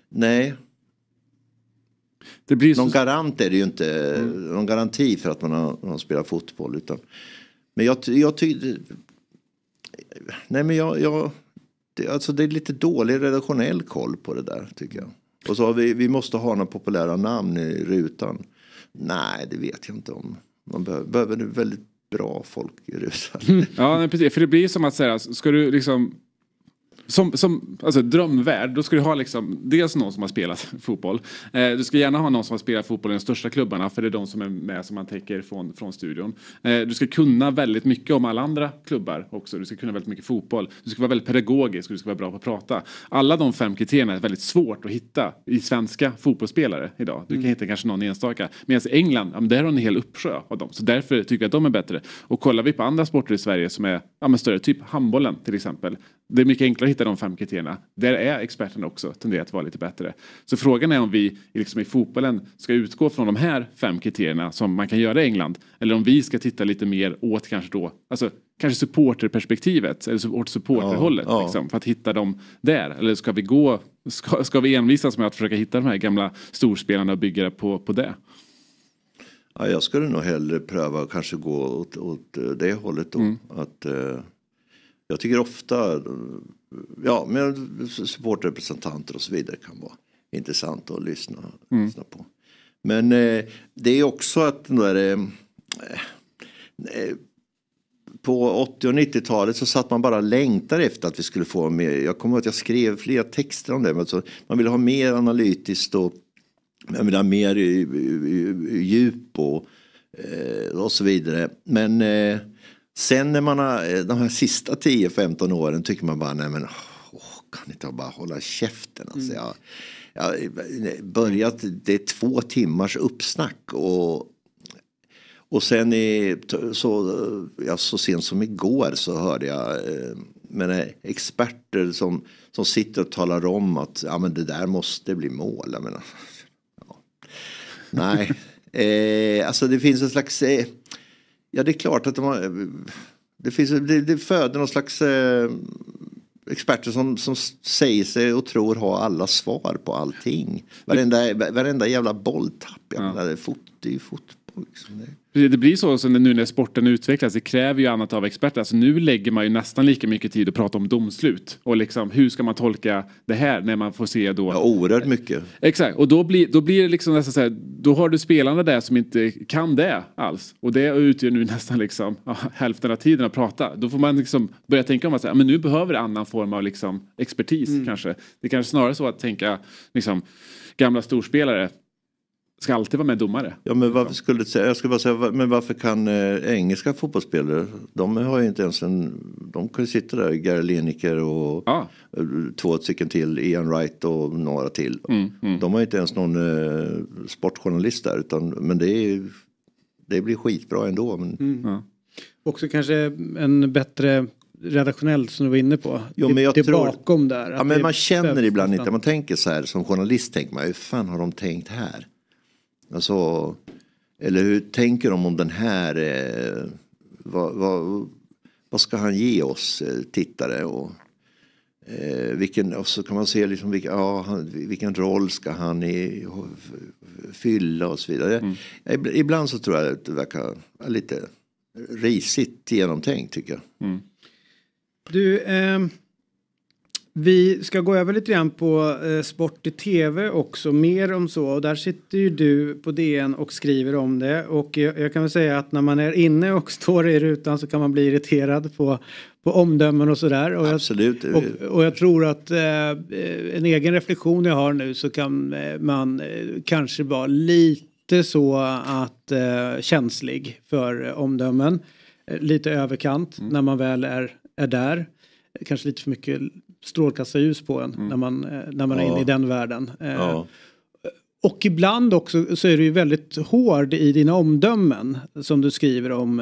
Nej. Det blir någon garant är det ju inte. Någon garanti för att man har spelat fotboll. Utan, men jag tycker... Nej men alltså det är lite dålig redaktionell koll på det där tycker jag. Och så har vi måste ha några populära namn i rutan. Nej, det vet jag inte om. Man behöver väldigt bra folk i rutan. Ja, men precis. För det blir som att säga, ska du liksom... Som alltså drömvärld, då ska du ha liksom dels någon som har spelat fotboll. Du ska gärna ha någon som har spelat fotboll i de största klubbarna, för det är de som är med som man täcker från studion. Du ska kunna väldigt mycket om alla andra klubbar också. Du ska kunna väldigt mycket fotboll. Du ska vara väldigt pedagogisk och du ska vara bra på att prata. Alla de 5 kriterierna är väldigt svårt att hitta i svenska fotbollsspelare idag. Du kan hitta kanske någon enstaka. Medan i England, där har en hel uppsjö av dem. Så därför tycker jag att de är bättre. Och kollar vi på andra sporter i Sverige som är större, typ handbollen till exempel. Det är mycket enklare att hitta de 5 kriterierna. Där är experterna också tenderar att vara lite bättre. Så frågan är om vi liksom i fotbollen ska utgå från de här 5 kriterierna som man kan göra i England. Eller om vi ska titta lite mer åt kanske då, alltså kanske supporterperspektivet eller åt supporterhållet liksom, för att hitta dem där. Eller ska vi envisas med att försöka hitta de här gamla storspelarna och bygga det på det? Ja, jag skulle nog hellre pröva att kanske gå åt det hållet då. Att... Jag tycker ofta, men supportrepresentanter och så vidare kan vara intressant att lyssna på. Men det är också att på 80- och 90-talet så satt man bara längtar efter att vi skulle få mer. Jag kommer ihåg att jag skrev flera texter om det. Men alltså, man vill ha mer analytiskt och man vill ha mer djup och så vidare. Men... Sen när man har de här sista 10-15 åren tycker man bara, nej men kan inte bara hålla käften. Alltså jag börjat, det är 2 timmars uppsnack och sen så sent som igår så hörde jag experter som sitter och talar om att men det där måste bli mål. Jag menar, nej, alltså det finns en slags... Ja, det är klart att det föder någon slags experter som säger sig och tror ha alla svar på allting. Varenda jävla bolltapp. Det är ju fotboll. Liksom. Det blir så nu när sporten utvecklas. Det kräver ju annat av experter. Alltså nu lägger man ju nästan lika mycket tid att prata om domslut. Och liksom, hur ska man tolka det här när man får se då... Ja, oerhört mycket. Exakt. Och då blir det liksom nästan så här, då har du spelarna där som inte kan det alls. Och det utgör nu nästan liksom hälften av tiden att prata. Då får man liksom börja tänka om att men nu behöver det annan form av liksom expertis kanske. Det kanske snarare så att tänka liksom gamla storspelare ska alltid vara med domare. Ja, men varför jag skulle bara säga, men varför kan engelska fotbollsspelare, de har ju inte ens de kan ju sitta där, Gary Lineker och 2 stycken till, Ian Wright och några till. De har ju inte ens någon sportjournalist där, men det blir skitbra ändå. Men, Också kanske en bättre redaktionellt som du var inne på. Jo, men jag det tror, bakom där. Ja, men man känner ibland inte, man tänker så här, som journalist tänker man, hur fan har de tänkt här? Alltså, eller hur tänker de om den här, vad ska han ge oss tittare och så kan man se liksom vilken roll ska han fylla och så vidare. Ibland så tror jag att det verkar lite risigt genomtänkt tycker jag. Du, vi ska gå över lite grann på sport i tv också, mer om så. Och där sitter ju du på DN och skriver om det. Och jag kan väl säga att när man är inne och står i rutan så kan man bli irriterad på omdömen och sådär. Absolut. Och jag tror att en egen reflektion jag har nu så kan man kanske vara lite så att känslig för omdömen. Lite överkant när man väl är där. Kanske lite för mycket strålkastarljus på en när man är inne i den världen. Och ibland också så är du ju väldigt hård i dina omdömen som du skriver om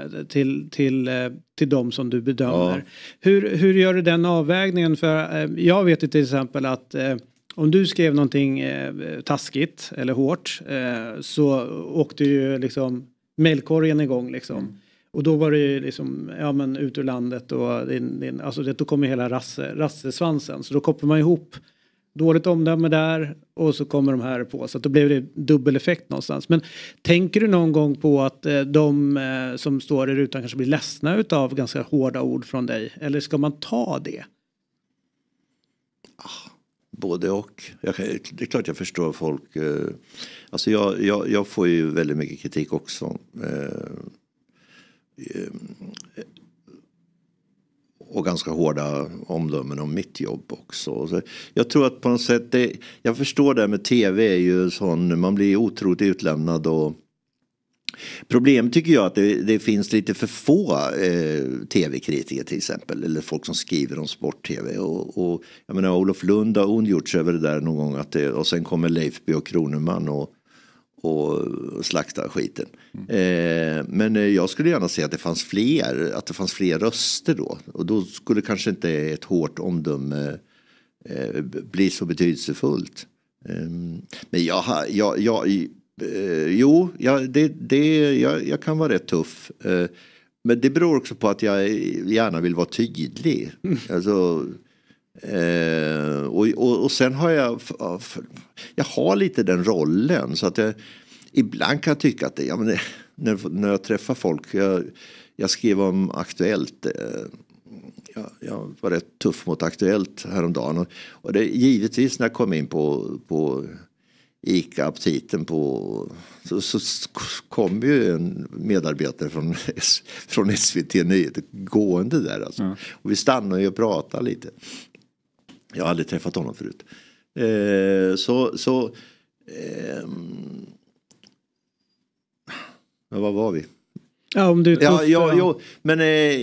till de som du bedömer. Hur gör du den avvägningen? För jag vet ju till exempel att om du skrev någonting taskigt eller hårt så åkte ju liksom mailkorgen igång liksom. Och då var det ju liksom, ut ur landet och alltså då kommer hela rassesvansen. Så då kopplar man ihop dåligt omdöme där och så kommer de här på. Så att då blev det dubbel effekt någonstans. Men tänker du någon gång på att de som står i rutan kanske blir ledsna utav ganska hårda ord från dig? Eller ska man ta det? Både och. Det är klart jag förstår folk. Alltså jag får ju väldigt mycket kritik också. Och ganska hårda omdömen om mitt jobb också. Så jag tror att på något sätt, jag förstår det med tv är ju sån, man blir otroligt utlämnad och problemet tycker jag att det finns lite för få tv-kritiker till exempel, eller folk som skriver om sport-tv och jag menar Olof Lund har ondgjort sig över det där någon gång och sen kommer Leifby och Kroneman och slakta skiten. Men jag skulle gärna se att det fanns fler röster då. Och då skulle kanske inte ett hårt omdöme bli så betydelsefullt. Men jag kan vara rätt tuff. Men det beror också på att jag gärna vill vara tydlig. Alltså, och sen har jag har lite den rollen så att ibland kan jag tycka att när jag träffar folk, jag skrev om Aktuellt, jag var rätt tuff mot Aktuellt häromdagen och det givetvis när jag kom in på ICA-aptiten så kom ju en medarbetare från SVT Nyheter gående där alltså. Och vi stannade ju och pratade lite. Jag har aldrig träffat honom förut. Vad var vi? Ja, om du men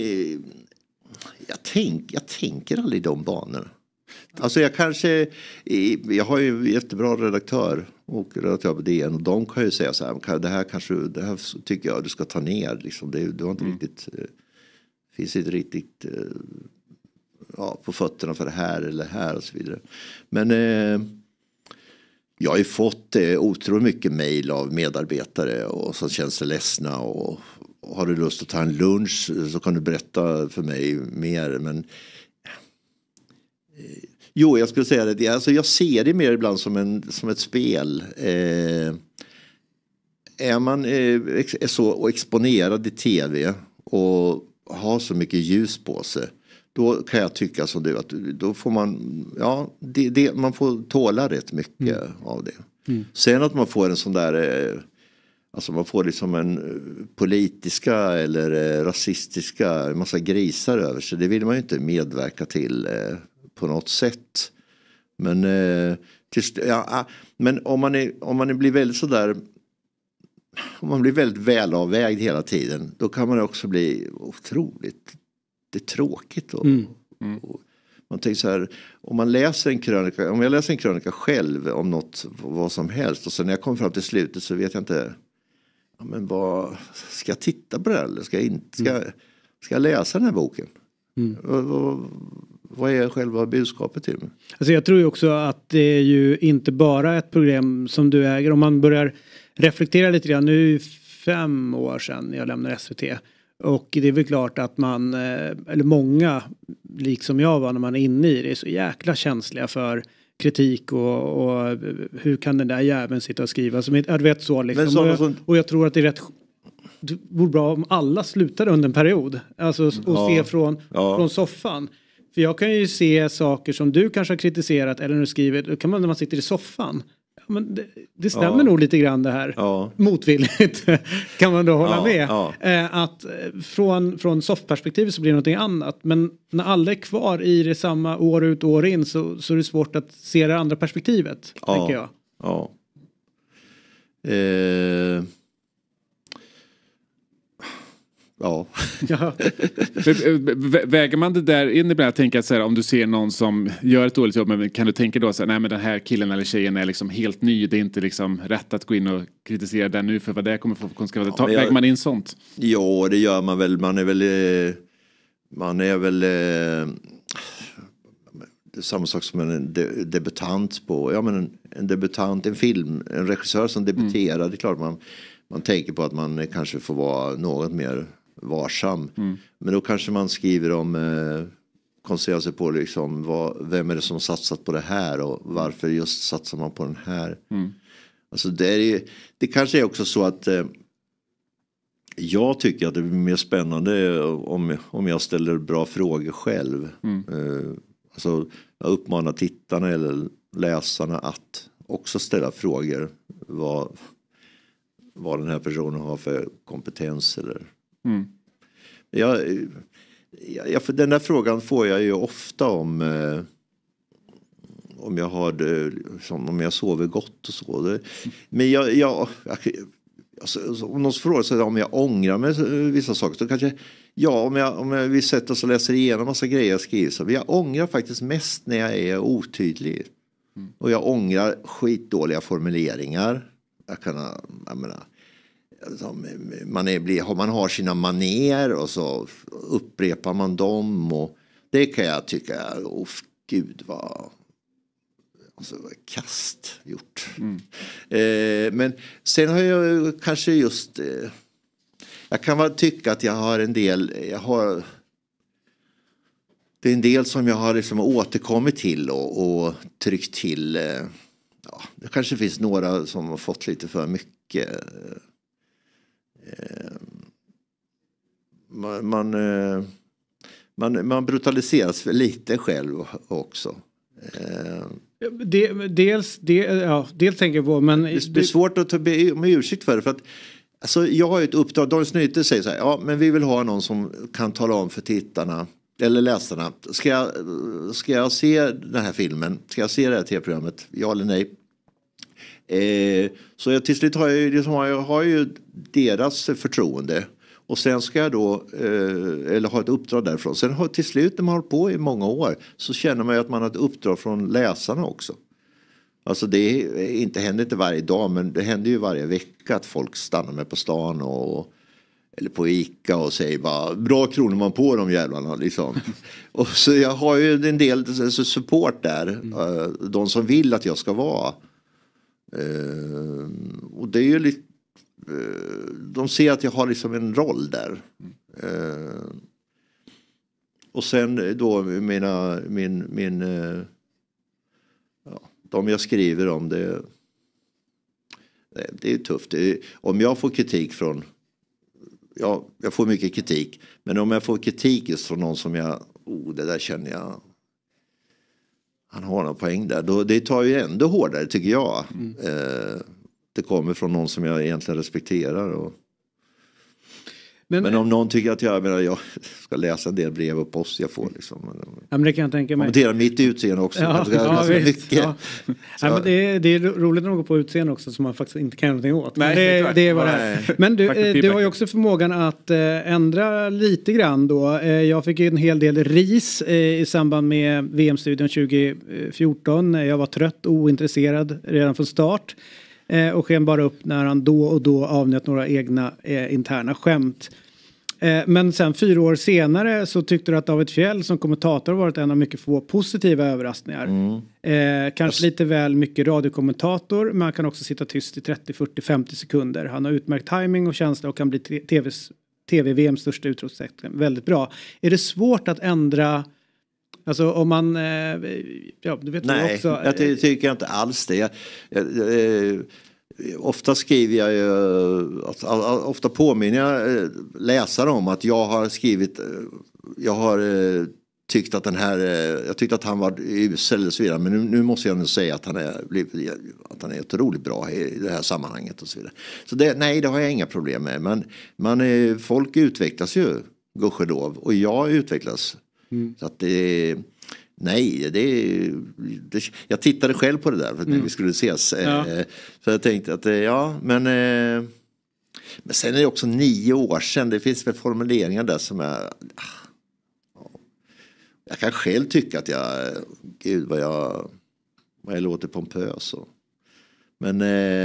jag tänker aldrig de banorna. Alltså jag har ju jättebra redaktör på DN och de kan ju säga så här, det här tycker jag du ska ta ner liksom, du har inte riktigt finns inte riktigt på fötterna för det här eller här och så vidare. Men jag har ju fått otroligt mycket mejl av medarbetare och som känns sig ledsna och har du lust att ta en lunch så kan du berätta för mig mer. Men jag skulle säga det. Alltså jag ser det mer ibland som ett spel. Är man är så exponerad i tv och har så mycket ljus på sig, då kan jag tycka som du att då får man man får tåla rätt mycket av det. Sen att man får en sån där alltså man får liksom en politiska eller rasistiska massa grisar över sig, det vill man ju inte medverka till på något sätt. Men men om man blir väldigt sådär, om man blir väldigt välavvägd hela tiden, då kan man också bli otroligt tråkigt och man tänker så här, om jag läser en krönika själv om något, vad som helst, och sen när jag kommer fram till slutet så vet jag inte, men vad ska jag titta på det eller ska jag läsa den här boken? Vad är själva budskapet till mig? Alltså jag tror ju också att det är ju inte bara ett program som du äger. Om man börjar reflektera lite grann, nu 5 år sedan jag lämnade SVT. Och det är väl klart att man, eller många, liksom jag var när man är inne i det, är så jäkla känsliga för kritik och hur kan den där jäveln sitta och skriva som du vet så liksom. Och jag tror att det är rätt, det vore bra om alla slutade under en period. Alltså och se från soffan. För jag kan ju se saker som du kanske har kritiserat eller när du skriver, då kan man när man sitter i soffan. Ja, men det stämmer nog lite grann det här. Motvilligt kan man då hålla med. Att från soffperspektivet så blir det någonting annat. Men när alla är kvar i det samma år ut och år in så är det svårt att se det andra perspektivet, tänker jag. Väger man det där in ibland, jag tänker att så här, om du ser någon som gör ett dåligt jobb, men kan du tänka då så här, nej men den här killen eller tjejen är liksom helt ny, det är inte liksom rätt att gå in och kritisera den nu för vad det kommer få konsekvenser. Väger man in sånt? Ja, det gör man väl. Man är väl det är samma sak som en debutant på, en debutant, en regissör som debuterar, det är klart man tänker på att man kanske får vara något mer varsam. Men då kanske man skriver om koncentrera sig på liksom vem är det som satsat på det här och varför just satsar man på den här. Alltså det kanske är också så att jag tycker att det blir mer spännande om jag ställer bra frågor själv. Alltså jag uppmanar tittarna eller läsarna att också ställa frågor vad den här personen har för kompetens eller. Den där frågan får jag ju ofta om jag har om jag sover gott och så. Men alltså, om någon frågar sig om jag ångrar mig vissa saker så kanske om jag vill sätta oss och läser igenom massa grejer jag skriver så jag ångrar faktiskt mest när jag är otydlig. Och jag ångrar skitdåliga formuleringar. Man har sina maner och så upprepar man dem och det kan jag tycka gud vad kast gjort. Men sen har jag kanske just jag kan väl tycka att jag har en del det är en del som jag har liksom återkommit till och tryckt till det kanske finns några som har fått lite för mycket man brutaliseras för lite själv också. Dels tänker jag på men det är svårt att ta med ursäkt för det för att alltså, jag har ju ett uppdrag, Dagens Nyheter säger så här, men vi vill ha någon som kan tala om för tittarna eller läsarna, ska jag se den här filmen, ska jag se det här tv-programmet, ja eller nej? Så jag till slut har ju deras förtroende och sen ska jag då eller ha ett uppdrag därifrån. Sen till slut när man har hållit på i många år så känner man ju att man har ett uppdrag från läsarna också. Alltså det händer inte varje dag men det händer ju varje vecka att folk stannar med på stan eller på Ica och säger bara bra kronor man på de jävlarna liksom. Och så jag har ju en del support där. De som vill att jag ska vara. Och det är ju lite de ser att jag har liksom en roll där. Och sen då de jag skriver om det är tufft. Om jag får kritik från jag får mycket kritik men om jag får kritik just från någon som det där känner jag han har någon poäng där. Då, det tar ju ändå hårdare tycker jag. Det kommer från någon som jag egentligen respekterar. Men om någon tycker att jag ska läsa en del brev och post jag får liksom. Ja, men det kan jag tänka mig. Kommentera mitt utseende också. Men det är roligt när de går på utseende också som man faktiskt inte kan någonting åt. Nej, det är vad det är. Men du har ju också förmågan att ändra lite grann då. Jag fick ju en hel del ris i samband med VM-studion 2014. Jag var trött och ointresserad redan från start. Och sken bara upp när han då och då avnjöt några egna interna skämt. Men sen 4 år senare så tyckte du att David Fjell som kommentator varit en av mycket få positiva överraskningar. Kanske lite väl mycket radiokommentator men han kan också sitta tyst i 30, 40, 50 sekunder. Han har utmärkt timing och känsla och kan bli TV-VMs största utropstecken. Väldigt bra. Är det svårt att ändra... Alltså om man, du vet nej, också. Jag tycker inte alls det. Ofta skriver jag ju, ofta påminner jag läsare om att jag har skrivit, jag har tyckt att jag tyckte att han var usel och så vidare. Men nu måste jag nog säga att han är otroligt bra i det här sammanhanget och så vidare. Så det har jag inga problem med. Men folk utvecklas ju, gudskelov, och jag utvecklas. Så att jag tittade själv på det där för att vi skulle ses. Så jag tänkte att men sen är det också 9 år sedan. Det finns väl formuleringar där som är jag kan själv tycka att gud vad jag låter pompös men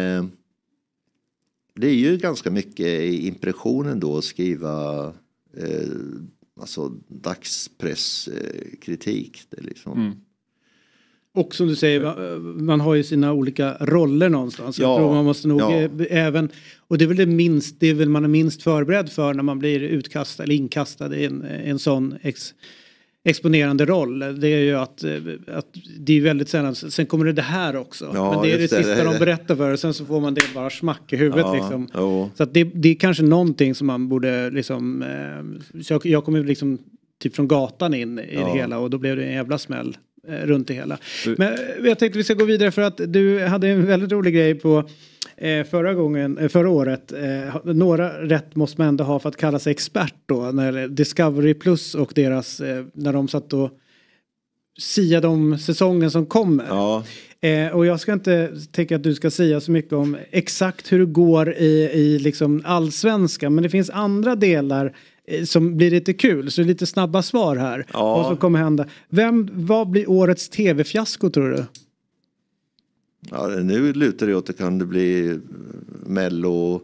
det är ju ganska mycket i impressionen då att skriva alltså dagspresskritik. Det är liksom. Och som du säger, man har ju sina olika roller någonstans. Jag tror man måste nog även, och det är väl man är minst förberedd för när man blir utkastad eller inkastad i en sån exponerande roll. Det är ju att det är väldigt sällan. Sen kommer det här också. Ja, men det är det sista de berättar för. Och sen så får man det bara smack i huvudet liksom. Så att det är kanske någonting som man borde liksom... Så jag kommer liksom typ från gatan in i det hela. Och då blev det en jävla smäll runt det hela. Men jag tänkte vi ska gå vidare för att du hade en väldigt rolig grej på... Förra året, några rätt måste man ändå ha för att kalla sig expert då, när Discovery Plus och deras, när de satt och siade om säsongen som kommer. Och jag ska inte tänka att du ska säga så mycket om exakt hur det går i liksom allsvenska, men det finns andra delar som blir lite kul, så lite snabba svar här. Vad som kommer hända. Vad blir årets tv-fiasko tror du? Ja, nu lutar det åt det kan det bli Mello.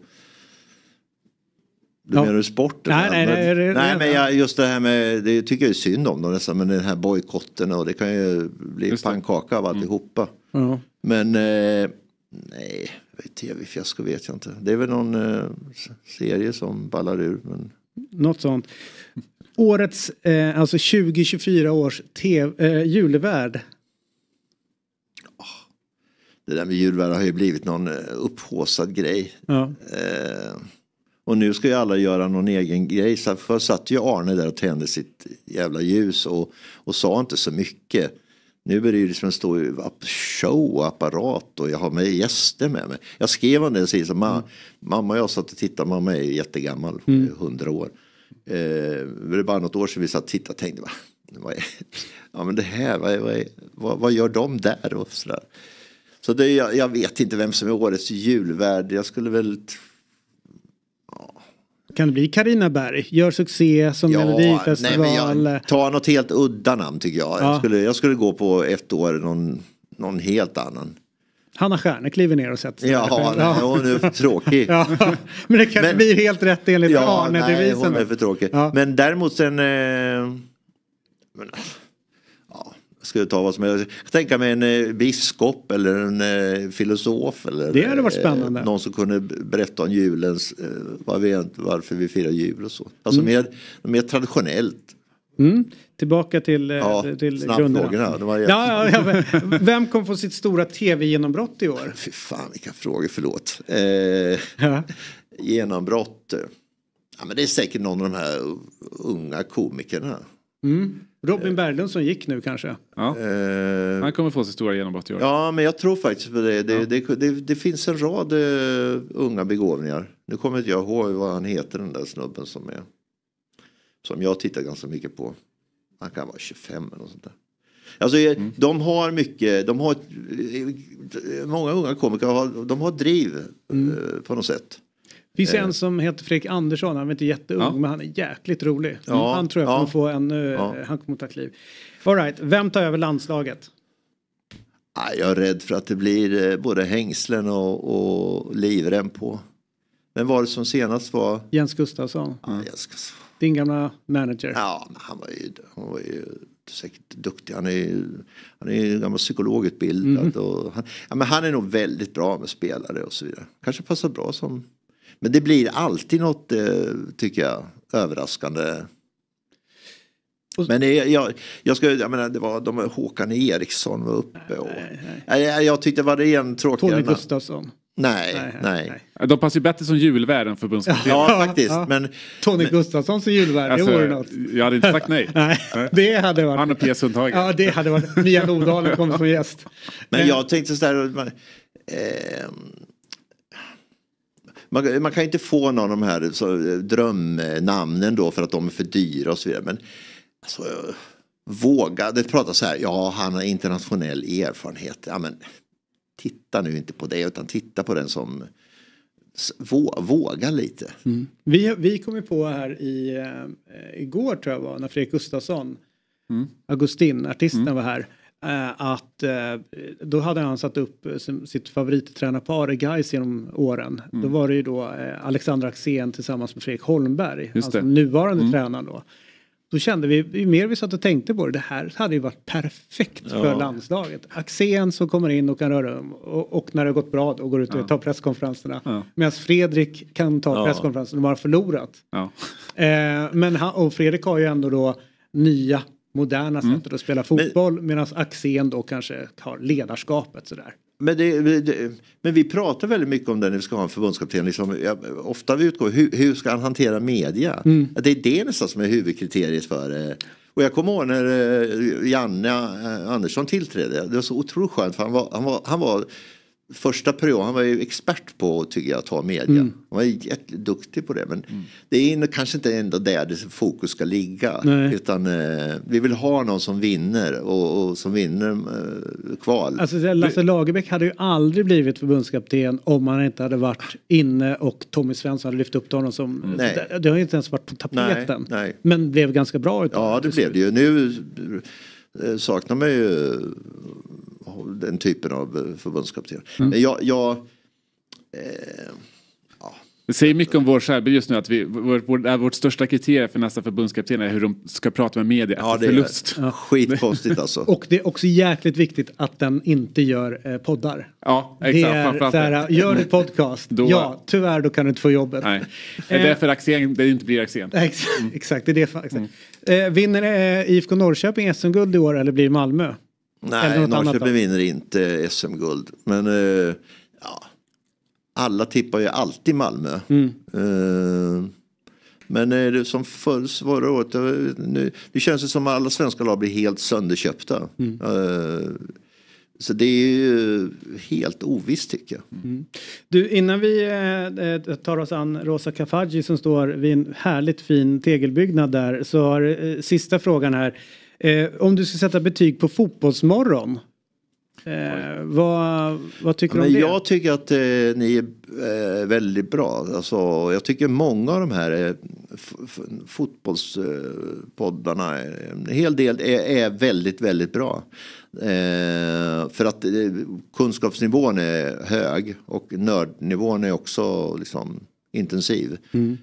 Du menar sporten? Nej, men just det här med, det tycker jag är synd om då nästan, men den här bojkotten och det kan ju bli pannkaka av alltihopa. Men nej, tv-fiasko vet jag inte. Det är väl någon serie som ballar ur. Men... Något sånt. Årets, alltså 2024 års julvärd. Det där med julvärd har ju blivit någon upphåsad grej. Och nu ska ju alla göra någon egen grej. Så förr satt ju Arne där och tände sitt jävla ljus och sa inte så mycket. Nu är det ju liksom en stor showapparat och jag har med gäster med mig. Jag skrev om det och säger så mamma och jag satt och tittade. Mamma är ju jättegammal, 100 år. Det är bara något år sedan vi satt och tittade och tänkte men det här, vad gör de där och sådär. Så det, jag vet inte vem som är årets julvärd. Jag skulle väl... Kan det bli Carina Berg? Gör succé som Melodifestival. Ta något helt udda namn tycker jag. Jag skulle gå på ett år någon helt annan. Hanna Stjärne kliver ner och sätter sig. Hon är för tråkig. Men det kanske blir helt rätt enligt Arne-devisen. Hon är för tråkig. Men däremot sen... skulle ta vad som jag tänka mig en biskop eller en filosof eller det hade varit spännande. Någon som kunde berätta om julens varför vi firar jul och så. Alltså mer traditionellt. Tillbaka till grunderna. Vem kommer få sitt stora tv-genombrott i år? Fy fan vilka frågor, förlåt. Genombrott. Ja, men det är säkert någon av de här unga komikerna. Robin Berglund som gick nu kanske. Han kommer få sitt stora genombrott i år. Ja, men jag tror faktiskt på det. Det finns en rad unga begåvningar. Nu kommer inte jag ihåg vad han heter, den där snubben som jag tittar ganska mycket på. Han kan vara 25 eller något sånt där. Alltså de har mycket, många unga komiker de har driv på något sätt. Det finns en som heter Fredrik Andersson, han är inte jätteung men han är jäkligt rolig. Han tror jag kommer få han kommer ta kliv. All right, vem tar över landslaget? Jag är rädd för att det blir både hängslen och livrem på. Men var det som senast var? Jens Gustafsson. Din gamla manager. Ja, men han var ju säkert duktig. Han är en gammal psykologutbildad. Men han är nog väldigt bra med spelare och så vidare. Kanske passar bra som... Men det blir alltid något, tycker jag, överraskande. Men jag menar, det var Håkan Eriksson var uppe. Jag tyckte det var det en tråkigare. Tony Gustafsson. Nej. De passar ju bättre som julvärd än förbundskapten. Ja, faktiskt. Men Tony Gustafsson som julvärd, det vore något. Jag hade inte sagt nej. Det hade varit. Han och P. Sundhagen. Ja, det hade varit. Mia Nordalen kom som gäst. Men jag tänkte så där... Man kan inte få någon av de här drömnamnen då för att de är för dyra och så vidare. Men alltså, våga, det pratas så här, han har internationell erfarenhet. Ja, men titta nu inte på det utan titta på den som våga lite. Vi kom ju på här igår tror jag var, när Fredrik Gustafsson, Augustin, artisten var här. Att då hade han satt upp sitt favorittränarpar i Gais genom åren. Då var det ju då Alexander Axén tillsammans med Fredrik Holmberg, alltså nuvarande tränaren då. Då kände vi mer vi satt och tänkte på det här hade ju varit perfekt för landslaget. Axén som kommer in och kan röra om och när det har gått bra och går ut och tar presskonferenserna. Medan Fredrik kan ta presskonferensen och har förlorat. Men och Fredrik har ju ändå då nya moderna sättet att spela fotboll, medan Axén då kanske har ledarskapet sådär. Men vi pratar väldigt mycket om det när vi ska ha en förbundskapten. Liksom, ofta vi utgår, hur ska han hantera media? Det är det nästan som är huvudkriteriet för och jag kommer ihåg när Janne Andersson tillträdde. Det var så otroligt skönt, för han var första perioden, han var ju expert på, tycker jag, att ta media. Han var jätteduktig på det, men det är kanske inte ändå där det fokus ska ligga. Utan vi vill ha någon som vinner och som vinner kval. Alltså Lasse Lagerbäck hade ju aldrig blivit förbundskapten om han inte hade varit inne och Tommy Svensson hade lyft upp honom som... Det har ju inte ens varit på tapeten. Nej. Men blev ganska bra utav. Ja, det blev det ju. Nu saknar man ju den typen av förbundskapten. Det säger mycket om vår skärbild just nu, att vårt största kriterium för nästa förbundskapten är hur de ska prata med media. Ja, det är skitkonstigt alltså. Och det är också jäkligt viktigt att den inte gör poddar. Ja, exakt. Det är såhär, gör du podcast? Ja, tyvärr då kan du inte få jobbet. Nej. Det är därför Axén, det inte blir Axén. Exakt, det är det. Vinner IFK Norrköping SM-guld i år eller blir Malmö? Nej, Norrköping vinner inte SM-guld. Men alla tippar ju alltid Malmö. Men det som förra året, det känns som att alla svenska lag blir helt sönderköpta. Så det är ju helt ovisst, tycker jag. Du, innan vi tar oss an Rosa Kafaji som står vid en härligt fin tegelbyggnad där, så har sista frågan här. Om du ska sätta betyg på Fotbollsmorgon, vad tycker du om det? Jag tycker att ni är väldigt bra. Alltså, jag tycker många av de här fotbollspoddarna, en hel del är väldigt, väldigt bra. För att kunskapsnivån är hög och nördnivån är också liksom intensiv.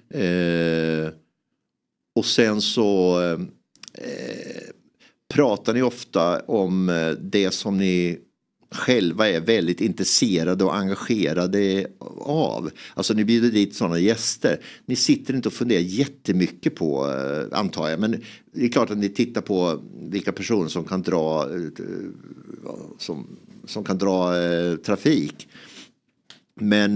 Och sen så pratar ni ofta om det som ni själva är väldigt intresserade och engagerade av. Alltså ni bjuder dit sådana gäster. Ni sitter inte och funderar jättemycket på, antar jag. Men det är klart att ni tittar på vilka personer som kan dra som kan dra trafik. Men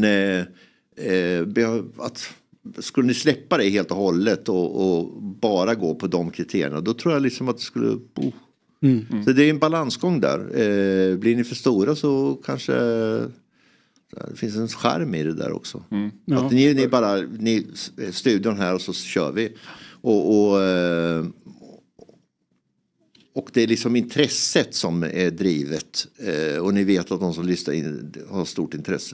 skulle ni släppa det helt och hållet och bara gå på de kriterierna, då tror jag liksom att det skulle... Så det är en balansgång där. Blir ni för stora så kanske det finns en charm i det där också. Att ni studion här och så kör vi. Och det är liksom intresset som är drivet. Och ni vet att de som lyssnar in har stort intresse.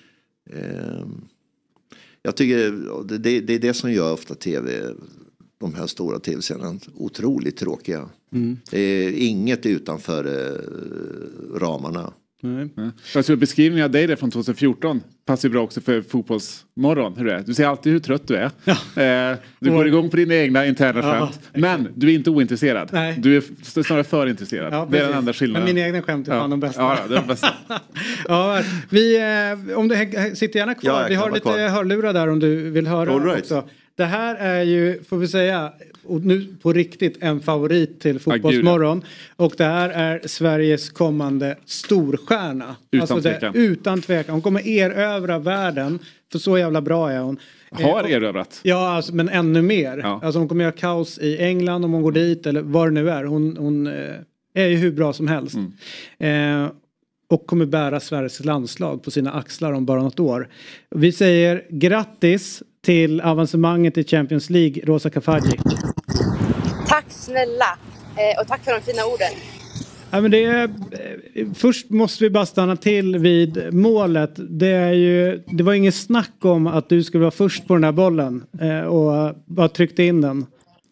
Jag tycker det är det som gör ofta de här stora tv-serierna otroligt tråkiga. Det är inget utanför ramarna. Jag tror beskrivningen av dig där från 2014 passar bra också för Fotbollsmorgon. Hur är det? Du säger alltid hur trött du är. Du går igång på dina egna interna skämt. Men du är inte ointresserad. Nej. Du är snarare för intresserad. Ja, det är den andra skillnaden. Men mina egna skämt är fan de bästa. Ja, det är de bästa. Om du sitter gärna kvar. Vi har lite hörlurar där om du vill höra också. Det här är ju, får vi säga, och nu på riktigt en favorit till Fotbollsmorgon. Och det här är Sveriges kommande storstjärna. Utan tvekan. Hon kommer erövra världen. För så jävla bra är hon. Har erövrat. Ja, alltså, men ännu mer. Ja. Alltså hon kommer göra kaos i England om hon går dit. Eller vad det nu är. Hon är ju hur bra som helst. Och kommer bära Sveriges landslag på sina axlar om bara något år. Vi säger grattis till avancemanget i Champions League, Rosa Kafaji. Tack snälla. Och tack för de fina orden. Ja, men först måste vi bara stanna till vid målet. Det var inget snack om att du skulle vara först på den här bollen och bara tryckte in den.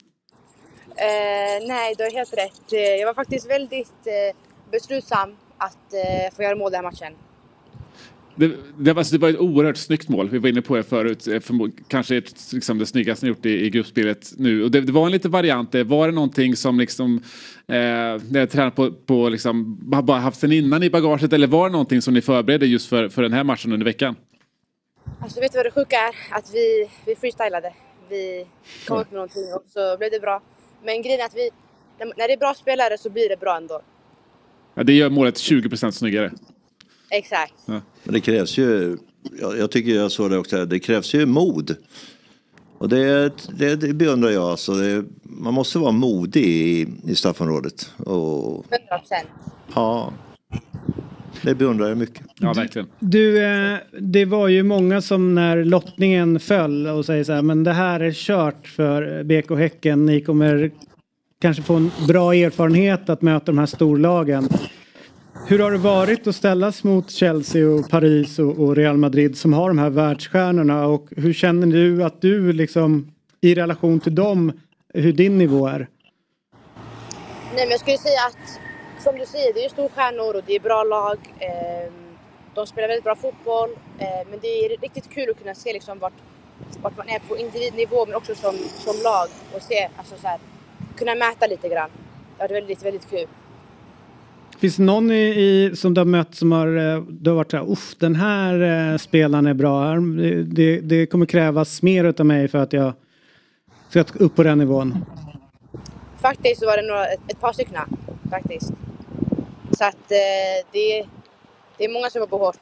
Nej, du har helt rätt. Jag var faktiskt väldigt beslutsam att få göra mål den här matchen. Det var ett oerhört snyggt mål. Vi var inne på det förut. Kanske liksom det snyggaste ni gjort i gruppspelet nu. Och det var en liten variant. Var det någonting som liksom när jag tränade på liksom, bara haft sen innan i bagaget? Eller var det någonting som ni förberedde just för den här matchen under veckan? Alltså vet du vad det sjuka är? Att vi freestylade. Vi kom upp med någonting och så blev det bra. Men grejen är att när det är bra spelare så blir det bra ändå. Ja, det gör målet 20% snyggare. Exakt. Ja. Men det krävs ju, jag tycker jag såg det också, det krävs ju mod. Och det beundrar jag. Alltså man måste vara modig i straffområdet. 100%. Ja, det beundrar jag mycket. Ja, verkligen. Du, det var ju många som när lottningen föll och säger så här, men det här är kört för BK Häcken. Ni kommer kanske få en bra erfarenhet att möta de här storlagen. Hur har det varit att ställas mot Chelsea och Paris och Real Madrid som har de här världsstjärnorna? Och hur känner du att du liksom i relation till dem, hur din nivå är? Nej, men jag skulle säga att som du säger, det är ju storstjärnor och det är bra lag. De spelar väldigt bra fotboll. Men det är riktigt kul att kunna se liksom vart man är på individnivå men också som lag. Och se, alltså så här, kunna mäta lite grann. Ja, det är väldigt, väldigt kul. Finns det någon som du har mött som du har varit så här, den här spelaren är bra. Det kommer krävas mer utav mig för att jag ska upp på den nivån? Faktiskt så var det ett par stycken faktiskt. Så att det är många som var på hårt.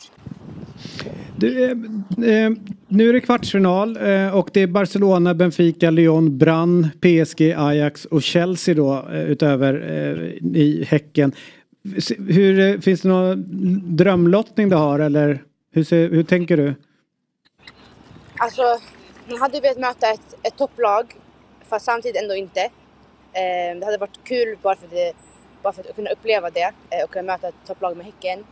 Nu är det kvartsfinal och det är Barcelona, Benfica, Lyon, Brann, PSG, Ajax och Chelsea då utöver i Häcken. Finns det någon drömlottning du har eller hur tänker du? Alltså, man hade velat möta ett topplag fast samtidigt ändå inte. Det hade varit kul bara för att kunna uppleva det och kunna möta ett topplag med Häcken.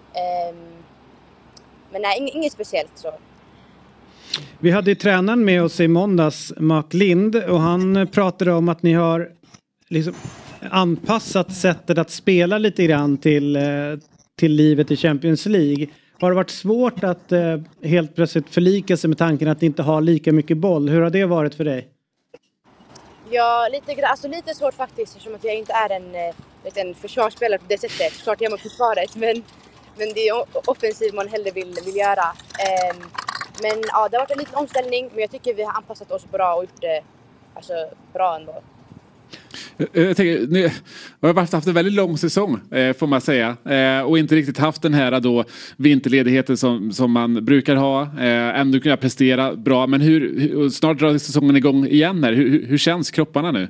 Men nej, inget speciellt så. Vi hade ju tränaren med oss i måndags, Mark Lind, och han pratade om att ni har liksom anpassat sättet att spela lite grann till livet i Champions League. Har det varit svårt att helt plötsligt förlika sig med tanken att ni inte har lika mycket boll? Hur har det varit för dig? Ja, lite svårt faktiskt eftersom att jag inte är en försvarsspelare på det sättet. Klart jag är på försvaret, men det är offensiv man hellre vill göra. Men ja, det har varit en liten omställning, men jag tycker vi har anpassat oss bra och gjort det bra ändå. Jag tänker, ni har haft en väldigt lång säsong får man säga och inte riktigt haft den här då vinterledigheten som man brukar ha, ändå kunna prestera bra, men snart drar säsongen igång igen här. Hur känns kropparna nu?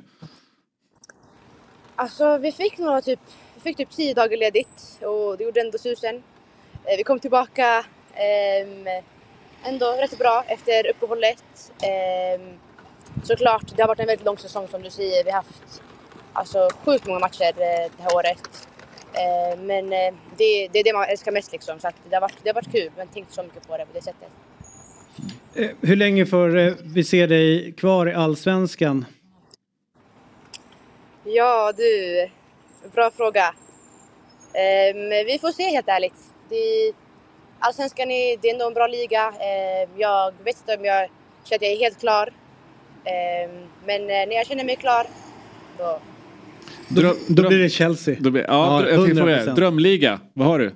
Alltså vi fick typ 10 dagar ledigt och det gjorde ändå susen. Vi kom tillbaka ändå rätt bra efter uppehållet. Såklart, det har varit en väldigt lång säsong som du säger. Vi har haft sjukt många matcher det här året. Men det är det man älskar mest liksom. Så att det har varit kul, men tänkt så mycket på det på det sättet. Hur länge får vi se dig kvar i Allsvenskan? Ja du, bra fråga. Vi får se helt ärligt. Allsvenskan det är ändå en bra liga. Jag vet inte om jag känner att jag är helt klar. Men när jag känner mig klar då blir det Chelsea. Jag fick fråga, drömliga, vad har du?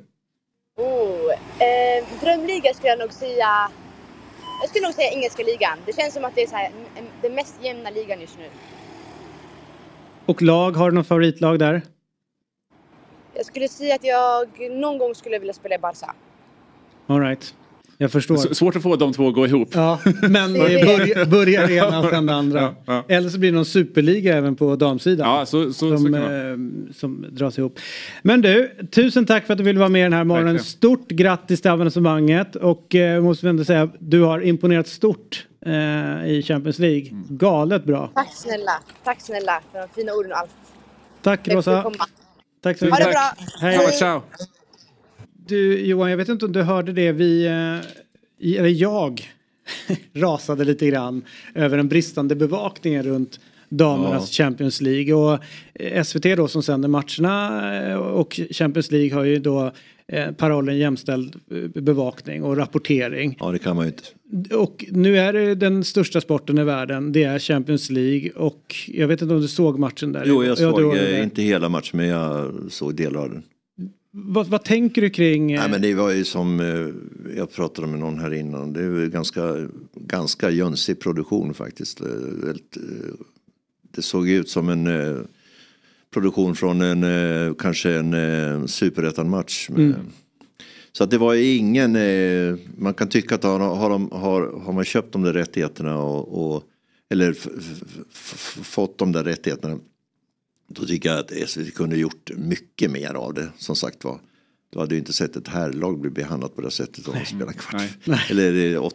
Drömliga skulle jag nog säga. Jag skulle nog säga engelska ligan. Det känns som att det är så här, den mest jämna ligan just nu. Och lag, har du någon favoritlag där? Jag skulle säga att jag någon gång skulle vilja spela i Barca. All right. Jag förstår. Svårt att få de två att gå ihop. Ja, men börjar ena och sen det andra. Ja. Eller så blir det någon superliga även på damsidan. Ja, som dras ihop. Men du, tusen tack för att du ville vara med den här morgonen. Verkligen. Stort grattis till avancemanget. Och måste vi ändå säga, du har imponerat stort i Champions League. Galet bra. Tack snälla för de fina orden och allt. Tack Rosa. Tack så mycket. Ha det bra. Hej. Ciao. Du Johan, jag vet inte om du hörde det. Jag rasade lite grann över den bristande bevakningen runt damernas Champions League. Och SVT då som sänder matcherna och Champions League har ju då parollen jämställd bevakning och rapportering. Ja, det kan man ju inte. Och nu är det den största sporten i världen. Det är Champions League. Och jag vet inte om du såg matchen där. Jo, jag såg inte hela matchen, men jag såg delar av den. Vad tänker du kring? Nej, men det var ju som jag pratade med någon här innan. Det är ju ganska jönsig produktion faktiskt. Det såg ut som en produktion från kanske en superettan-match. Så att det var ingen, man kan tycka att har man köpt de där rättigheterna eller fått de där rättigheterna, då tycker jag att SVT kunde gjort mycket mer av det, som sagt var. Då hade ju inte sett ett herrlag bli behandlat på det sättet om de spelar kvart. Eller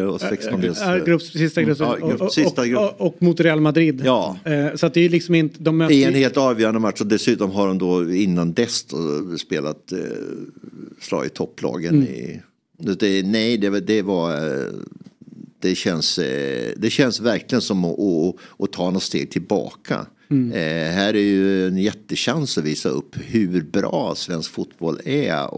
16 grupp. Och mot Real Madrid. Ja. Så att det är liksom inte... Det är en helt avgörande match, och dessutom har de då innan dess spelat slag i topplagen. Det känns verkligen som att ta något steg tillbaka. Här är ju en jättechans att visa upp hur bra svensk fotboll är,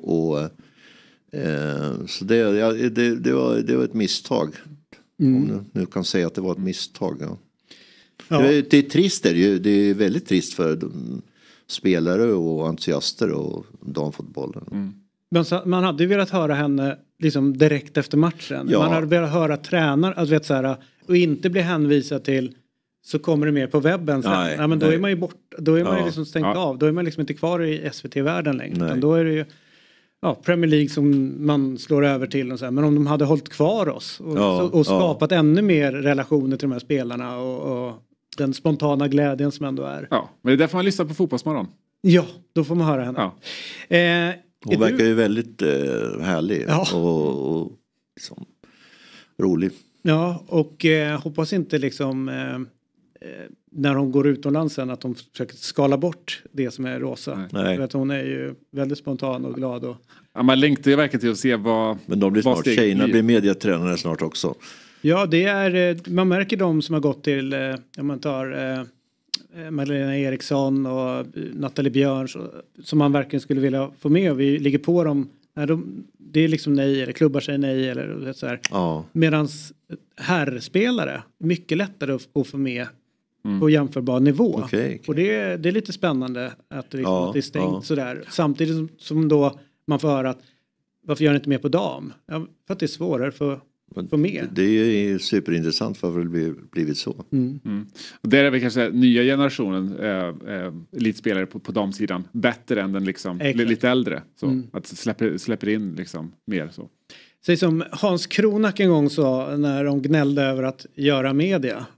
så det var ett misstag. Om du nu kan säga att det var ett misstag. Ja. Det är trist, det är väldigt trist för spelare och entusiaster och damfotbollen. Men man hade ju velat höra henne liksom direkt efter matchen. Man hade velat höra tränare, och inte bli hänvisad till så kommer det mer på webben sen. Nej, men då är man ju borta. Då är man ju liksom stängt av. Då är man liksom inte kvar i SVT-världen längre. Utan då är det ju Premier League som man slår över till. Och så här. Men om de hade hållit kvar oss och skapat ännu mer relationer till de här spelarna och den spontana glädjen som ändå är. Ja, men det är därför man lyssnar på Fotbollsmorgon. Ja, då får man höra henne. Ja. Hon verkar ju väldigt härlig och liksom, rolig. Ja, och hoppas inte liksom när hon går utomlands sen att de försöker skala bort det som är Rosa. För att hon är ju väldigt spontan och glad. Ja, man längtar ju verkligen till att se vad... Men de blir snart, tjejerna blir mediatränare snart också. Ja, det är, man märker de som har gått till, om man tar Magdalena Eriksson och Nathalie Björns, som man verkligen skulle vilja få med, och vi ligger på dem. Det är liksom nej, eller klubbar sig nej, eller så här. Medans herrspelare mycket lättare att få med på jämförbar nivå. Och det är lite spännande att det, liksom, att det är stängt sådär. Samtidigt som då man får höra att varför gör ni inte mer på dam? Ja, för att det är svårare för med. Det är ju superintressant för att det blivit så. Och där är vi kanske nya generationen elitspelare på damsidan bättre än den liksom lite äldre. Så att släpper in liksom mer så. Så som Hans Kronak en gång sa när de gnällde över att göra media.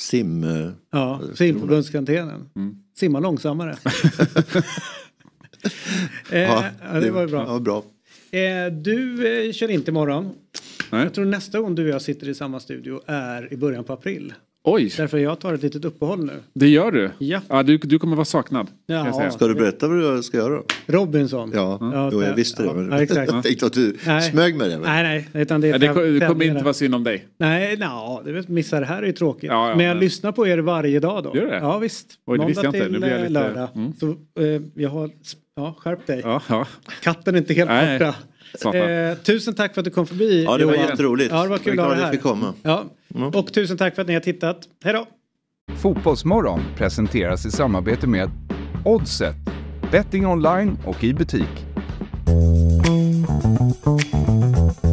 Simförbundskantenen. Simma långsammare. Det var ju bra. Ja, bra. Du kör inte imorgon. Nej. Jag tror nästa gång du och jag sitter i samma studio är i början på april. Oj! Därför jag tar ett litet uppehåll nu. Det gör du? Ja. Du kommer vara saknad. Ja. Ska du berätta vad du ska göra? Robinson. Ja, jag visste det. Men exakt. Jag tänkte att du smög med det. Nej. Utan det kommer inte vara synd om dig. Nej, det missar det här är ju tråkigt. Men jag lyssnar på er varje dag då. Gör det? Ja, visst. Måndag till lördag. Så jag har... Ja, skärp dig. Katten är inte helt borta. Tusen tack för att du kom förbi. Ja, det var jätteroligt. Ja, det var kul att ha det här. Komma. Ja. Och tusen tack för att ni har tittat. Hej då! Fotbollsmorgon presenteras i samarbete med Oddset, betting online och i butik.